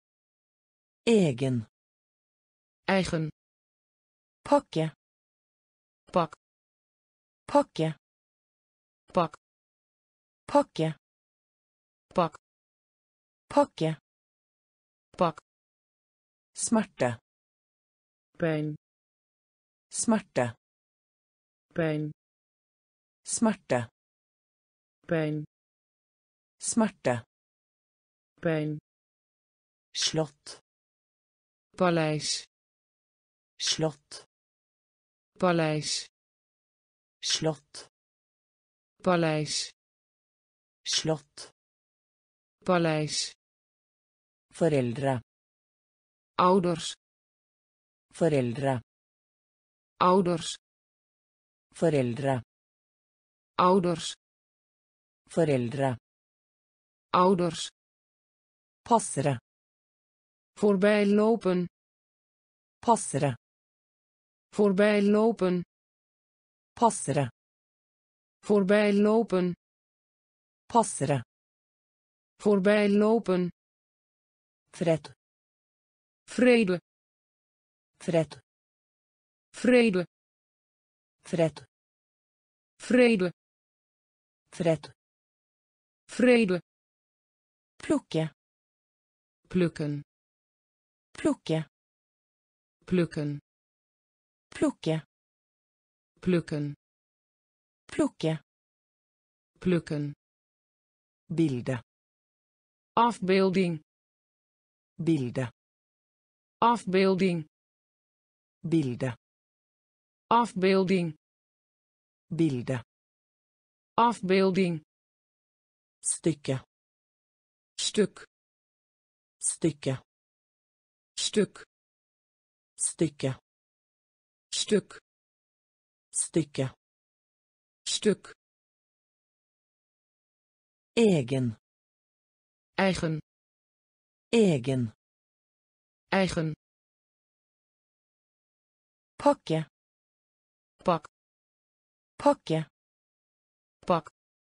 Speaker 1: Egen.
Speaker 2: Eigen.
Speaker 1: Pakke.
Speaker 2: Pak.
Speaker 1: Pakke.
Speaker 2: Pak.
Speaker 1: Pakke.
Speaker 2: Pak.
Speaker 1: Pakke.
Speaker 2: Pak.
Speaker 1: Smerte.
Speaker 2: Pijn.
Speaker 1: Smerte.
Speaker 2: Pijn.
Speaker 1: Smerte.
Speaker 2: Pijn.
Speaker 1: Smerte.
Speaker 2: Pijn.
Speaker 1: Slott.
Speaker 2: Paleis.
Speaker 1: Slott.
Speaker 2: Paleis.
Speaker 1: Slott.
Speaker 2: Paleis.
Speaker 1: Slott.
Speaker 2: Paleis.
Speaker 1: Foreldre.
Speaker 2: Ouders.
Speaker 1: Foreldre.
Speaker 2: Ouders.
Speaker 1: Foreldre.
Speaker 2: Ouders.
Speaker 1: Foreldre.
Speaker 2: Ouders.
Speaker 1: Passere.
Speaker 2: Voorbij lopen.
Speaker 1: Passere.
Speaker 2: Voorbij lopen.
Speaker 1: Passere.
Speaker 2: Voorbij lopen.
Speaker 1: Passere.
Speaker 2: Voorbij lopen.
Speaker 1: Fred.
Speaker 2: Vrede.
Speaker 1: Fred.
Speaker 2: Vrede.
Speaker 1: Fred.
Speaker 2: Vrede.
Speaker 1: Fred.
Speaker 2: Vrede.
Speaker 1: Plukke.
Speaker 2: Plukken.
Speaker 1: Plukke.
Speaker 2: Plukken.
Speaker 1: Plukke.
Speaker 2: Plukken.
Speaker 1: Plukke.
Speaker 2: Plukken.
Speaker 1: Bilde.
Speaker 2: Afbeelding.
Speaker 1: Bilde.
Speaker 2: Afbeelding.
Speaker 1: Bilde.
Speaker 2: Afbeelding.
Speaker 1: Bilde.
Speaker 2: Afbeelding.
Speaker 1: Stykke.
Speaker 2: Stuk.
Speaker 1: Stykke.
Speaker 2: Stuk.
Speaker 1: Stykke.
Speaker 2: Stuk.
Speaker 1: Stykke.
Speaker 2: Stuk.
Speaker 1: Egen.
Speaker 2: Eigen.
Speaker 1: Egen.
Speaker 2: Eigen.
Speaker 1: Pakke.
Speaker 2: Pak.
Speaker 1: Pakke.
Speaker 2: Pak.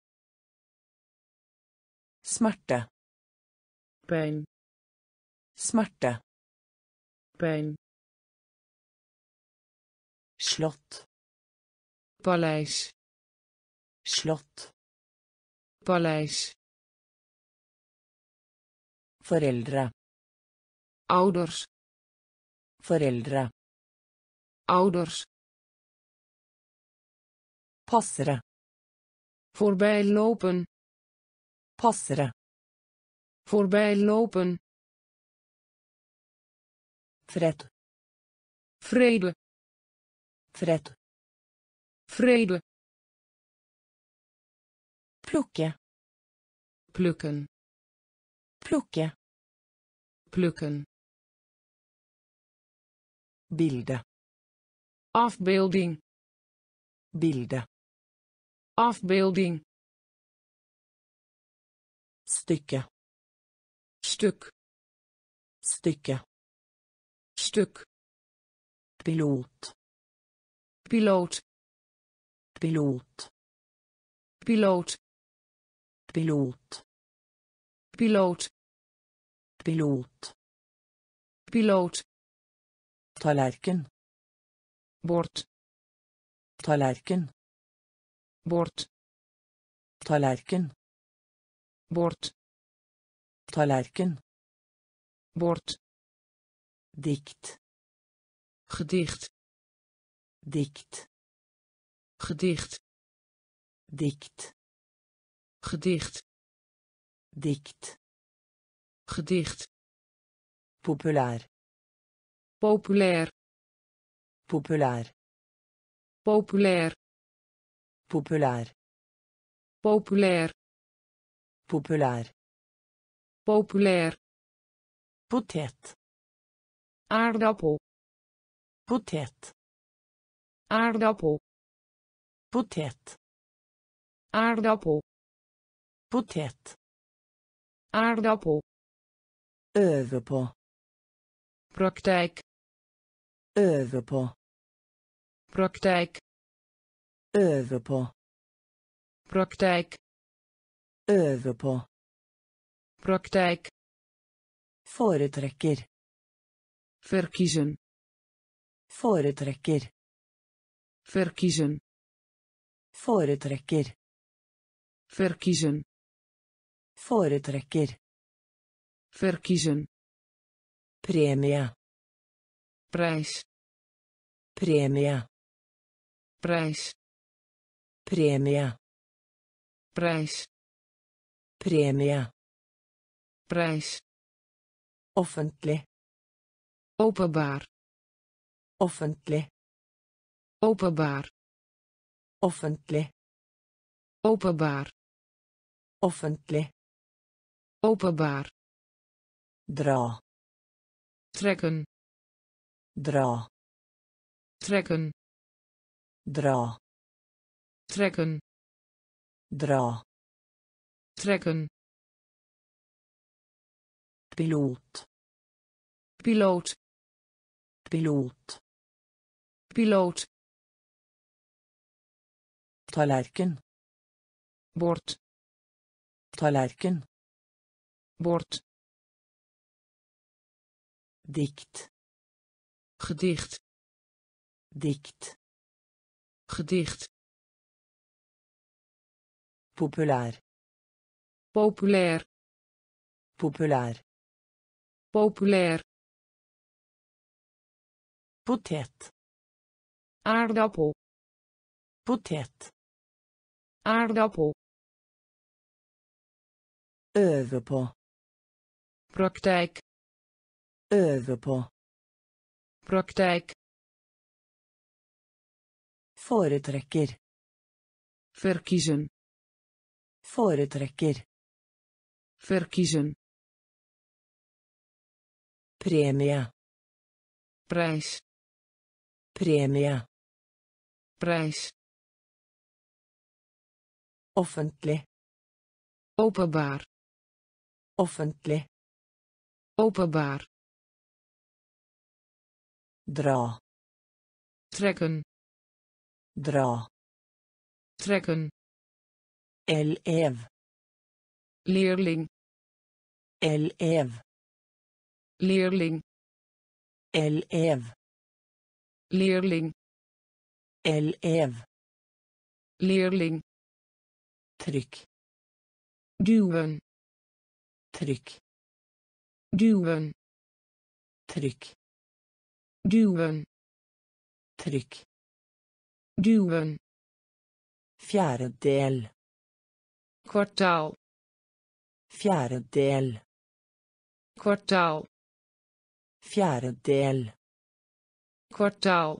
Speaker 1: Smerte.
Speaker 2: Pijn.
Speaker 1: Smerte.
Speaker 2: Pijn.
Speaker 1: Slott.
Speaker 2: Paleis.
Speaker 1: Slott.
Speaker 2: Paleis.
Speaker 1: Foreldre.
Speaker 2: Ouders.
Speaker 1: Foreldre.
Speaker 2: Ouders.
Speaker 1: Passere.
Speaker 2: Voorbij lopen.
Speaker 1: Passere.
Speaker 2: Voorbij lopen.
Speaker 1: Fred.
Speaker 2: Vrede.
Speaker 1: Fred.
Speaker 2: Vrede.
Speaker 1: Plukke.
Speaker 2: Plukken.
Speaker 1: Plukke.
Speaker 2: Plukken.
Speaker 1: Bilde.
Speaker 2: Afbeelding.
Speaker 1: Bilde.
Speaker 2: Afbeelding.
Speaker 1: Stykke.
Speaker 2: Stuk.
Speaker 1: Stykke.
Speaker 2: Stuk.
Speaker 1: Pilot.
Speaker 2: Piloot.
Speaker 1: Pilot.
Speaker 2: Piloot.
Speaker 1: Pilot.
Speaker 2: Piloot.
Speaker 1: Pilot.
Speaker 2: Piloot.
Speaker 1: Tallerken.
Speaker 2: Bord.
Speaker 1: Tallerken.
Speaker 2: Bord.
Speaker 1: Tallerken.
Speaker 2: Bord.
Speaker 1: Tallerken.
Speaker 2: Bord.
Speaker 1: Dikt.
Speaker 2: Gedicht.
Speaker 1: Dikt.
Speaker 2: Gedicht.
Speaker 1: Dikt.
Speaker 2: Gedicht.
Speaker 1: Dikt.
Speaker 2: Gedicht.
Speaker 1: Populair.
Speaker 2: Populair.
Speaker 1: Populær.
Speaker 2: Populair.
Speaker 1: Populær.
Speaker 2: Populair.
Speaker 1: Populær.
Speaker 2: Populair.
Speaker 1: Potet.
Speaker 2: Aardappel.
Speaker 1: Potet.
Speaker 2: Aardappel.
Speaker 1: Potet.
Speaker 2: Aardappel.
Speaker 1: Potet.
Speaker 2: Aardappel.
Speaker 1: Øve på.
Speaker 2: Praktijk.
Speaker 1: Øve på.
Speaker 2: Praktijk.
Speaker 1: Øve på.
Speaker 2: Praktijk.
Speaker 1: Øve på.
Speaker 2: Praktijk.
Speaker 1: Foretrekker.
Speaker 2: Verkiezen.
Speaker 1: Foretrekker.
Speaker 2: Verkiezen.
Speaker 1: Foretrekker.
Speaker 2: Verkiezen.
Speaker 1: Foretrekker.
Speaker 2: Verkiezen.
Speaker 1: Premie.
Speaker 2: Prijs.
Speaker 1: Premie.
Speaker 2: Prijs.
Speaker 1: Premie.
Speaker 2: Prijs.
Speaker 1: Premie.
Speaker 2: Prijs.
Speaker 1: Offentlig.
Speaker 2: Openbaar.
Speaker 1: Offentlig.
Speaker 2: Openbaar.
Speaker 1: Offentlig.
Speaker 2: Openbaar.
Speaker 1: Offentlig.
Speaker 2: Openbaar.
Speaker 1: Dra.
Speaker 2: Trekken.
Speaker 1: Dra.
Speaker 2: Trekken.
Speaker 1: Dra.
Speaker 2: Trekken.
Speaker 1: Dra.
Speaker 2: Trekken.
Speaker 1: Pilot.
Speaker 2: Piloot.
Speaker 1: Pilot.
Speaker 2: Piloot.
Speaker 1: Tallerken.
Speaker 2: Bord.
Speaker 1: Tallerken.
Speaker 2: Bord.
Speaker 1: Dikt.
Speaker 2: Gedicht.
Speaker 1: Dikt.
Speaker 2: Gedicht.
Speaker 1: Populær.
Speaker 2: Populair.
Speaker 1: Populær.
Speaker 2: Populair.
Speaker 1: Potet.
Speaker 2: Aardappel.
Speaker 1: Potet.
Speaker 2: Aardappel.
Speaker 1: Øve på.
Speaker 2: Praktijk.
Speaker 1: Øve på.
Speaker 2: Praktijk.
Speaker 1: Foretrekker.
Speaker 2: Verkiezen.
Speaker 1: Foretrekker.
Speaker 2: Verkiezen.
Speaker 1: Premie.
Speaker 2: Prijs.
Speaker 1: Premie.
Speaker 2: Prijs.
Speaker 1: Offentlig.
Speaker 2: Openbaar.
Speaker 1: Offentlig.
Speaker 2: Openbaar.
Speaker 1: Dra.
Speaker 2: Trekken.
Speaker 1: Dra.
Speaker 2: Trekken.
Speaker 1: Elev.
Speaker 2: Leerling.
Speaker 1: Elev.
Speaker 2: Leerling.
Speaker 1: Elev.
Speaker 2: Leerling.
Speaker 1: Elev.
Speaker 2: Leerling.
Speaker 1: Trykk.
Speaker 2: Duwen.
Speaker 1: Trykk.
Speaker 2: Duwen.
Speaker 1: Trykk.
Speaker 2: Duwen.
Speaker 1: Trykk.
Speaker 2: Duwen.
Speaker 1: Fjerdedel.
Speaker 2: Kwartaal.
Speaker 1: Fjerdedel.
Speaker 2: Kwartaal.
Speaker 1: Fjerdedel.
Speaker 2: Kwartaal.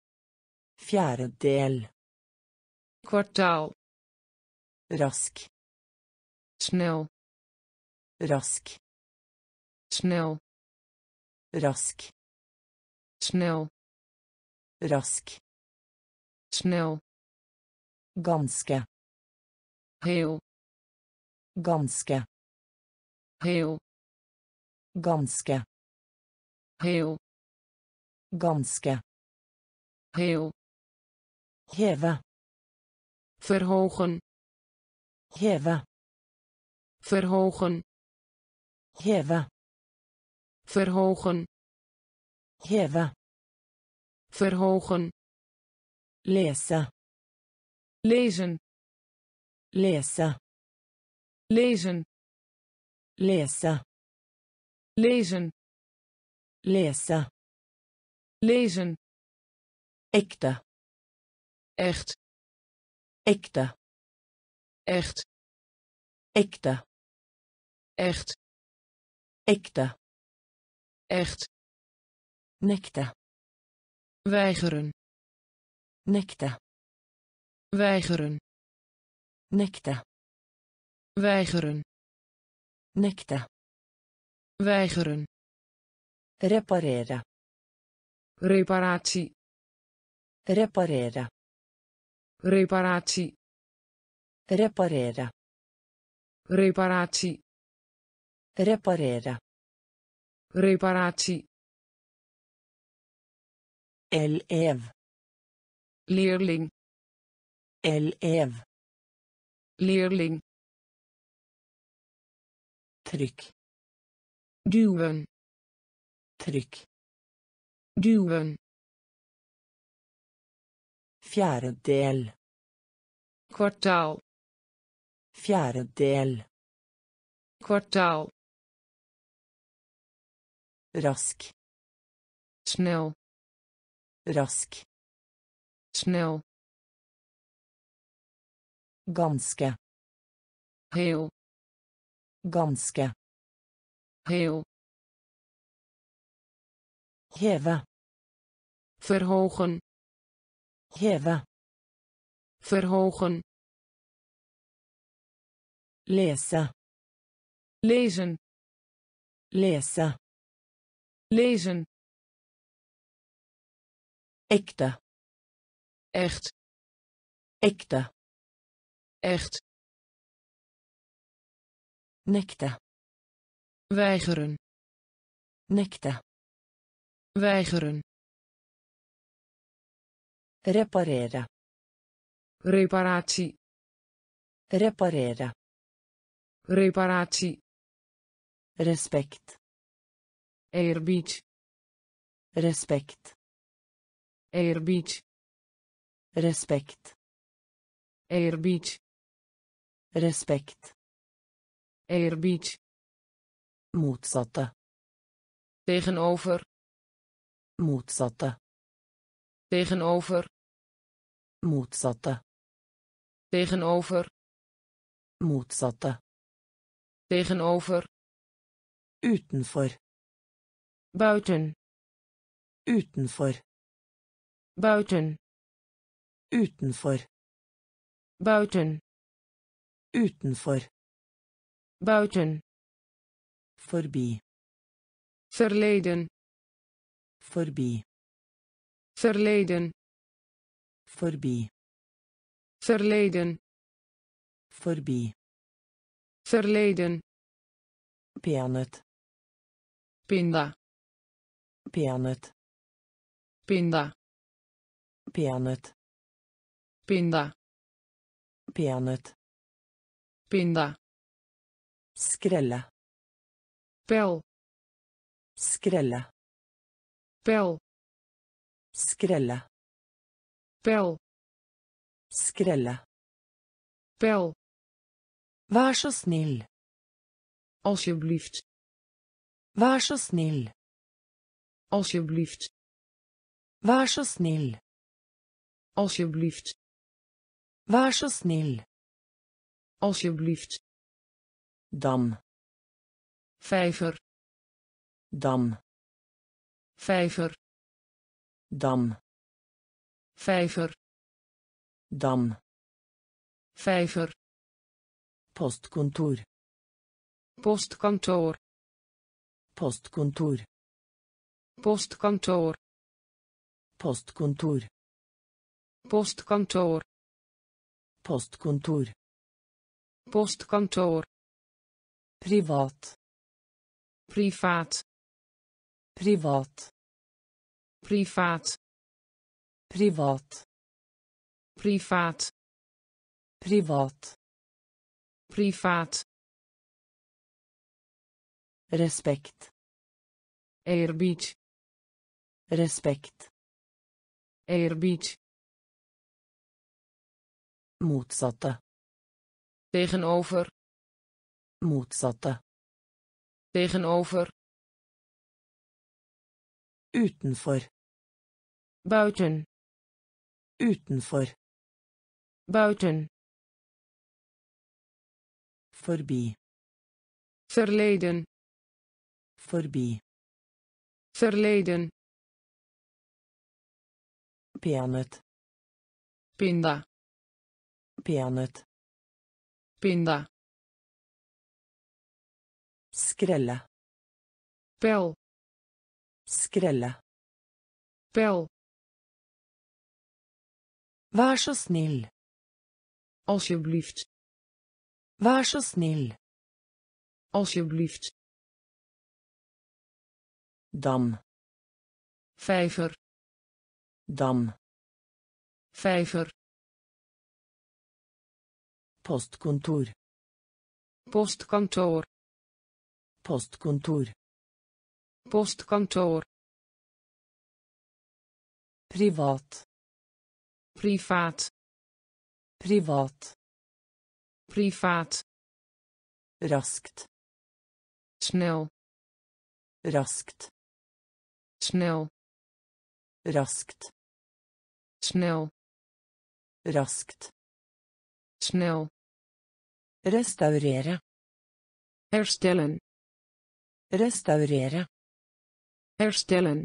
Speaker 1: Fjerdedel.
Speaker 2: Kwartaal.
Speaker 1: Rask.
Speaker 2: Snel.
Speaker 1: Rask.
Speaker 2: Snel.
Speaker 1: Rask.
Speaker 2: Snel.
Speaker 1: Rask.
Speaker 2: Snel.
Speaker 1: Ganske.
Speaker 2: Heel.
Speaker 1: Ganske.
Speaker 2: Heel.
Speaker 1: Ganske.
Speaker 2: Heel.
Speaker 1: Ganske.
Speaker 2: Heel.
Speaker 1: Heve.
Speaker 2: Verhogen.
Speaker 1: Heve.
Speaker 2: Verhogen.
Speaker 1: Heve.
Speaker 2: Verhogen.
Speaker 1: Heve.
Speaker 2: Verhogen.
Speaker 1: Lese.
Speaker 2: Lezen.
Speaker 1: Lese.
Speaker 2: Lezen.
Speaker 1: Lese.
Speaker 2: Lezen.
Speaker 1: Lese.
Speaker 2: Lezen.
Speaker 1: Ekte.
Speaker 2: Echt.
Speaker 1: Ekte.
Speaker 2: Echt.
Speaker 1: Ekte.
Speaker 2: Echt.
Speaker 1: Ekte.
Speaker 2: Echt.
Speaker 1: Nekte.
Speaker 2: weigeren,
Speaker 1: Nekte.
Speaker 2: weigeren,
Speaker 1: Nekte.
Speaker 2: weigeren,
Speaker 1: Nekte.
Speaker 2: weigeren,
Speaker 1: Reparere.
Speaker 2: reparatie,
Speaker 1: Reparere.
Speaker 2: reparatie,
Speaker 1: Reparere.
Speaker 2: reparatie,
Speaker 1: Reparere.
Speaker 2: reparatie,
Speaker 1: Elev.
Speaker 2: leerling,
Speaker 1: Elev.
Speaker 2: leerling,
Speaker 1: Trykk.
Speaker 2: duwen,
Speaker 1: Trykk.
Speaker 2: duwen,
Speaker 1: Fjerdedel.
Speaker 2: kwartaal,
Speaker 1: Fjerdedel.
Speaker 2: kwartaal,
Speaker 1: Rask.
Speaker 2: snel,
Speaker 1: Rask.
Speaker 2: snel,
Speaker 1: Ganske.
Speaker 2: heel,
Speaker 1: Ganske.
Speaker 2: heel,
Speaker 1: Heve.
Speaker 2: verhogen,
Speaker 1: Heve.
Speaker 2: verhogen,
Speaker 1: Lese.
Speaker 2: lezen,
Speaker 1: Lese.
Speaker 2: lezen,
Speaker 1: Ekte.
Speaker 2: echt,
Speaker 1: Ekte.
Speaker 2: echt,
Speaker 1: Nekte.
Speaker 2: weigeren,
Speaker 1: Nekte.
Speaker 2: weigeren,
Speaker 1: Reparere.
Speaker 2: reparatie,
Speaker 1: Reparere.
Speaker 2: reparatie,
Speaker 1: Respect.
Speaker 2: eerbied,
Speaker 1: Respect.
Speaker 2: eerbied,
Speaker 1: Respect.
Speaker 2: eerbied,
Speaker 1: Respect.
Speaker 2: eerbied,
Speaker 1: Motsatte.
Speaker 2: tegenover,
Speaker 1: Motsatte.
Speaker 2: tegenover,
Speaker 1: Motsatte.
Speaker 2: tegenover,
Speaker 1: Motsatte.
Speaker 2: tegenover,
Speaker 1: Utenfor.
Speaker 2: buiten,
Speaker 1: Utenfor.
Speaker 2: buiten,
Speaker 1: Utenfor.
Speaker 2: buiten,
Speaker 1: Utenfor.
Speaker 2: buiten,
Speaker 1: Forbi.
Speaker 2: verleden,
Speaker 1: Forbi.
Speaker 2: verleden,
Speaker 1: Forbi.
Speaker 2: verleden,
Speaker 1: Forbi.
Speaker 2: verleden,
Speaker 1: Peanøtt.
Speaker 2: pinda,
Speaker 1: Peanøtt.
Speaker 2: pinda,
Speaker 1: Peanøtt.
Speaker 2: pinda,
Speaker 1: Peanøtt.
Speaker 2: pinda,
Speaker 1: Skrelle.
Speaker 2: pel,
Speaker 1: Skrelle.
Speaker 2: pel,
Speaker 1: Skrelle.
Speaker 2: pel,
Speaker 1: Skrelle.
Speaker 2: pel,
Speaker 1: Vær så snill.
Speaker 2: alsjeblieft,
Speaker 1: Vær så snill.
Speaker 2: alsjeblieft,
Speaker 1: Vær så snill.
Speaker 2: alsjeblieft,
Speaker 1: Vær så snill.
Speaker 2: alsjeblieft,
Speaker 1: Dam.
Speaker 2: vijver,
Speaker 1: Dam.
Speaker 2: vijver,
Speaker 1: Dam.
Speaker 2: vijver,
Speaker 1: Dam.
Speaker 2: vijver,
Speaker 1: Postkontor.
Speaker 2: postkantoor,
Speaker 1: Postkontor.
Speaker 2: postkantoor,
Speaker 1: Postkontor.
Speaker 2: postkantoor,
Speaker 1: Postkontor.
Speaker 2: postkantoor,
Speaker 1: Privat.
Speaker 2: privaat,
Speaker 1: Privat.
Speaker 2: privaat,
Speaker 1: Privat.
Speaker 2: privaat,
Speaker 1: Privat.
Speaker 2: privaat,
Speaker 1: Respekt.
Speaker 2: eerbied,
Speaker 1: Respekt.
Speaker 2: eerbied,
Speaker 1: Motsatte.
Speaker 2: tegenover,
Speaker 1: Motsatte.
Speaker 2: tegenover,
Speaker 1: Utenfor.
Speaker 2: buiten,
Speaker 1: Utenfor.
Speaker 2: buiten,
Speaker 1: Forbi.
Speaker 2: verleden,
Speaker 1: Forbi.
Speaker 2: verleden,
Speaker 1: Peanøtt.
Speaker 2: Pinda.
Speaker 1: Peanøtt.
Speaker 2: Pinda.
Speaker 1: Skrelle.
Speaker 2: Pel.
Speaker 1: Skrelle.
Speaker 2: Pel.
Speaker 1: Vær så snill.
Speaker 2: Alsjeblieft.
Speaker 1: Vær så snill.
Speaker 2: Alsjeblieft.
Speaker 1: Dam.
Speaker 2: Vijver.
Speaker 1: Dam.
Speaker 2: Vijver.
Speaker 1: Postkontor.
Speaker 2: Postkantoor.
Speaker 1: Postkontor.
Speaker 2: Postkantoor.
Speaker 1: Privat.
Speaker 2: Privaat.
Speaker 1: Privat.
Speaker 2: Privaat.
Speaker 1: Raskt.
Speaker 2: Snel.
Speaker 1: Raskt.
Speaker 2: Snel.
Speaker 1: Raskt.
Speaker 2: Snel.
Speaker 1: Raskt.
Speaker 2: Snel.
Speaker 1: Restaurere.
Speaker 2: Herstellen.
Speaker 1: Restaurere.
Speaker 2: Herstellen.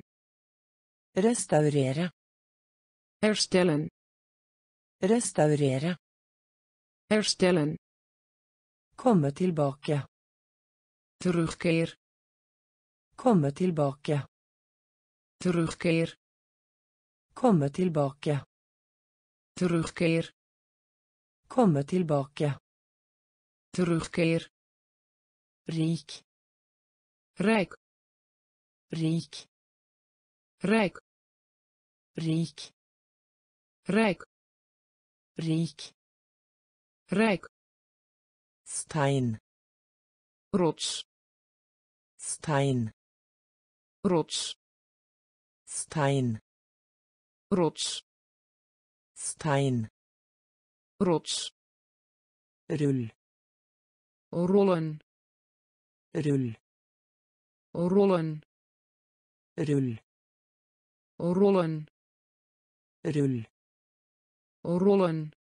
Speaker 1: Restaurere.
Speaker 2: Herstellen.
Speaker 1: Restaurere.
Speaker 2: Herstellen.
Speaker 1: Komme tilbake.
Speaker 2: Terugkeer.
Speaker 1: Komme tilbake.
Speaker 2: Terugkeer.
Speaker 1: Komme tilbake.
Speaker 2: Terugkeer.
Speaker 1: Komme tilbake.
Speaker 2: Terugkeer.
Speaker 1: Rik.
Speaker 2: Rijk.
Speaker 1: Rik.
Speaker 2: Rijk.
Speaker 1: Rik.
Speaker 2: Rijk.
Speaker 1: Rik.
Speaker 2: Rijk.
Speaker 1: Stein.
Speaker 2: Rots.
Speaker 1: Stein.
Speaker 2: Rots.
Speaker 1: Stein.
Speaker 2: Rots.
Speaker 1: Stein.
Speaker 2: Rots.
Speaker 1: Rull.
Speaker 2: Rollen.
Speaker 1: Rull.
Speaker 2: Rollen.
Speaker 1: Rull.
Speaker 2: Rollen.
Speaker 1: Rull.
Speaker 2: Rollen.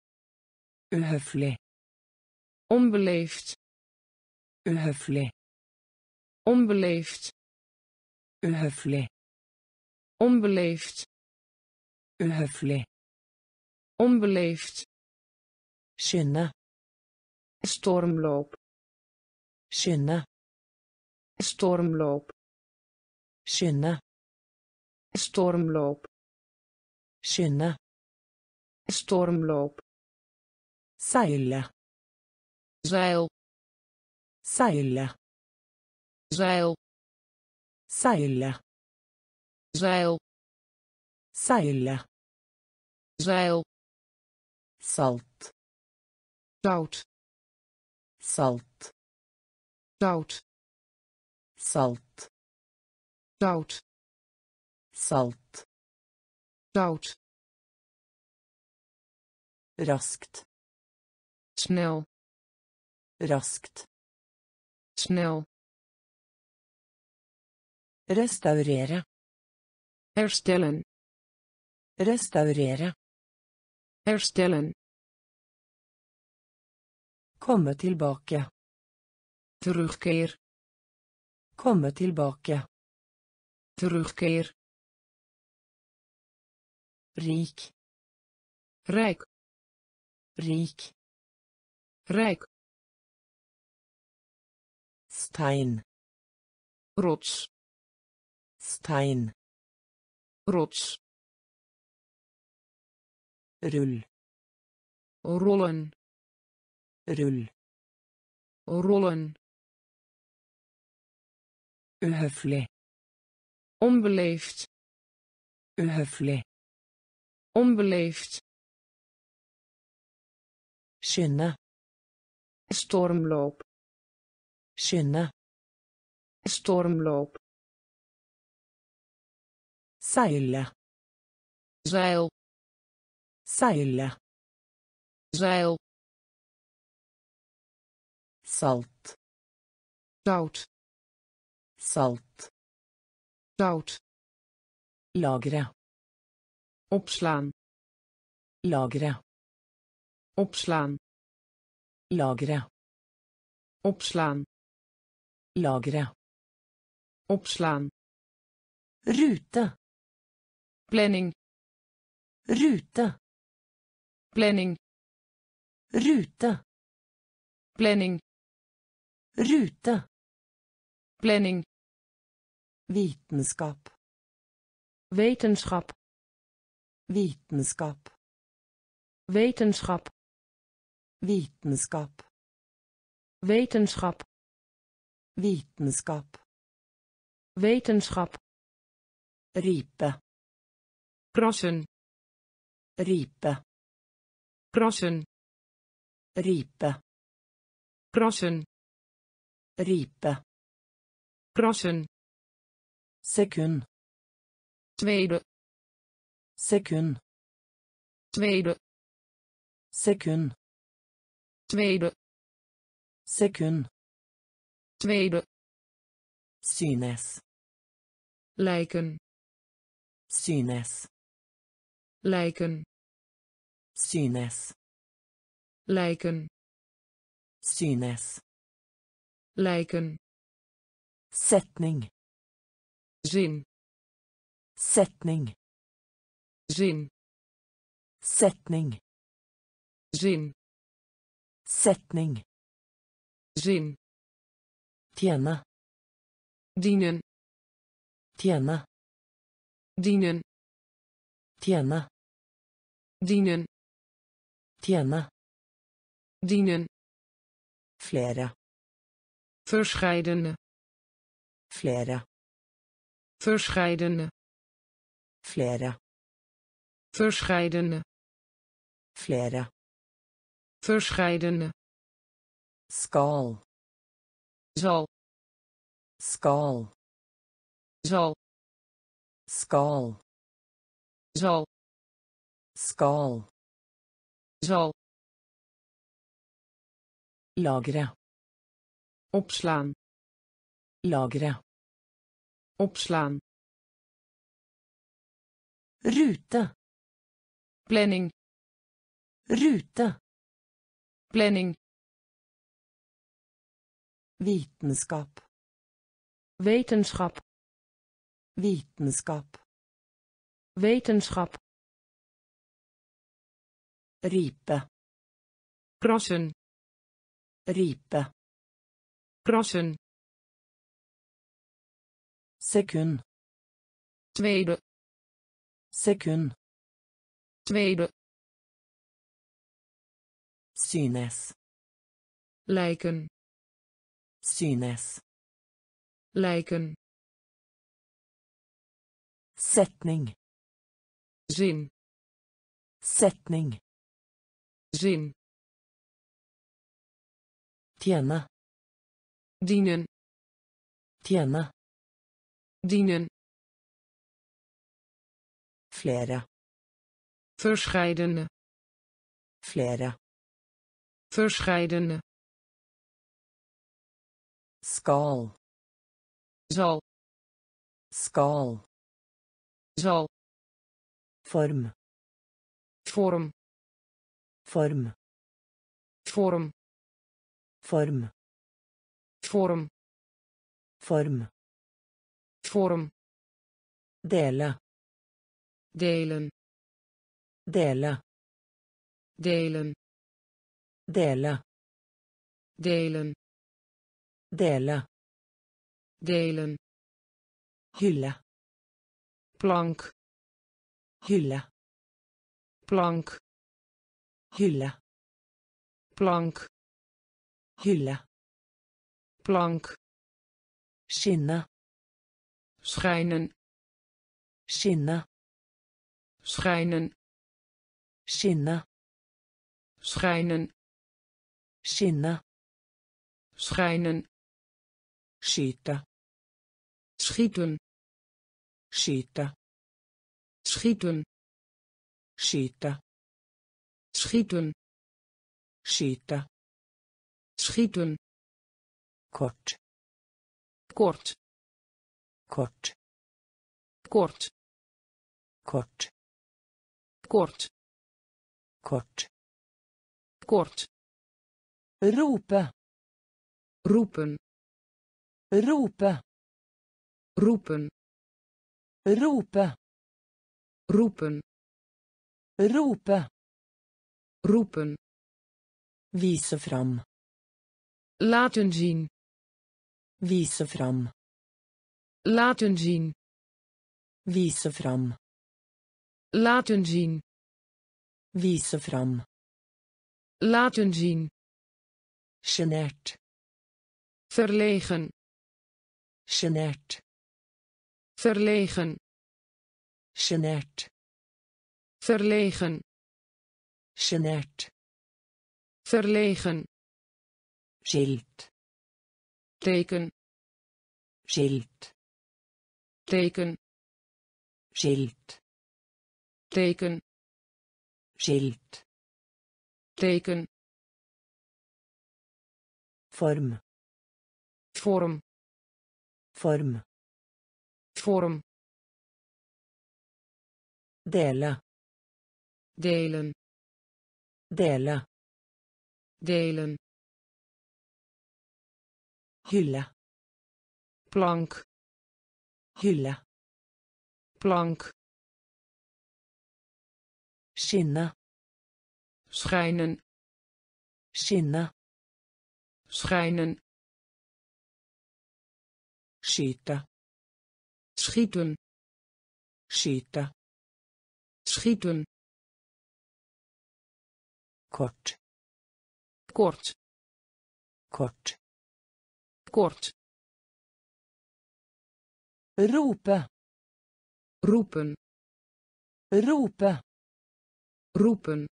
Speaker 1: Uhøflig.
Speaker 2: Onbeleefd.
Speaker 1: Uhøflig.
Speaker 2: Onbeleefd.
Speaker 1: Uhøflig.
Speaker 2: Onbeleefd.
Speaker 1: Uhøflig.
Speaker 2: Onbeleefd.
Speaker 1: Skynde.
Speaker 2: Stormloop.
Speaker 1: Skynde.
Speaker 2: Stormloop.
Speaker 1: Skynde.
Speaker 2: Stormloop.
Speaker 1: Skynde.
Speaker 2: Stormloop.
Speaker 1: Seile.
Speaker 2: Zeil.
Speaker 1: Seile.
Speaker 2: Zeil.
Speaker 1: Seile.
Speaker 2: Zeil.
Speaker 1: Seile.
Speaker 2: Zeil.
Speaker 1: Salt.
Speaker 2: Zout.
Speaker 1: Salt.
Speaker 2: Zout.
Speaker 1: Salt.
Speaker 2: Zout.
Speaker 1: Salt.
Speaker 2: Zout.
Speaker 1: Raskt.
Speaker 2: Snel.
Speaker 1: Raskt.
Speaker 2: Snel.
Speaker 1: Restaurere.
Speaker 2: Herstellen.
Speaker 1: Restaurere.
Speaker 2: Herstellen.
Speaker 1: Komme tilbake.
Speaker 2: Terugkeer.
Speaker 1: Komme tilbake.
Speaker 2: Terugkeer.
Speaker 1: Rik.
Speaker 2: Rijk.
Speaker 1: Rik.
Speaker 2: Rijk.
Speaker 1: Stein.
Speaker 2: Rots.
Speaker 1: Stein.
Speaker 2: Rots.
Speaker 1: Rull.
Speaker 2: Rollen.
Speaker 1: Rull.
Speaker 2: Rollen.
Speaker 1: Uhøflig.
Speaker 2: Onbeleefd.
Speaker 1: Uhøflig.
Speaker 2: Onbeleefd.
Speaker 1: Skynde.
Speaker 2: Stormloop.
Speaker 1: Skynde.
Speaker 2: Stormloop.
Speaker 1: Seile.
Speaker 2: Zeil.
Speaker 1: Seile.
Speaker 2: Zeil.
Speaker 1: Salt.
Speaker 2: Zout.
Speaker 1: Salt.
Speaker 2: Zout.
Speaker 1: Lagre.
Speaker 2: Opslaan.
Speaker 1: Lagre.
Speaker 2: Opslaan.
Speaker 1: Lagre.
Speaker 2: Opslaan.
Speaker 1: Lagre.
Speaker 2: Opslaan.
Speaker 1: Rute.
Speaker 2: Planning.
Speaker 1: Rute.
Speaker 2: planning,
Speaker 1: Rute.
Speaker 2: planning,
Speaker 1: Rute.
Speaker 2: planning,
Speaker 1: Vitenskap.
Speaker 2: wetenschap,
Speaker 1: Vitenskap.
Speaker 2: wetenschap,
Speaker 1: Vitenskap.
Speaker 2: wetenschap,
Speaker 1: Vitenskap.
Speaker 2: wetenschap,
Speaker 1: Ripe.
Speaker 2: krassen,
Speaker 1: Ripe.
Speaker 2: krassen,
Speaker 1: Ripe.
Speaker 2: krassen,
Speaker 1: Ripe.
Speaker 2: krassen,
Speaker 1: Sekund.
Speaker 2: tweede,
Speaker 1: Sekund.
Speaker 2: tweede,
Speaker 1: Sekund.
Speaker 2: tweede,
Speaker 1: Sekund.
Speaker 2: tweede,
Speaker 1: Synes.
Speaker 2: lijken,
Speaker 1: Synes.
Speaker 2: lijken,
Speaker 1: Synes.
Speaker 2: lijken,
Speaker 1: Synes.
Speaker 2: lijken,
Speaker 1: Setning.
Speaker 2: zin,
Speaker 1: Setning.
Speaker 2: zin,
Speaker 1: Setning.
Speaker 2: zin,
Speaker 1: Setning.
Speaker 2: zin,
Speaker 1: Tjene.
Speaker 2: dienen,
Speaker 1: Tjene.
Speaker 2: dienen,
Speaker 1: Tjene.
Speaker 2: dienen,
Speaker 1: Tjene.
Speaker 2: dienen,
Speaker 1: Flere.
Speaker 2: verscheidene,
Speaker 1: Flere.
Speaker 2: verscheidene,
Speaker 1: Flere.
Speaker 2: verscheidene,
Speaker 1: Flere.
Speaker 2: verscheidene,
Speaker 1: Skal.
Speaker 2: zal,
Speaker 1: Skal.
Speaker 2: zal,
Speaker 1: Skal.
Speaker 2: zal,
Speaker 1: Skal.
Speaker 2: zal,
Speaker 1: Lagre.
Speaker 2: opslaan,
Speaker 1: Lagre.
Speaker 2: opslaan,
Speaker 1: Rute.
Speaker 2: planning,
Speaker 1: Rute.
Speaker 2: planning,
Speaker 1: Vitenskap.
Speaker 2: wetenschap,
Speaker 1: Vitenskap.
Speaker 2: wetenschap,
Speaker 1: Ripe.
Speaker 2: krassen,
Speaker 1: Ripe.
Speaker 2: krassen,
Speaker 1: Sekund.
Speaker 2: tweede,
Speaker 1: Sekund.
Speaker 2: tweede,
Speaker 1: Synes.
Speaker 2: lijken,
Speaker 1: Synes.
Speaker 2: lijken,
Speaker 1: Setning.
Speaker 2: zin,
Speaker 1: Setning.
Speaker 2: zin,
Speaker 1: Tjene.
Speaker 2: dienen,
Speaker 1: Tjene.
Speaker 2: dienen,
Speaker 1: Flere.
Speaker 2: verscheidene,
Speaker 1: Flere.
Speaker 2: verscheidene,
Speaker 1: Skal.
Speaker 2: zal,
Speaker 1: Skal.
Speaker 2: zal,
Speaker 1: Form.
Speaker 2: vorm,
Speaker 1: Form.
Speaker 2: vorm,
Speaker 1: Form.
Speaker 2: vorm,
Speaker 1: Form.
Speaker 2: vorm,
Speaker 1: Dele.
Speaker 2: delen,
Speaker 1: Dele.
Speaker 2: delen,
Speaker 1: Dele.
Speaker 2: delen,
Speaker 1: Dele.
Speaker 2: delen,
Speaker 1: Hylle.
Speaker 2: plank,
Speaker 1: Hylle.
Speaker 2: plank,
Speaker 1: Hylle.
Speaker 2: plank,
Speaker 1: Hylle.
Speaker 2: plank,
Speaker 1: Skinne.
Speaker 2: schijnen,
Speaker 1: Skinne.
Speaker 2: schijnen,
Speaker 1: Skinne.
Speaker 2: schijnen,
Speaker 1: Skinne.
Speaker 2: schijnen,
Speaker 1: Skyte.
Speaker 2: schieten,
Speaker 1: Skyte.
Speaker 2: schieten,
Speaker 1: Skyte.
Speaker 2: schieten,
Speaker 1: Skyte.
Speaker 2: schieten,
Speaker 1: Kort.
Speaker 2: kort,
Speaker 1: Kort.
Speaker 2: kort,
Speaker 1: Kort.
Speaker 2: kort,
Speaker 1: Kort.
Speaker 2: kort,
Speaker 1: Rope.
Speaker 2: roepen,
Speaker 1: Rope.
Speaker 2: roepen,
Speaker 1: Rope.
Speaker 2: roepen,
Speaker 1: Rope.
Speaker 2: Roepen.
Speaker 1: Vise fram.
Speaker 2: Laten zien.
Speaker 1: Vise fram.
Speaker 2: Laten zien.
Speaker 1: Vise fram.
Speaker 2: Laten zien.
Speaker 1: Vise fram.
Speaker 2: Laten zien.
Speaker 1: Genert.
Speaker 2: Verlegen.
Speaker 1: Genert.
Speaker 2: Verlegen.
Speaker 1: Genert.
Speaker 2: Verlegen.
Speaker 1: Genert.
Speaker 2: Verlegen.
Speaker 1: Skilt.
Speaker 2: Teken.
Speaker 1: Skilt.
Speaker 2: Teken.
Speaker 1: Skilt.
Speaker 2: Teken.
Speaker 1: Skilt.
Speaker 2: Teken.
Speaker 1: Form.
Speaker 2: Vorm.
Speaker 1: Form.
Speaker 2: Vorm.
Speaker 1: Dele.
Speaker 2: Delen.
Speaker 1: Dele.
Speaker 2: Delen.
Speaker 1: Hylle.
Speaker 2: Plank.
Speaker 1: Hylle.
Speaker 2: Plank.
Speaker 1: Skinne.
Speaker 2: Schijnen.
Speaker 1: Skinne.
Speaker 2: Schijnen.
Speaker 1: Skyte.
Speaker 2: Schieten.
Speaker 1: Skyte.
Speaker 2: Schieten.
Speaker 1: Kort.
Speaker 2: Kort.
Speaker 1: Kort.
Speaker 2: Kort.
Speaker 1: Rope.
Speaker 2: Roepen.
Speaker 1: Rope.
Speaker 2: Roepen.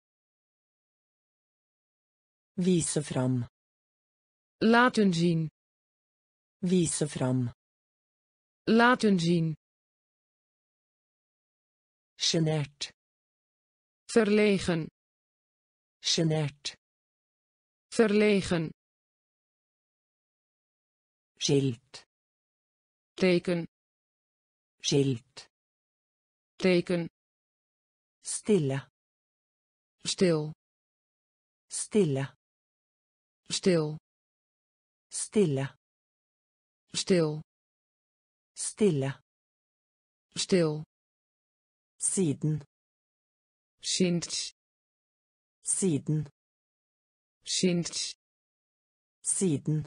Speaker 1: Vise fram.
Speaker 2: Laten zien.
Speaker 1: Vise fram.
Speaker 2: Laten zien.
Speaker 1: Genert.
Speaker 2: Verlegen.
Speaker 1: Genert.
Speaker 2: Verlegen.
Speaker 1: Skilt.
Speaker 2: Teken.
Speaker 1: Skilt.
Speaker 2: Teken.
Speaker 1: Stille.
Speaker 2: Stil.
Speaker 1: Stille.
Speaker 2: Stil.
Speaker 1: Stille.
Speaker 2: Stil.
Speaker 1: Stille.
Speaker 2: Stil.
Speaker 1: Siden.
Speaker 2: Sinds.
Speaker 1: Siden.
Speaker 2: Sinds.
Speaker 1: Siden.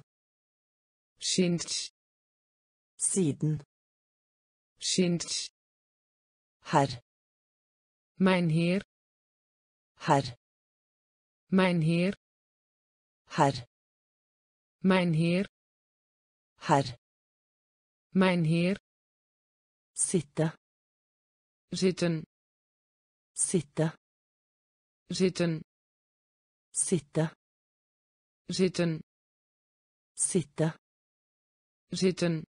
Speaker 2: Sinds.
Speaker 1: Siden.
Speaker 2: Sinds.
Speaker 1: Herr.
Speaker 2: Mijn heer.
Speaker 1: Herr.
Speaker 2: Mijn heer.
Speaker 1: Herr.
Speaker 2: Mijn heer.
Speaker 1: Herr.
Speaker 2: Mijn heer.
Speaker 1: Sitte.
Speaker 2: Zitten.
Speaker 1: Sitte.
Speaker 2: Zitten.
Speaker 1: Sitte.
Speaker 2: Zitten.
Speaker 1: Sitte.
Speaker 2: Zitten.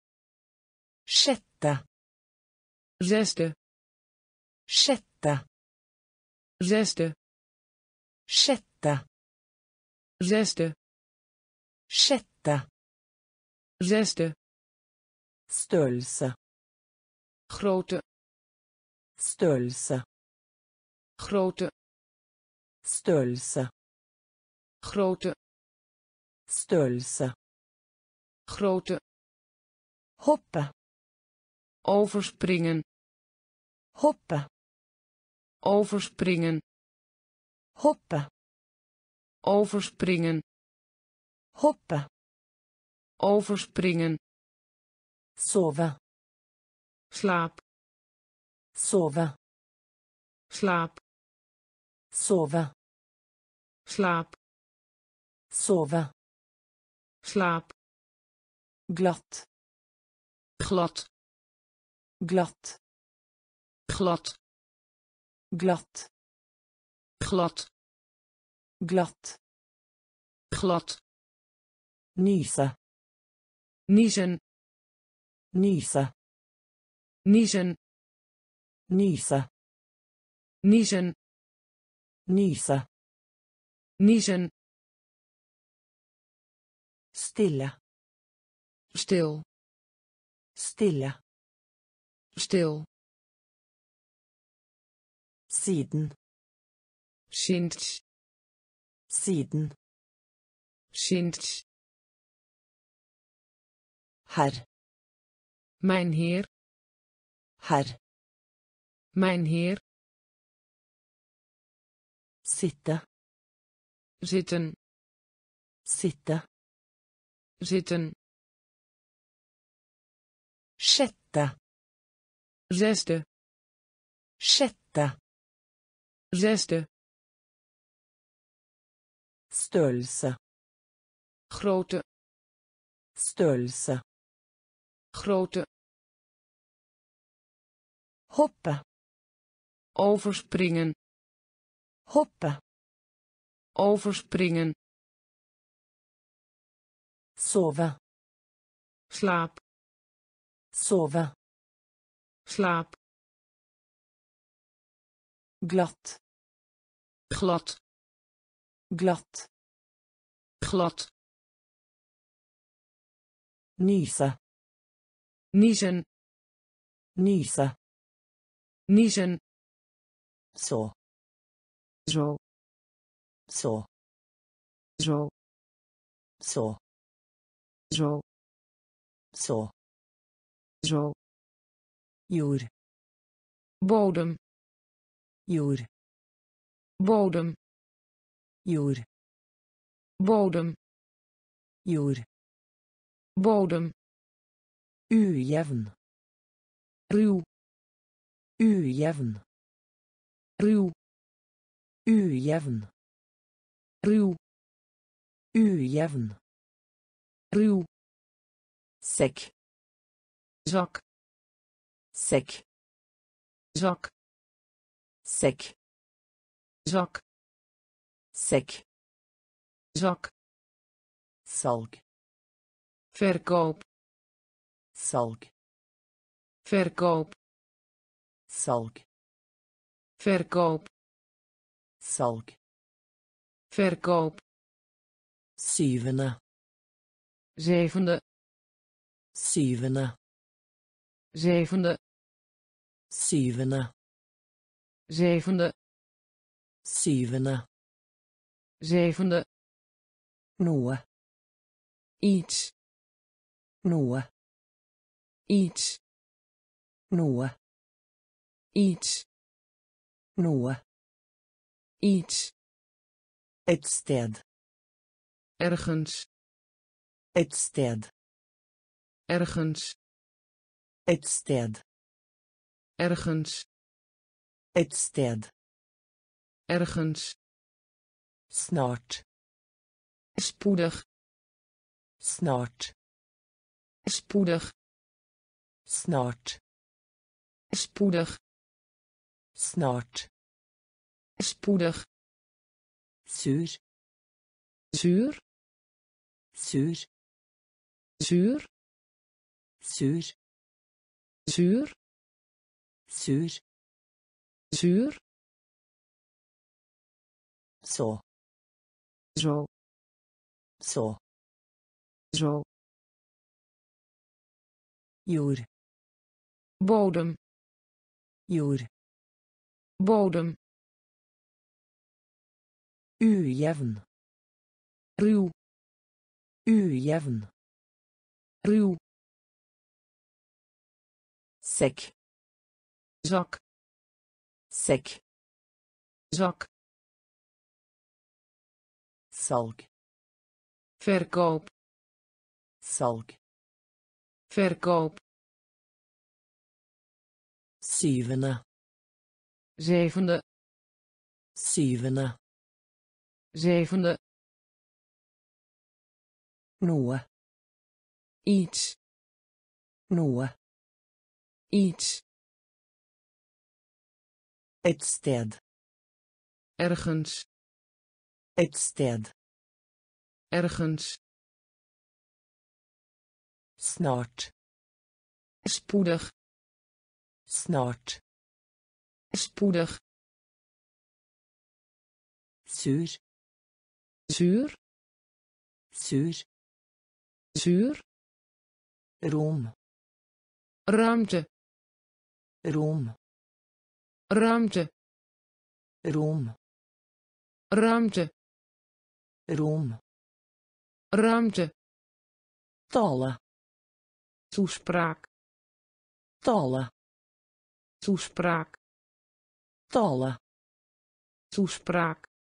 Speaker 1: Sjette.
Speaker 2: Zesde.
Speaker 1: Sjette.
Speaker 2: Zesde.
Speaker 1: Sjette.
Speaker 2: Zesde.
Speaker 1: Sjette.
Speaker 2: Zesde.
Speaker 1: Størrelse.
Speaker 2: Grote.
Speaker 1: Størrelse.
Speaker 2: Grote.
Speaker 1: Størrelse.
Speaker 2: Grote.
Speaker 1: Størrelse.
Speaker 2: Grote.
Speaker 1: Hoppe.
Speaker 2: Overspringen.
Speaker 1: Hoppe.
Speaker 2: Overspringen.
Speaker 1: Hoppe.
Speaker 2: Overspringen.
Speaker 1: Hoppe.
Speaker 2: Overspringen.
Speaker 1: Sove.
Speaker 2: Slaap.
Speaker 1: Sove.
Speaker 2: Slaap.
Speaker 1: Sove.
Speaker 2: Slaap.
Speaker 1: Sove.
Speaker 2: Slaap.
Speaker 1: Glatt.
Speaker 2: Glad.
Speaker 1: Glatt.
Speaker 2: Glad.
Speaker 1: Glatt.
Speaker 2: Glad.
Speaker 1: Glatt.
Speaker 2: Glad.
Speaker 1: Nyse.
Speaker 2: Niezen.
Speaker 1: Nyse.
Speaker 2: Niezen.
Speaker 1: Nyse.
Speaker 2: Niezen.
Speaker 1: Nyse.
Speaker 2: Niezen.
Speaker 1: Stille.
Speaker 2: Stil.
Speaker 1: Stille.
Speaker 2: Stil.
Speaker 1: Siden.
Speaker 2: Sinds.
Speaker 1: Siden.
Speaker 2: Sinds.
Speaker 1: Herr.
Speaker 2: Mijn heer.
Speaker 1: Herr.
Speaker 2: Mijn heer.
Speaker 1: Sitte.
Speaker 2: Zitten.
Speaker 1: Sitte.
Speaker 2: Zitten.
Speaker 1: Sjette.
Speaker 2: Zesde.
Speaker 1: Sjette.
Speaker 2: Zesde.
Speaker 1: Størrelse.
Speaker 2: Grootte.
Speaker 1: Størrelse.
Speaker 2: Grootte.
Speaker 1: Hoppe.
Speaker 2: Overspringen.
Speaker 1: Hoppe.
Speaker 2: Overspringen.
Speaker 1: Sove.
Speaker 2: Slaap.
Speaker 1: Sove.
Speaker 2: Slaap.
Speaker 1: Glatt.
Speaker 2: Glad.
Speaker 1: Glatt.
Speaker 2: Glad.
Speaker 1: Nyse.
Speaker 2: Niezen.
Speaker 1: Nyse.
Speaker 2: Niezen.
Speaker 1: Så.
Speaker 2: Zo.
Speaker 1: Så.
Speaker 2: Zo.
Speaker 1: Så.
Speaker 2: Zo.
Speaker 1: Så.
Speaker 2: Zo.
Speaker 1: Jord.
Speaker 2: Bodem.
Speaker 1: Jord.
Speaker 2: Bodem.
Speaker 1: Jord.
Speaker 2: Bodem.
Speaker 1: Jord.
Speaker 2: Bodem.
Speaker 1: Ujevn.
Speaker 2: Ruw.
Speaker 1: Ujevn.
Speaker 2: Ruw.
Speaker 1: Ujevn.
Speaker 2: Ruw.
Speaker 1: Ujevn.
Speaker 2: Ruw.
Speaker 1: Sekk.
Speaker 2: Zak.
Speaker 1: Sekk.
Speaker 2: Zak.
Speaker 1: Sekk.
Speaker 2: Zak.
Speaker 1: Sekk.
Speaker 2: Zak.
Speaker 1: Salg.
Speaker 2: Verkoop.
Speaker 1: Salg.
Speaker 2: Verkoop.
Speaker 1: Salg.
Speaker 2: Verkoop.
Speaker 1: Salg.
Speaker 2: Verkoop.
Speaker 1: Syvende.
Speaker 2: Zevende.
Speaker 1: Syvende.
Speaker 2: Zevende.
Speaker 1: Syvende.
Speaker 2: Zevende.
Speaker 1: Syvende.
Speaker 2: Zevende.
Speaker 1: Noe.
Speaker 2: Iets.
Speaker 1: Noe.
Speaker 2: Iets.
Speaker 1: Noe.
Speaker 2: Iets.
Speaker 1: Noe.
Speaker 2: Iets.
Speaker 1: Et sted.
Speaker 2: Ergens.
Speaker 1: Et sted.
Speaker 2: Ergens.
Speaker 1: Et sted.
Speaker 2: Ergens.
Speaker 1: Et sted.
Speaker 2: Ergens.
Speaker 1: Snart.
Speaker 2: Spoedig.
Speaker 1: Snart.
Speaker 2: Spoedig.
Speaker 1: Snart.
Speaker 2: Spoedig.
Speaker 1: Snart.
Speaker 2: Spoedig.
Speaker 1: Sur.
Speaker 2: Zuur.
Speaker 1: Sur.
Speaker 2: Zuur.
Speaker 1: Sur.
Speaker 2: Zuur.
Speaker 1: Sur.
Speaker 2: Zuur.
Speaker 1: Så.
Speaker 2: Zo.
Speaker 1: Så.
Speaker 2: Zo.
Speaker 1: Jord.
Speaker 2: Bodem.
Speaker 1: Jord.
Speaker 2: Bodem.
Speaker 1: Ujevn.
Speaker 2: Ruw.
Speaker 1: Ujevn.
Speaker 2: Ruw.
Speaker 1: Sekk.
Speaker 2: Zak.
Speaker 1: Sekk.
Speaker 2: Zak.
Speaker 1: Salg.
Speaker 2: Verkoop.
Speaker 1: Salg.
Speaker 2: Verkoop.
Speaker 1: Syvende.
Speaker 2: Zevende.
Speaker 1: Syvende.
Speaker 2: Zevende.
Speaker 1: Noe.
Speaker 2: Iets.
Speaker 1: Noe.
Speaker 2: Iets.
Speaker 1: Et sted.
Speaker 2: Ergens.
Speaker 1: Et sted.
Speaker 2: Ergens.
Speaker 1: Snart.
Speaker 2: Spoedig.
Speaker 1: Snart.
Speaker 2: Spoedig.
Speaker 1: Sur.
Speaker 2: Zuur.
Speaker 1: Sur.
Speaker 2: Zuur.
Speaker 1: Rom.
Speaker 2: Ruimte.
Speaker 1: Rom.
Speaker 2: Ruimte.
Speaker 1: Rom.
Speaker 2: Ruimte.
Speaker 1: Rom.
Speaker 2: Ruimte.
Speaker 1: Tale.
Speaker 2: Toespraak.
Speaker 1: Tale.
Speaker 2: Toespraak.
Speaker 1: Tale.
Speaker 2: Toespraak.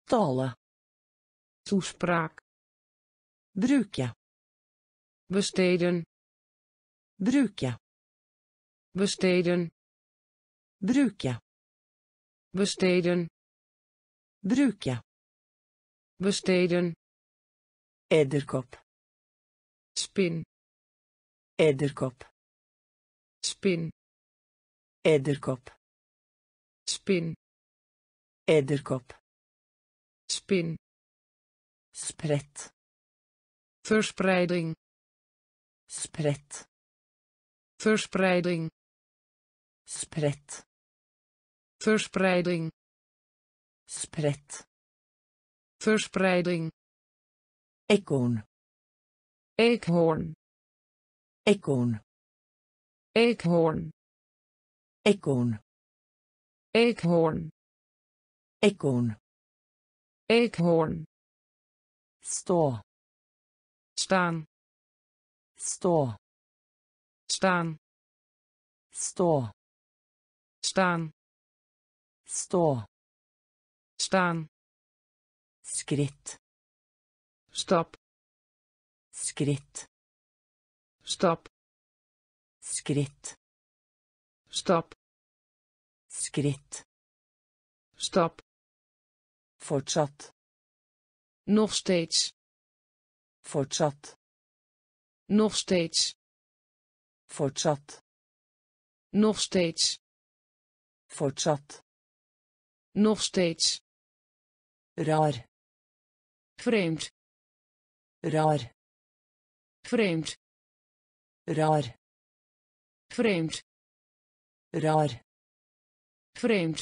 Speaker 1: Tale.
Speaker 2: Toespraak.
Speaker 1: Bruke.
Speaker 2: Besteden.
Speaker 1: Bruke.
Speaker 2: Besteden.
Speaker 1: Bruke.
Speaker 2: Besteden.
Speaker 1: Bruke.
Speaker 2: Besteden.
Speaker 1: Edderkopp.
Speaker 2: Spin.
Speaker 1: Edderkopp.
Speaker 2: Spin.
Speaker 1: Edderkopp.
Speaker 2: Spin.
Speaker 1: Edderkopp.
Speaker 2: Spin.
Speaker 1: Spredt.
Speaker 2: Verspreiding.
Speaker 1: Spredt.
Speaker 2: Verspreiding.
Speaker 1: Spredt.
Speaker 2: Verspreiding.
Speaker 1: Spredt.
Speaker 2: Verspreiding.
Speaker 1: Eekhoorn.
Speaker 2: Eekhoorn.
Speaker 1: Eekhoorn.
Speaker 2: Eekhoorn.
Speaker 1: Eekhoorn.
Speaker 2: Eekhoorn.
Speaker 1: Eekhoorn.
Speaker 2: Eekhoorn.
Speaker 1: Stå.
Speaker 2: Staan.
Speaker 1: Stå.
Speaker 2: Staan.
Speaker 1: Stå.
Speaker 2: Staan.
Speaker 1: Stå.
Speaker 2: Staan.
Speaker 1: Skritt.
Speaker 2: Stap.
Speaker 1: Skritt.
Speaker 2: Stap.
Speaker 1: Skritt.
Speaker 2: Stap.
Speaker 1: Skritt.
Speaker 2: Stap.
Speaker 1: Fortsatt.
Speaker 2: Nog steeds.
Speaker 1: Fortsatt.
Speaker 2: Nog steeds.
Speaker 1: Fortsatt.
Speaker 2: Nog steeds.
Speaker 1: Fortsatt.
Speaker 2: Nog steeds.
Speaker 1: Rar.
Speaker 2: Vreemd.
Speaker 1: Rar.
Speaker 2: Vreemd.
Speaker 1: Rar.
Speaker 2: Vreemd.
Speaker 1: Rar.
Speaker 2: Vreemd.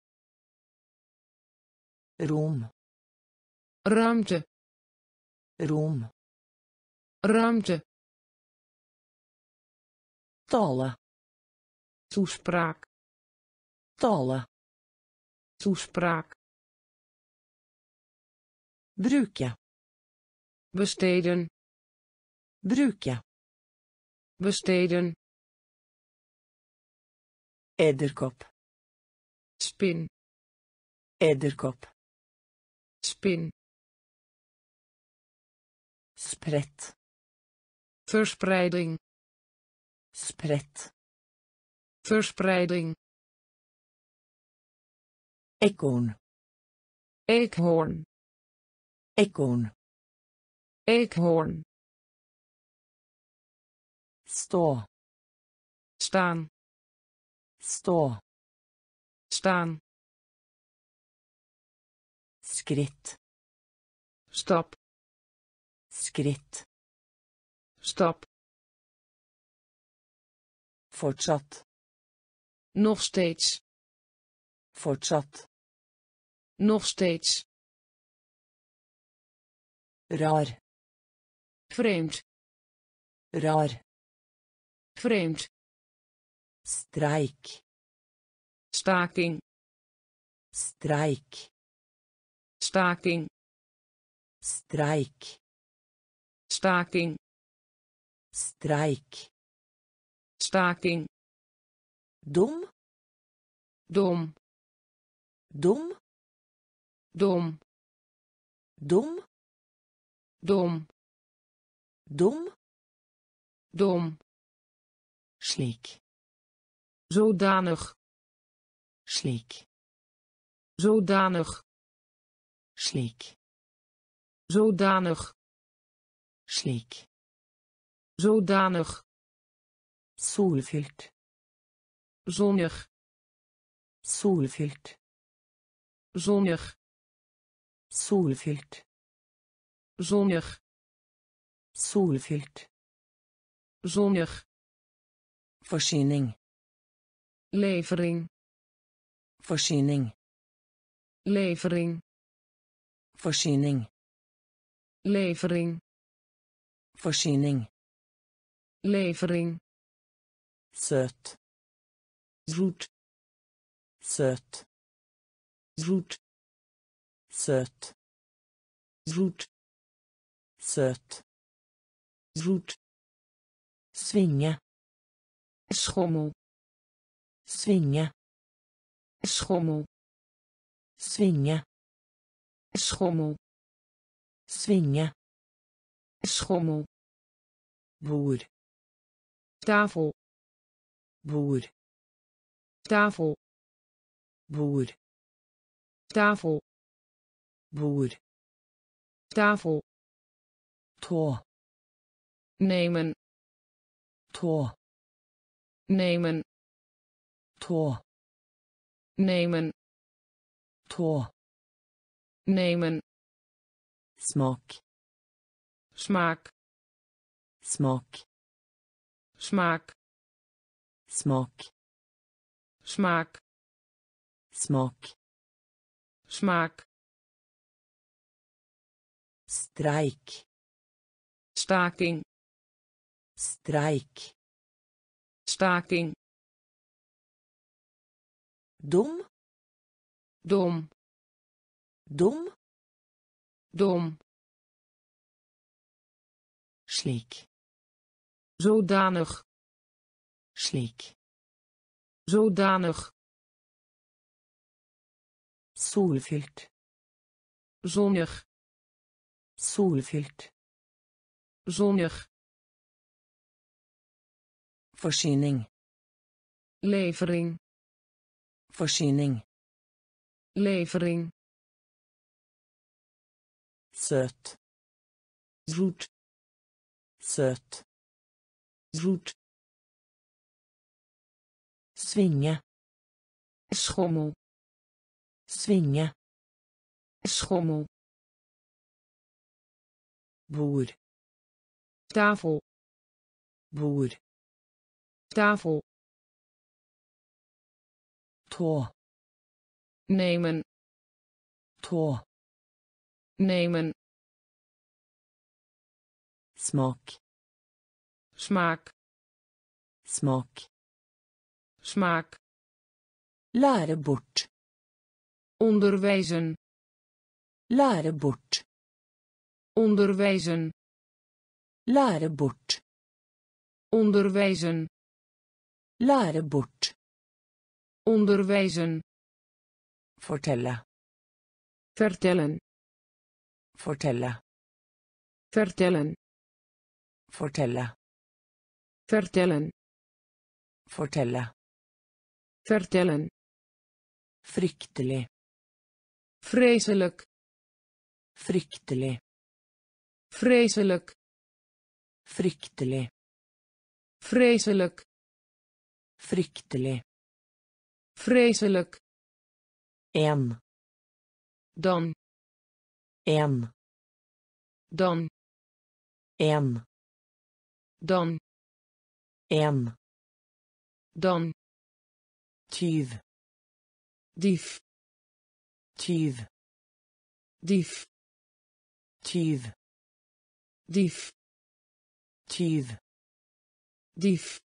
Speaker 1: Rom.
Speaker 2: Ruimte.
Speaker 1: Rom.
Speaker 2: Ruimte.
Speaker 1: Tale.
Speaker 2: Toespraak.
Speaker 1: Tale.
Speaker 2: Toespraak.
Speaker 1: Bruke.
Speaker 2: Besteden.
Speaker 1: Bruke.
Speaker 2: Besteden.
Speaker 1: Edderkopp.
Speaker 2: Spin.
Speaker 1: Edderkopp.
Speaker 2: Spin.
Speaker 1: Spredt.
Speaker 2: Verspreiding.
Speaker 1: Spredt.
Speaker 2: Verspreiding.
Speaker 1: Eekhoorn.
Speaker 2: Eekhoorn.
Speaker 1: Eekhoorn.
Speaker 2: Eekhoorn.
Speaker 1: Stå.
Speaker 2: Staan.
Speaker 1: Stå.
Speaker 2: Staan.
Speaker 1: Skritt.
Speaker 2: Stap.
Speaker 1: Skritt.
Speaker 2: Stap.
Speaker 1: Fortsatt.
Speaker 2: Nog steeds.
Speaker 1: Fortsatt.
Speaker 2: Nog steeds.
Speaker 1: Rar.
Speaker 2: Vreemd.
Speaker 1: Rar.
Speaker 2: Vreemd.
Speaker 1: Streik.
Speaker 2: Staking.
Speaker 1: Streik.
Speaker 2: Staking.
Speaker 1: Streik.
Speaker 2: Staking.
Speaker 1: Streik.
Speaker 2: Staking.
Speaker 1: Dom.
Speaker 2: Dom.
Speaker 1: Dom.
Speaker 2: Dom.
Speaker 1: Dom.
Speaker 2: Dom.
Speaker 1: Dom.
Speaker 2: Dom.
Speaker 1: Slik.
Speaker 2: Zodanig.
Speaker 1: Slik.
Speaker 2: Zodanig.
Speaker 1: Slik.
Speaker 2: Zodanig.
Speaker 1: Slik.
Speaker 2: Zodanig.
Speaker 1: Solfylt.
Speaker 2: Zonnig.
Speaker 1: Solfylt.
Speaker 2: Zonnig.
Speaker 1: Solfylt.
Speaker 2: Zonnig.
Speaker 1: Solfylt.
Speaker 2: Zonnig.
Speaker 1: Voorziening.
Speaker 2: Levering.
Speaker 1: Voorziening.
Speaker 2: Levering.
Speaker 1: Voorziening.
Speaker 2: Levering.
Speaker 1: Voorziening.
Speaker 2: Levering.
Speaker 1: Søt.
Speaker 2: Zoet.
Speaker 1: Søt.
Speaker 2: Zoet.
Speaker 1: Søt.
Speaker 2: Zoet.
Speaker 1: Søt.
Speaker 2: Zoet.
Speaker 1: Svinge.
Speaker 2: Schommel.
Speaker 1: Svinge.
Speaker 2: Schommel.
Speaker 1: Svinge.
Speaker 2: Schommel.
Speaker 1: Svinge.
Speaker 2: Schommel.
Speaker 1: Bord.
Speaker 2: Tafel.
Speaker 1: Bord.
Speaker 2: Tafel.
Speaker 1: Bord.
Speaker 2: Tafel.
Speaker 1: Bord.
Speaker 2: Tafel.
Speaker 1: Tå.
Speaker 2: Nemen.
Speaker 1: Tå.
Speaker 2: Nemen.
Speaker 1: Tå.
Speaker 2: Nemen.
Speaker 1: Tå.
Speaker 2: Nemen.
Speaker 1: Smak.
Speaker 2: Smaak.
Speaker 1: Smak.
Speaker 2: Smaak.
Speaker 1: Smak.
Speaker 2: Smaak.
Speaker 1: Smak.
Speaker 2: Smaak.
Speaker 1: Streik.
Speaker 2: Staking.
Speaker 1: Streik.
Speaker 2: Staking.
Speaker 1: Dum.
Speaker 2: Dom.
Speaker 1: Dum.
Speaker 2: Dom.
Speaker 1: Slik.
Speaker 2: Zodanig.
Speaker 1: Slik.
Speaker 2: Zodanig.
Speaker 1: Solfylt.
Speaker 2: Zonnig.
Speaker 1: Solfylt.
Speaker 2: Zonnig.
Speaker 1: Forsyning.
Speaker 2: Levering.
Speaker 1: Forsyning.
Speaker 2: Levering.
Speaker 1: Søt.
Speaker 2: Zoet.
Speaker 1: Søt.
Speaker 2: Zoet.
Speaker 1: Svinge.
Speaker 2: Schommel.
Speaker 1: Svinge.
Speaker 2: Schommel.
Speaker 1: Bord.
Speaker 2: Tafel.
Speaker 1: Bord.
Speaker 2: Tafel.
Speaker 1: Tå.
Speaker 2: Nemen.
Speaker 1: Tå.
Speaker 2: Nemen.
Speaker 1: Smak.
Speaker 2: Smaak.
Speaker 1: Smak.
Speaker 2: Smaak.
Speaker 1: Lære bort.
Speaker 2: Onderwijzen.
Speaker 1: Lære bort.
Speaker 2: Onderwijzen.
Speaker 1: Lære bort.
Speaker 2: Onderwijzen.
Speaker 1: Lære bort.
Speaker 2: Onderwijzen.
Speaker 1: Fortelle.
Speaker 2: Vertellen.
Speaker 1: Fortelle.
Speaker 2: Vertellen.
Speaker 1: Fortelle.
Speaker 2: Vertellen.
Speaker 1: Fortelle.
Speaker 2: Vertellen.
Speaker 1: Fryktelig.
Speaker 2: Vreselijk.
Speaker 1: Fryktelig.
Speaker 2: Vreselijk.
Speaker 1: Fryktelig.
Speaker 2: Vreselijk.
Speaker 1: Fryktelig.
Speaker 2: Vreselijk.
Speaker 1: En.
Speaker 2: Dan.
Speaker 1: En.
Speaker 2: Dan.
Speaker 1: En.
Speaker 2: Dan.
Speaker 1: En.
Speaker 2: Dan.
Speaker 1: Tyv.
Speaker 2: Dief.
Speaker 1: Tyv.
Speaker 2: Dief.
Speaker 1: Tyv.
Speaker 2: Dief.
Speaker 1: Tyv.
Speaker 2: Dief.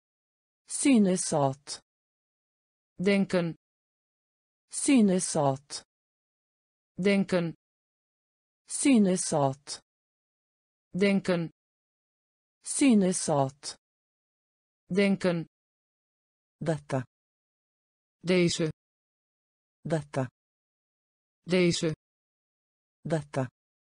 Speaker 1: Synes at.
Speaker 2: Denken.
Speaker 1: Synes at.
Speaker 2: Denken.
Speaker 1: Synes at.
Speaker 2: Denken.
Speaker 1: Synes at.
Speaker 2: Denken.
Speaker 1: Dette.
Speaker 2: Deze.
Speaker 1: Dette.
Speaker 2: Deze.
Speaker 1: Dette.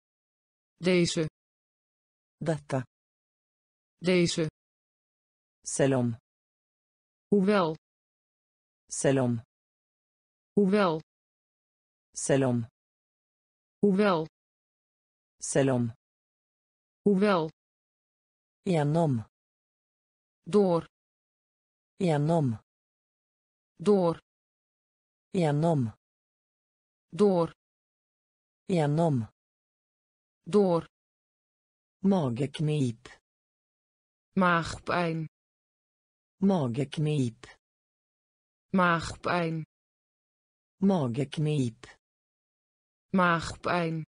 Speaker 2: Deze.
Speaker 1: Dette.
Speaker 2: Deze.
Speaker 1: Selv om.
Speaker 2: Hoewel.
Speaker 1: Selv om.
Speaker 2: Hoewel.
Speaker 1: Selv om.
Speaker 2: Hoewel.
Speaker 1: Selv om.
Speaker 2: Hoewel.
Speaker 1: Gjennom.
Speaker 2: Door.
Speaker 1: Gjennom.
Speaker 2: Door.
Speaker 1: Gjennom.
Speaker 2: Door.
Speaker 1: Gjennom.
Speaker 2: Door.
Speaker 1: Mageknip.
Speaker 2: Maagpijn.
Speaker 1: Mageknip.
Speaker 2: Maagpijn.
Speaker 1: Mageknip.
Speaker 2: Maagpijn.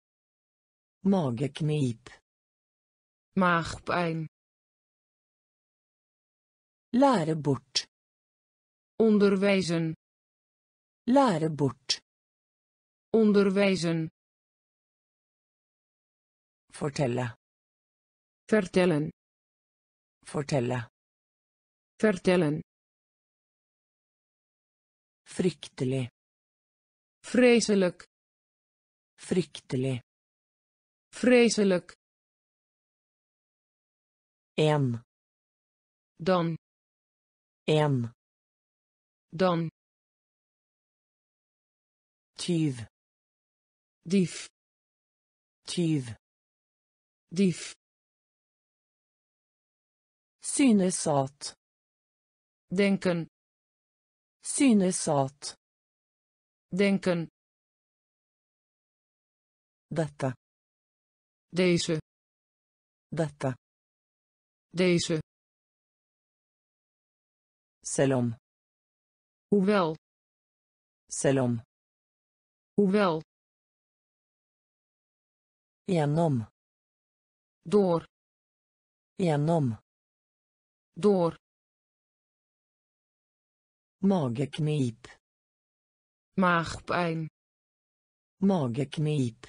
Speaker 1: Mageknip.
Speaker 2: Maagpijn.
Speaker 1: Lære bort.
Speaker 2: Onderwijzen.
Speaker 1: Lære bort.
Speaker 2: Onderwijzen.
Speaker 1: Fortelle.
Speaker 2: Vertellen.
Speaker 1: Fortelle.
Speaker 2: Vertellen.
Speaker 1: Fryktelig.
Speaker 2: Vreselijk.
Speaker 1: Fryktelig.
Speaker 2: Vreselijk.
Speaker 1: En.
Speaker 2: Dan.
Speaker 1: En.
Speaker 2: Dan.
Speaker 1: Tyv.
Speaker 2: Dief.
Speaker 1: Tyv.
Speaker 2: Dief.
Speaker 1: Synes at.
Speaker 2: Denken.
Speaker 1: Synes at.
Speaker 2: Denken.
Speaker 1: Dette.
Speaker 2: Deze.
Speaker 1: Dette.
Speaker 2: Deze.
Speaker 1: Selv om.
Speaker 2: Hoewel.
Speaker 1: Selv om.
Speaker 2: Hoewel.
Speaker 1: Gjennom.
Speaker 2: Door.
Speaker 1: Gjennom.
Speaker 2: Door.
Speaker 1: Mageknip.
Speaker 2: Maagpijn.
Speaker 1: Mageknip.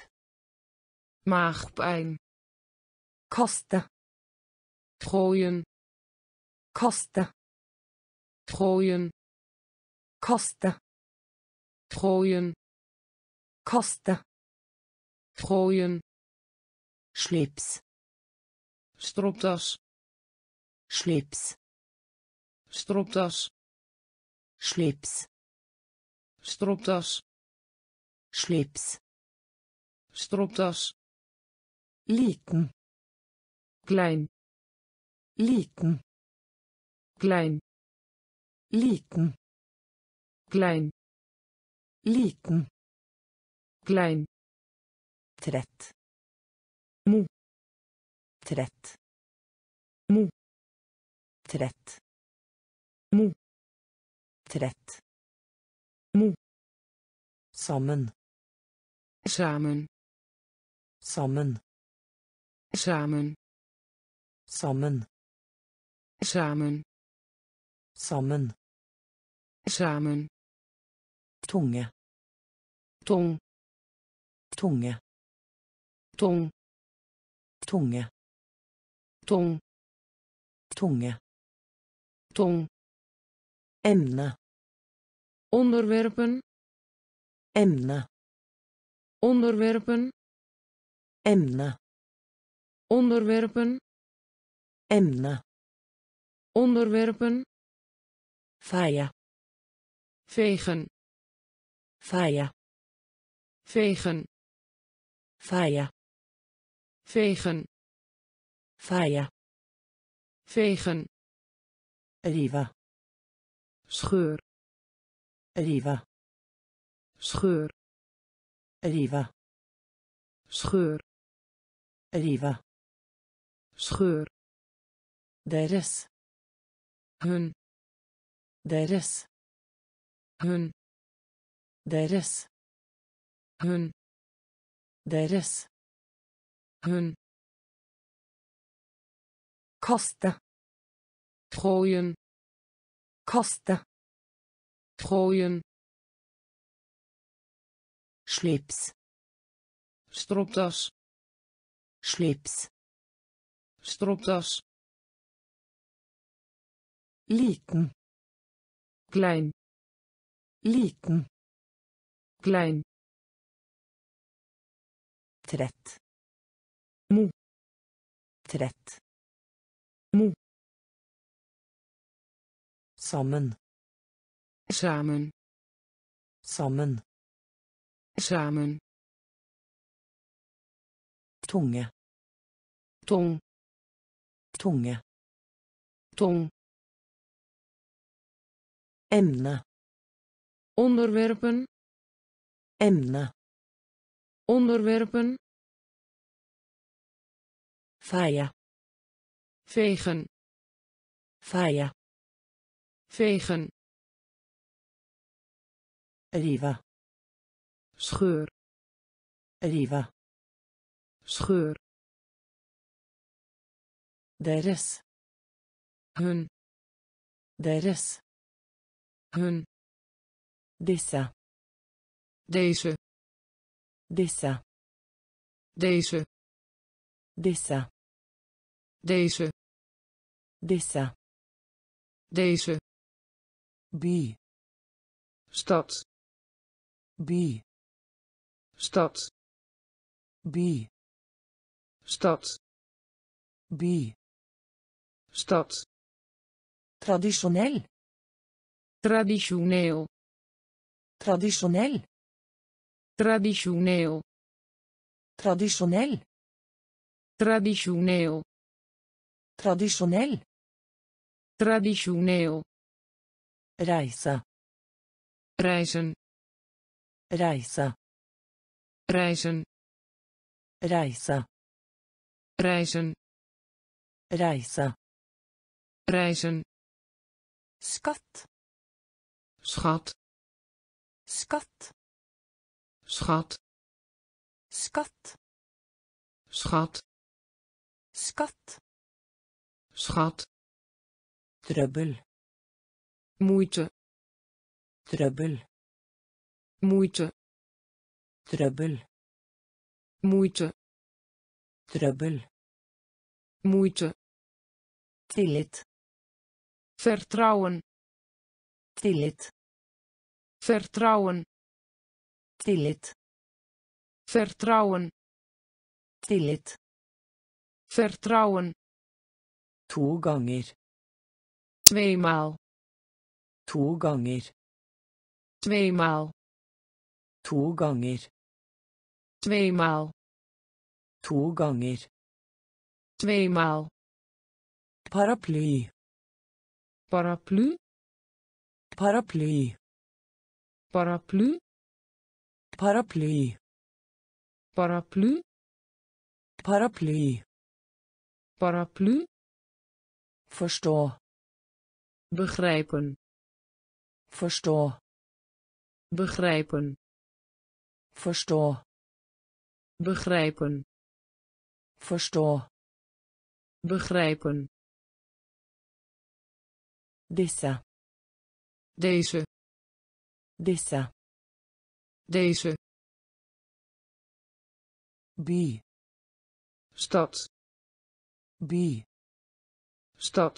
Speaker 2: Maagpijn.
Speaker 1: Kaste.
Speaker 2: Gooien.
Speaker 1: Kaste.
Speaker 2: Gooien.
Speaker 1: Kaste.
Speaker 2: Gooien.
Speaker 1: Kaste.
Speaker 2: Gooien.
Speaker 1: Slips.
Speaker 2: Stropdas.
Speaker 1: Slips.
Speaker 2: Stropdas.
Speaker 1: Slips.
Speaker 2: Stropdas.
Speaker 1: Slips.
Speaker 2: Stropdas.
Speaker 1: Liten.
Speaker 2: Klein.
Speaker 1: Liten.
Speaker 2: Klein.
Speaker 1: Liten.
Speaker 2: Klein.
Speaker 1: Liten.
Speaker 2: Klein.
Speaker 1: Trett.
Speaker 2: Moe.
Speaker 1: Trett.
Speaker 2: Moe.
Speaker 1: Trett.
Speaker 2: Moe.
Speaker 1: Trett.
Speaker 2: Moe.
Speaker 1: Sammen.
Speaker 2: Samen.
Speaker 1: Sammen.
Speaker 2: Samen.
Speaker 1: Sammen.
Speaker 2: Samen.
Speaker 1: Sammen.
Speaker 2: Samen.
Speaker 1: Tunge.
Speaker 2: Tong.
Speaker 1: Tunge.
Speaker 2: Tong.
Speaker 1: Tunge.
Speaker 2: Tong.
Speaker 1: Tunge.
Speaker 2: Tong.
Speaker 1: Emne.
Speaker 2: Onderwerpen.
Speaker 1: Emne.
Speaker 2: Onderwerpen.
Speaker 1: Emne.
Speaker 2: Onderwerpen.
Speaker 1: Emne.
Speaker 2: Onderwerpen.
Speaker 1: Feie.
Speaker 2: Vegen.
Speaker 1: Feie.
Speaker 2: Vegen.
Speaker 1: Feie.
Speaker 2: Vegen.
Speaker 1: Feie.
Speaker 2: Vegen.
Speaker 1: Rive.
Speaker 2: Scheur.
Speaker 1: Rive.
Speaker 2: Scheur.
Speaker 1: Rive.
Speaker 2: Scheur.
Speaker 1: Rive.
Speaker 2: Scheur.
Speaker 1: Deres.
Speaker 2: Hun.
Speaker 1: Deres.
Speaker 2: Hun.
Speaker 1: Deres.
Speaker 2: Hun.
Speaker 1: Deres.
Speaker 2: Hun.
Speaker 1: Kaste.
Speaker 2: Gooien.
Speaker 1: Kaste.
Speaker 2: Gooien.
Speaker 1: Slips.
Speaker 2: Stropdas.
Speaker 1: Slips.
Speaker 2: Stropdas.
Speaker 1: Liten.
Speaker 2: Klein.
Speaker 1: Liten.
Speaker 2: Klein.
Speaker 1: Trett.
Speaker 2: Moe.
Speaker 1: Trett.
Speaker 2: Moe.
Speaker 1: Sammen.
Speaker 2: Samen.
Speaker 1: Sammen.
Speaker 2: Samen.
Speaker 1: Tunge.
Speaker 2: Tong.
Speaker 1: Tunge.
Speaker 2: Tong.
Speaker 1: Emne.
Speaker 2: Onderwerpen.
Speaker 1: Emne.
Speaker 2: Onderwerpen.
Speaker 1: Feie.
Speaker 2: Vegen.
Speaker 1: Feie.
Speaker 2: Vegen.
Speaker 1: Rive.
Speaker 2: Scheur.
Speaker 1: Rive.
Speaker 2: Scheur.
Speaker 1: Deres.
Speaker 2: Hun.
Speaker 1: Deres.
Speaker 2: Hun.
Speaker 1: Disse.
Speaker 2: Deze.
Speaker 1: Disse.
Speaker 2: Deze.
Speaker 1: Disse.
Speaker 2: Deze.
Speaker 1: Disse.
Speaker 2: Deze.
Speaker 1: By.
Speaker 2: Stad.
Speaker 1: By.
Speaker 2: Stad.
Speaker 1: by,
Speaker 2: stad,
Speaker 1: by,
Speaker 2: stad,
Speaker 1: tradisjonell,
Speaker 2: traditioneel,
Speaker 1: tradisjonell,
Speaker 2: traditioneel,
Speaker 1: tradisjonell,
Speaker 2: traditioneel,
Speaker 1: tradisjonell,
Speaker 2: traditioneel,
Speaker 1: reise,
Speaker 2: reizen,
Speaker 1: reise,
Speaker 2: reizen,
Speaker 1: reise,
Speaker 2: reizen,
Speaker 1: reise,
Speaker 2: reizen,
Speaker 1: skatt,
Speaker 2: schat,
Speaker 1: skatt,
Speaker 2: schat,
Speaker 1: skatt,
Speaker 2: schat,
Speaker 1: skatt,
Speaker 2: schat,
Speaker 1: trøbbel,
Speaker 2: moeite,
Speaker 1: trøbbel,
Speaker 2: moeite,
Speaker 1: trøbbel,
Speaker 2: moeite,
Speaker 1: trøbbel,
Speaker 2: moeite,
Speaker 1: tillit,
Speaker 2: vertrouwen,
Speaker 1: tillit,
Speaker 2: vertrouwen,
Speaker 1: tillit,
Speaker 2: vertrouwen,
Speaker 1: tillit,
Speaker 2: vertrouwen,
Speaker 1: to ganger,
Speaker 2: tweemaal,
Speaker 1: to ganger,
Speaker 2: tweemaal,
Speaker 1: to ganger,
Speaker 2: tweemaal,
Speaker 1: to ganger,
Speaker 2: tweemaal,
Speaker 1: paraply,
Speaker 2: paraplu,
Speaker 1: paraply,
Speaker 2: paraplu,
Speaker 1: paraply,
Speaker 2: paraplu,
Speaker 1: paraply,
Speaker 2: paraplu,
Speaker 1: forstå,
Speaker 2: begrijpen,
Speaker 1: forstå,
Speaker 2: begrijpen,
Speaker 1: forstå,
Speaker 2: begrijpen,
Speaker 1: forstå,
Speaker 2: begrijpen,
Speaker 1: disse,
Speaker 2: deze,
Speaker 1: disse,
Speaker 2: deze,
Speaker 1: by,
Speaker 2: stad,
Speaker 1: by,
Speaker 2: stad,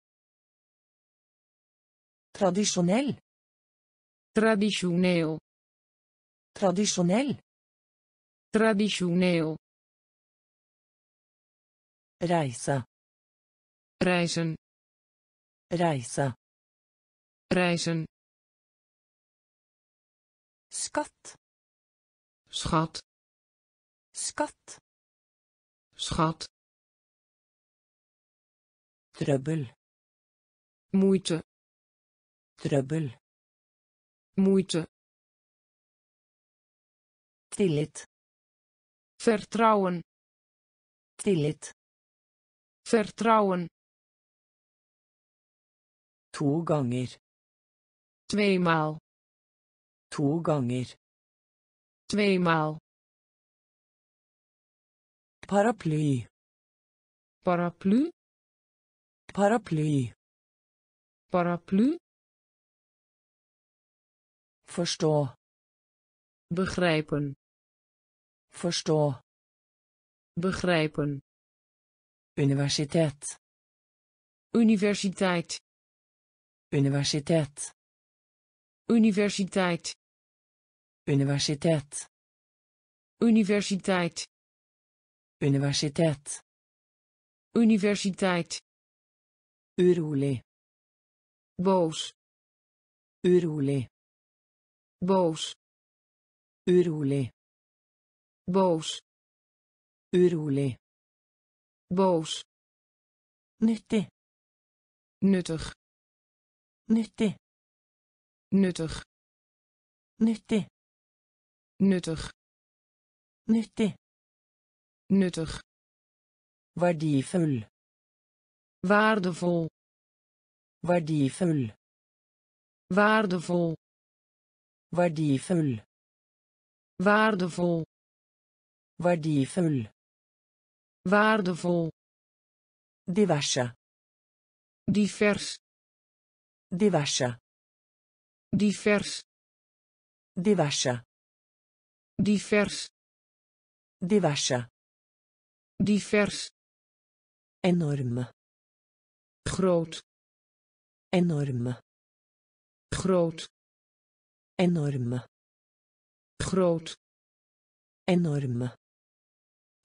Speaker 1: tradisjonell,
Speaker 2: traditioneel,
Speaker 1: tradisjonell,
Speaker 2: traditioneel,
Speaker 1: reise,
Speaker 2: reizen,
Speaker 1: reise,
Speaker 2: reizen,
Speaker 1: skatt,
Speaker 2: schat,
Speaker 1: skatt,
Speaker 2: schat,
Speaker 1: trøbbel,
Speaker 2: moeite,
Speaker 1: trøbbel,
Speaker 2: moeite,
Speaker 1: tillit,
Speaker 2: vertrouwen,
Speaker 1: tillit,
Speaker 2: vertrouwen,
Speaker 1: to ganger,
Speaker 2: tweemaal,
Speaker 1: to ganger,
Speaker 2: tweemaal,
Speaker 1: paraply,
Speaker 2: paraplu,
Speaker 1: paraply,
Speaker 2: paraplu,
Speaker 1: forstå,
Speaker 2: begrijpen,
Speaker 1: forstå,
Speaker 2: begrijpen,
Speaker 1: universitet,
Speaker 2: universiteit,
Speaker 1: universitet,
Speaker 2: universiteit,
Speaker 1: universitet,
Speaker 2: universiteit,
Speaker 1: universitet,
Speaker 2: universiteit,
Speaker 1: urolig,
Speaker 2: boos,
Speaker 1: urolig,
Speaker 2: boos,
Speaker 1: urolig,
Speaker 2: boos,
Speaker 1: urolig,
Speaker 2: boos,
Speaker 1: nyttig,
Speaker 2: nuttig,
Speaker 1: nyttig,
Speaker 2: nuttig,
Speaker 1: nyttig,
Speaker 2: nuttig,
Speaker 1: nyttig,
Speaker 2: nuttig,
Speaker 1: verdifull,
Speaker 2: waardevol,
Speaker 1: verdifull,
Speaker 2: waardevol,
Speaker 1: verdifull,
Speaker 2: waardevol,
Speaker 1: verdifull,
Speaker 2: waardevol,
Speaker 1: diverse,
Speaker 2: divers,
Speaker 1: diverse,
Speaker 2: divers,
Speaker 1: diverse,
Speaker 2: divers,
Speaker 1: diverse,
Speaker 2: divers,
Speaker 1: enorm,
Speaker 2: groot,
Speaker 1: enorm,
Speaker 2: groot,
Speaker 1: enorm,
Speaker 2: groot,
Speaker 1: enorm,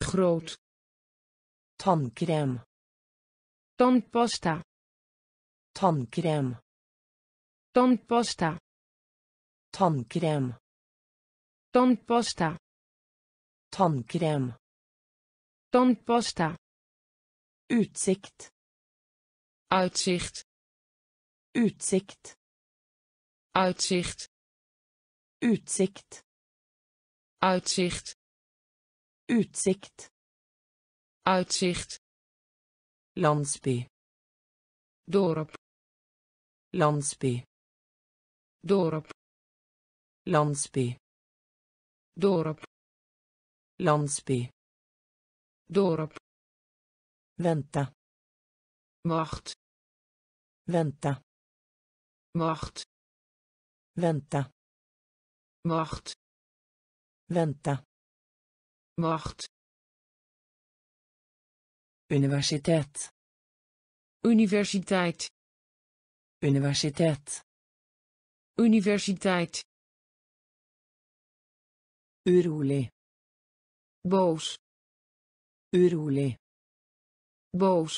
Speaker 2: groot,
Speaker 1: tandkrem,
Speaker 2: tandpasta,
Speaker 1: tandkrem,
Speaker 2: tandpasta,
Speaker 1: tandkrem,
Speaker 2: tandpasta,
Speaker 1: tandkrem,
Speaker 2: tandpasta,
Speaker 1: utsikt,
Speaker 2: uitzicht,
Speaker 1: utsikt,
Speaker 2: uitzicht,
Speaker 1: utsikt,
Speaker 2: uitzicht,
Speaker 1: utsikt,
Speaker 2: uitzicht,
Speaker 1: landsby,
Speaker 2: dorp,
Speaker 1: landsby,
Speaker 2: dorp,
Speaker 1: landsby,
Speaker 2: dorp,
Speaker 1: landsby,
Speaker 2: dorp,
Speaker 1: vänta,
Speaker 2: wacht,
Speaker 1: vänta,
Speaker 2: wacht,
Speaker 1: vänta,
Speaker 2: wacht,
Speaker 1: vänta,
Speaker 2: wacht,
Speaker 1: universitet,
Speaker 2: universiteit,
Speaker 1: universitet,
Speaker 2: universiteit,
Speaker 1: urolig,
Speaker 2: boos,
Speaker 1: urolig,
Speaker 2: boos,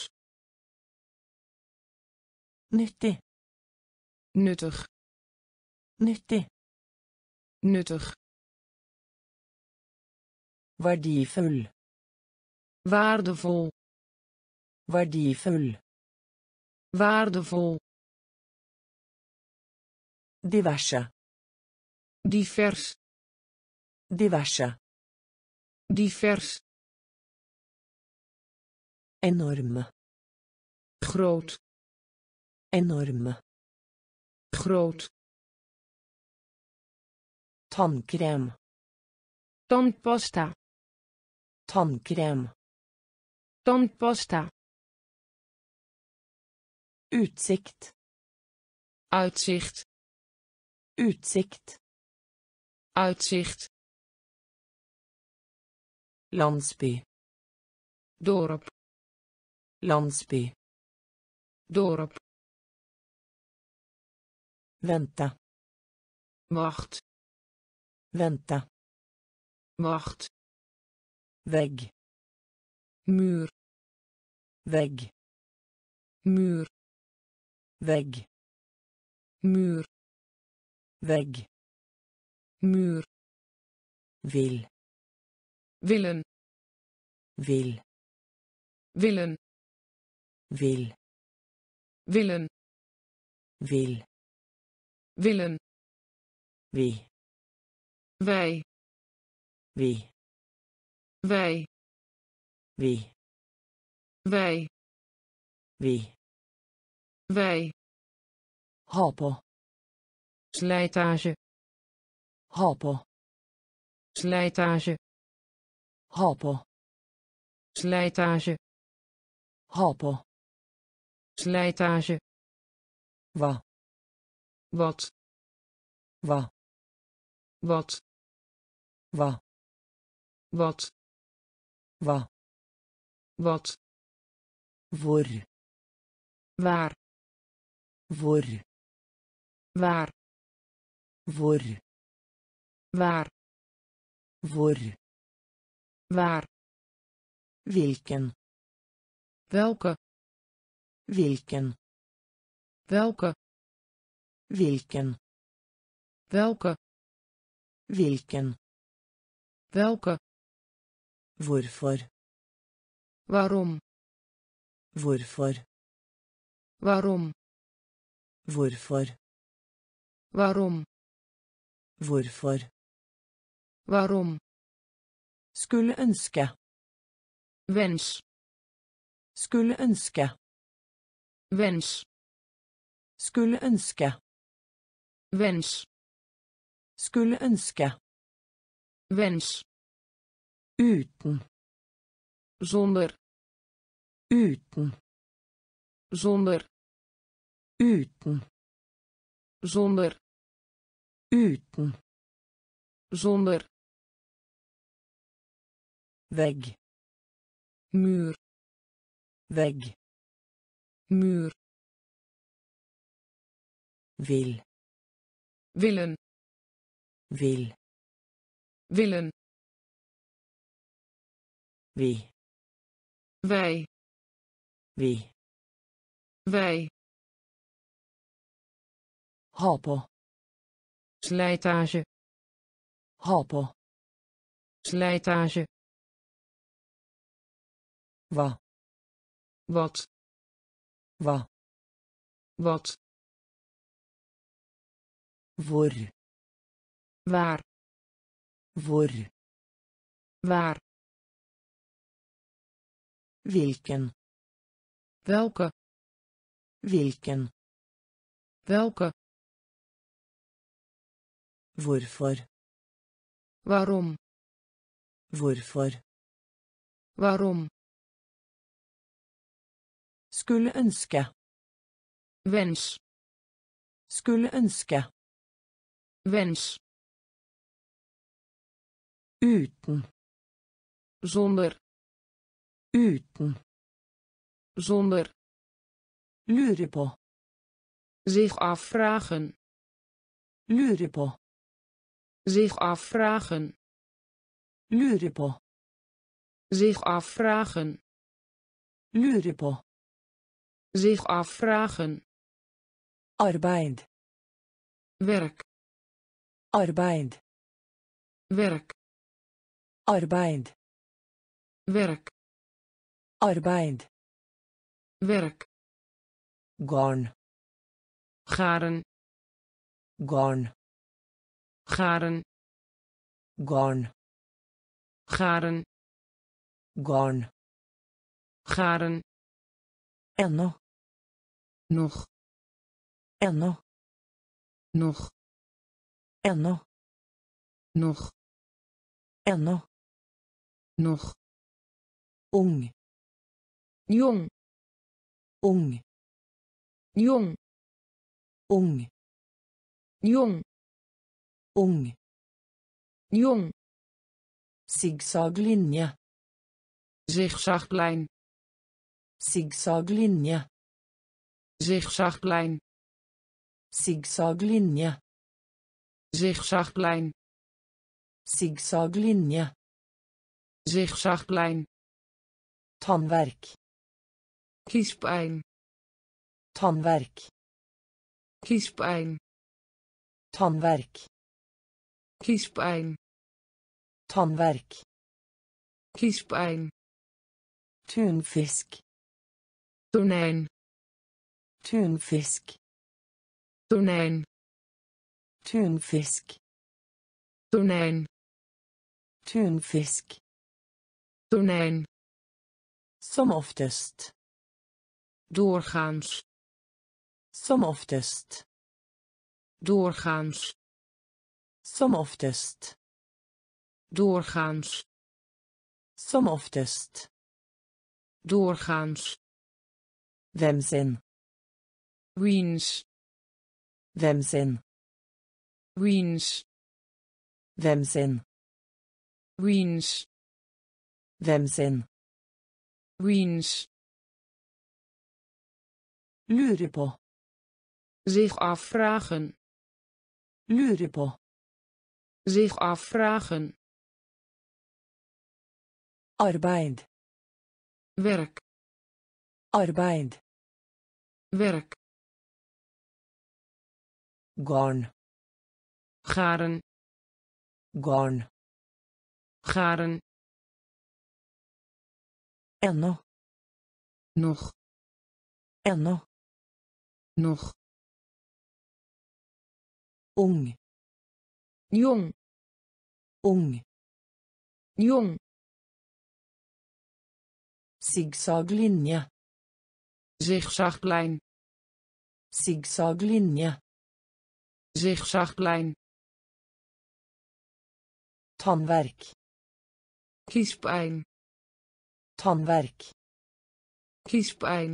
Speaker 1: nyttig,
Speaker 2: nuttig,
Speaker 1: nyttig,
Speaker 2: nuttig,
Speaker 1: verdifull,
Speaker 2: waardevol,
Speaker 1: verdifull,
Speaker 2: waardevol,
Speaker 1: diverse,
Speaker 2: divers,
Speaker 1: diverse,
Speaker 2: divers,
Speaker 1: enorme,
Speaker 2: groot,
Speaker 1: enorme,
Speaker 2: groot,
Speaker 1: tandkrem,
Speaker 2: tandpasta,
Speaker 1: tandkrem,
Speaker 2: tandpasta,
Speaker 1: utsikt,
Speaker 2: uitzicht,
Speaker 1: utsikt,
Speaker 2: uitzicht,
Speaker 1: landsby,
Speaker 2: dorp,
Speaker 1: landsby,
Speaker 2: dorp,
Speaker 1: vänta,
Speaker 2: wacht,
Speaker 1: vänta,
Speaker 2: wacht,
Speaker 1: vägg,
Speaker 2: muur,
Speaker 1: vägg,
Speaker 2: muur,
Speaker 1: vägg,
Speaker 2: muur,
Speaker 1: vägg,
Speaker 2: muur,
Speaker 1: vil,
Speaker 2: willen,
Speaker 1: vil,
Speaker 2: willen,
Speaker 1: vil,
Speaker 2: willen,
Speaker 1: vil,
Speaker 2: willen,
Speaker 1: vi,
Speaker 2: wij,
Speaker 1: vi,
Speaker 2: wij,
Speaker 1: vi,
Speaker 2: wij,
Speaker 1: vi,
Speaker 2: wij,
Speaker 1: ha på,
Speaker 2: slijtage,
Speaker 1: ha på,
Speaker 2: slijtage,
Speaker 1: ha på,
Speaker 2: slijtage,
Speaker 1: ha på,
Speaker 2: slijtage,
Speaker 1: va,
Speaker 2: wat,
Speaker 1: va,
Speaker 2: wat,
Speaker 1: va,
Speaker 2: wat,
Speaker 1: va,
Speaker 2: wat,
Speaker 1: hvor,
Speaker 2: waar,
Speaker 1: hvor,
Speaker 2: waar,
Speaker 1: hvor,
Speaker 2: waar,
Speaker 1: hvor,
Speaker 2: waar,
Speaker 1: vilken,
Speaker 2: welke,
Speaker 1: vilken,
Speaker 2: welke,
Speaker 1: vilken,
Speaker 2: welke,
Speaker 1: vilken,
Speaker 2: welke,
Speaker 1: hvorfor,
Speaker 2: waarom,
Speaker 1: hvorfor,
Speaker 2: waarom,
Speaker 1: hvorfor,
Speaker 2: waarom,
Speaker 1: hvorfor,
Speaker 2: waarom,
Speaker 1: skulle ønske,
Speaker 2: wens,
Speaker 1: skulle ønske,
Speaker 2: wens,
Speaker 1: skulle ønske,
Speaker 2: wens,
Speaker 1: skulle ønske,
Speaker 2: wens,
Speaker 1: uten,
Speaker 2: zonder,
Speaker 1: uten,
Speaker 2: zonder,
Speaker 1: uten,
Speaker 2: zonder,
Speaker 1: uten,
Speaker 2: zonder,
Speaker 1: vägg,
Speaker 2: muur,
Speaker 1: vägg,
Speaker 2: muur,
Speaker 1: vil,
Speaker 2: willen,
Speaker 1: vil,
Speaker 2: willen,
Speaker 1: Vi.
Speaker 2: Wij.
Speaker 1: Vi.
Speaker 2: Wij.
Speaker 1: Ha på.
Speaker 2: Slijtage.
Speaker 1: Ha på.
Speaker 2: Slijtage.
Speaker 1: Hva.
Speaker 2: Wat.
Speaker 1: Hva.
Speaker 2: Wat.
Speaker 1: Hvor.
Speaker 2: Waar.
Speaker 1: Hvor.
Speaker 2: Waar.
Speaker 1: Hvilken.
Speaker 2: Welke.
Speaker 1: Hvilken.
Speaker 2: Welke.
Speaker 1: Hvorfor.
Speaker 2: Waarom.
Speaker 1: Hvorfor.
Speaker 2: Waarom.
Speaker 1: Skulle ønske.
Speaker 2: Wens.
Speaker 1: Skulle ønske.
Speaker 2: Wens.
Speaker 1: Uten.
Speaker 2: Zonder.
Speaker 1: Uten.
Speaker 2: Zonder.
Speaker 1: Lure på.
Speaker 2: Zich afvragen.
Speaker 1: Lure på.
Speaker 2: Zich afvragen.
Speaker 1: Lure på.
Speaker 2: Zich afvragen.
Speaker 1: Lure på.
Speaker 2: Zich afvragen.
Speaker 1: Arbeid.
Speaker 2: Werk.
Speaker 1: Arbeid.
Speaker 2: Werk.
Speaker 1: Arbeid.
Speaker 2: Werk.
Speaker 1: Arbeid.
Speaker 2: Werk.
Speaker 1: Garn.
Speaker 2: Garen.
Speaker 1: Garn.
Speaker 2: Garen.
Speaker 1: Garn.
Speaker 2: Garen.
Speaker 1: Garn.
Speaker 2: Garen.
Speaker 1: Ennå.
Speaker 2: Nog.
Speaker 1: Ennå.
Speaker 2: Nog.
Speaker 1: Ennå.
Speaker 2: Nog.
Speaker 1: Ennå.
Speaker 2: Nog.
Speaker 1: Ung.
Speaker 2: Jong.
Speaker 1: Ung.
Speaker 2: Jong.
Speaker 1: Ung.
Speaker 2: Jong.
Speaker 1: Ung.
Speaker 2: Jong.
Speaker 1: Zigzaglinje.
Speaker 2: Zigzaglijn.
Speaker 1: Zigzaglinje.
Speaker 2: Zigzaglijn.
Speaker 1: Zigzaglinje.
Speaker 2: Zigzaglijn.
Speaker 1: Zigzaglinje.
Speaker 2: Zigzaglijn.
Speaker 1: Tandverk.
Speaker 2: Kiespijn.
Speaker 1: Tandverk.
Speaker 2: Kiespijn.
Speaker 1: Tandverk.
Speaker 2: Kiespijn.
Speaker 1: Tandverk.
Speaker 2: Kiespijn.
Speaker 1: Tunfisk.
Speaker 2: Tonijn.
Speaker 1: Tunfisk.
Speaker 2: Tonijn.
Speaker 1: Tunfisk.
Speaker 2: Tonijn.
Speaker 1: Tunfisk.
Speaker 2: Tonijn.
Speaker 1: Som oftest.
Speaker 2: Doorgaans.
Speaker 1: Som oftest.
Speaker 2: Doorgaans.
Speaker 1: Som oftest.
Speaker 2: Doorgaans.
Speaker 1: Som oftest.
Speaker 2: Doorgaans.
Speaker 1: Hvem sin.
Speaker 2: Wiens.
Speaker 1: Hvem sin.
Speaker 2: Wiens.
Speaker 1: Hvem sin.
Speaker 2: Wiens.
Speaker 1: Hvem sin.
Speaker 2: Wiens.
Speaker 1: Lure på.
Speaker 2: Zich afvragen.
Speaker 1: Lure på.
Speaker 2: Zich afvragen.
Speaker 1: Arbeid.
Speaker 2: Werk.
Speaker 1: Arbeid.
Speaker 2: Werk.
Speaker 1: Garn.
Speaker 2: Garen.
Speaker 1: Garn.
Speaker 2: Garen.
Speaker 1: Ennå.
Speaker 2: Nog.
Speaker 1: Ennå.
Speaker 2: Nog.
Speaker 1: Ung.
Speaker 2: Jong.
Speaker 1: Ung.
Speaker 2: Jong.
Speaker 1: Zigzaglinje.
Speaker 2: Zigzaglijn.
Speaker 1: Zigzaglinje.
Speaker 2: Zigzaglijn.
Speaker 1: Tandverk.
Speaker 2: Kiespijn.
Speaker 1: Tandverk.
Speaker 2: Kiespijn.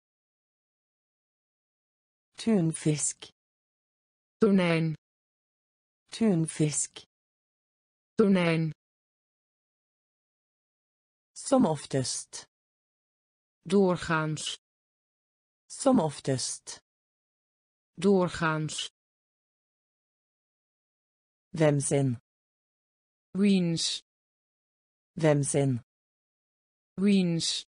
Speaker 1: Tunfisk.
Speaker 2: Tonijn.
Speaker 1: Tunfisk.
Speaker 2: Tonijn.
Speaker 1: Som oftest.
Speaker 2: Doorgaans.
Speaker 1: Som oftest.
Speaker 2: Doorgaans.
Speaker 1: Hvem sin.
Speaker 2: Wiens.
Speaker 1: Hvem sin.
Speaker 2: wiens